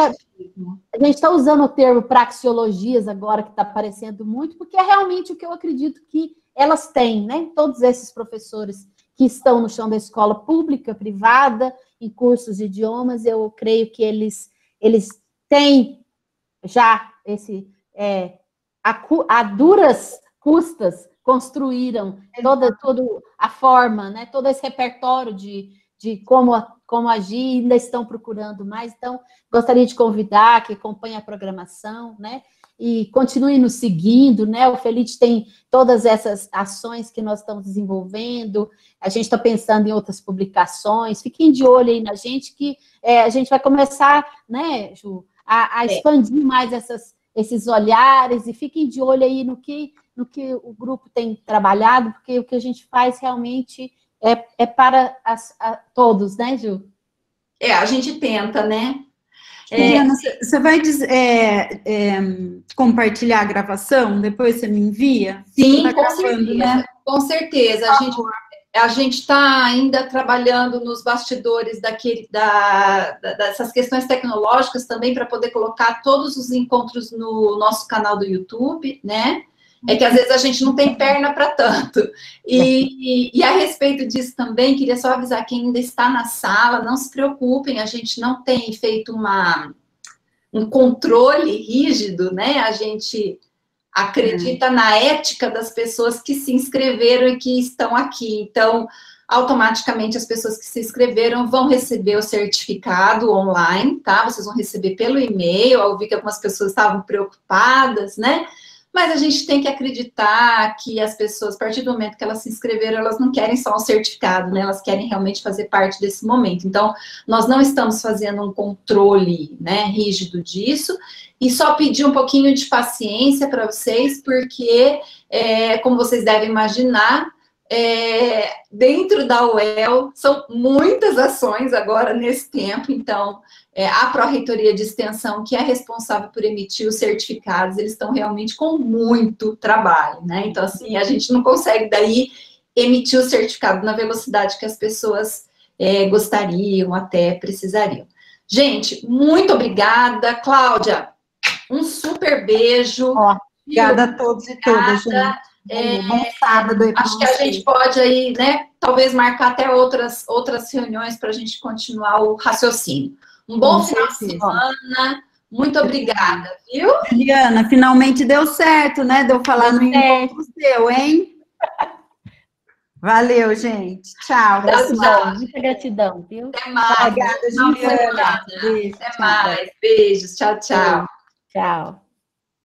a gente está tá usando o termo praxeologias agora, que está aparecendo muito, porque é realmente o que eu acredito que elas têm, né? Todos esses professores que estão no chão da escola pública, privada, em cursos de idiomas, eu creio que eles... eles têm já esse, é, a, a duras custas, construíram toda, toda a forma, né, todo esse repertório de, de como, como agir, e ainda estão procurando mais. Então, gostaria de convidar que acompanhe a programação, né, e continue nos seguindo, né, o Felite tem todas essas ações que nós estamos desenvolvendo, a gente está pensando em outras publicações, fiquem de olho aí na gente, que é, a gente vai começar, né, Ju, a, a expandir mais essas, esses olhares, e fiquem de olho aí no que no que o grupo tem trabalhado, porque o que a gente faz realmente é, é para as, a, todos, né, Ju? É, a gente tenta, né? Juliana, você é, vai dizer, é, é, compartilhar a gravação? Depois você me envia? Sim, tá com gravando, certeza. Né? Com certeza. A gente a gente está ainda trabalhando nos bastidores daquele, da, da, dessas questões tecnológicas também para poder colocar todos os encontros no nosso canal do YouTube, né? É que às vezes a gente não tem perna para tanto. E, e, e a respeito disso também, queria só avisar quem ainda está na sala, não se preocupem, a gente não tem feito uma, um controle rígido, né? A gente acredita é. na ética das pessoas que se inscreveram e que estão aqui. Então, automaticamente, as pessoas que se inscreveram vão receber o certificado online, tá? Vocês vão receber pelo e-mail. Eu vi que algumas pessoas estavam preocupadas, né? Mas a gente tem que acreditar que as pessoas, a partir do momento que elas se inscreveram, elas não querem só um certificado, né? Elas querem realmente fazer parte desse momento. Então, nós não estamos fazendo um controle, né, rígido disso, e só pedir um pouquinho de paciência para vocês, porque, é, como vocês devem imaginar, é, dentro da U E L são muitas ações agora nesse tempo, então é, a Pró-Reitoria de Extensão, que é responsável por emitir os certificados, eles estão realmente com muito trabalho, né? Então, assim, a gente não consegue daí emitir o certificado na velocidade que as pessoas é, gostariam, até precisariam. Gente, muito obrigada. Cláudia, um super beijo. Ó, obrigada a todos e todas, gente. É, bom sábado aí. Acho que a gente pode aí, né, talvez marcar até outras, outras reuniões para a gente continuar o raciocínio. Um bom final de semana. Muito obrigada, viu? Juliana, finalmente deu certo, né? Deu falar no encontro seu, hein? Valeu, gente. Tchau. Gratidão, muita gratidão, viu? Até mais. Obrigada, Juliana. Beijo, Até mais. Beijos. Tchau, tchau. Tchau.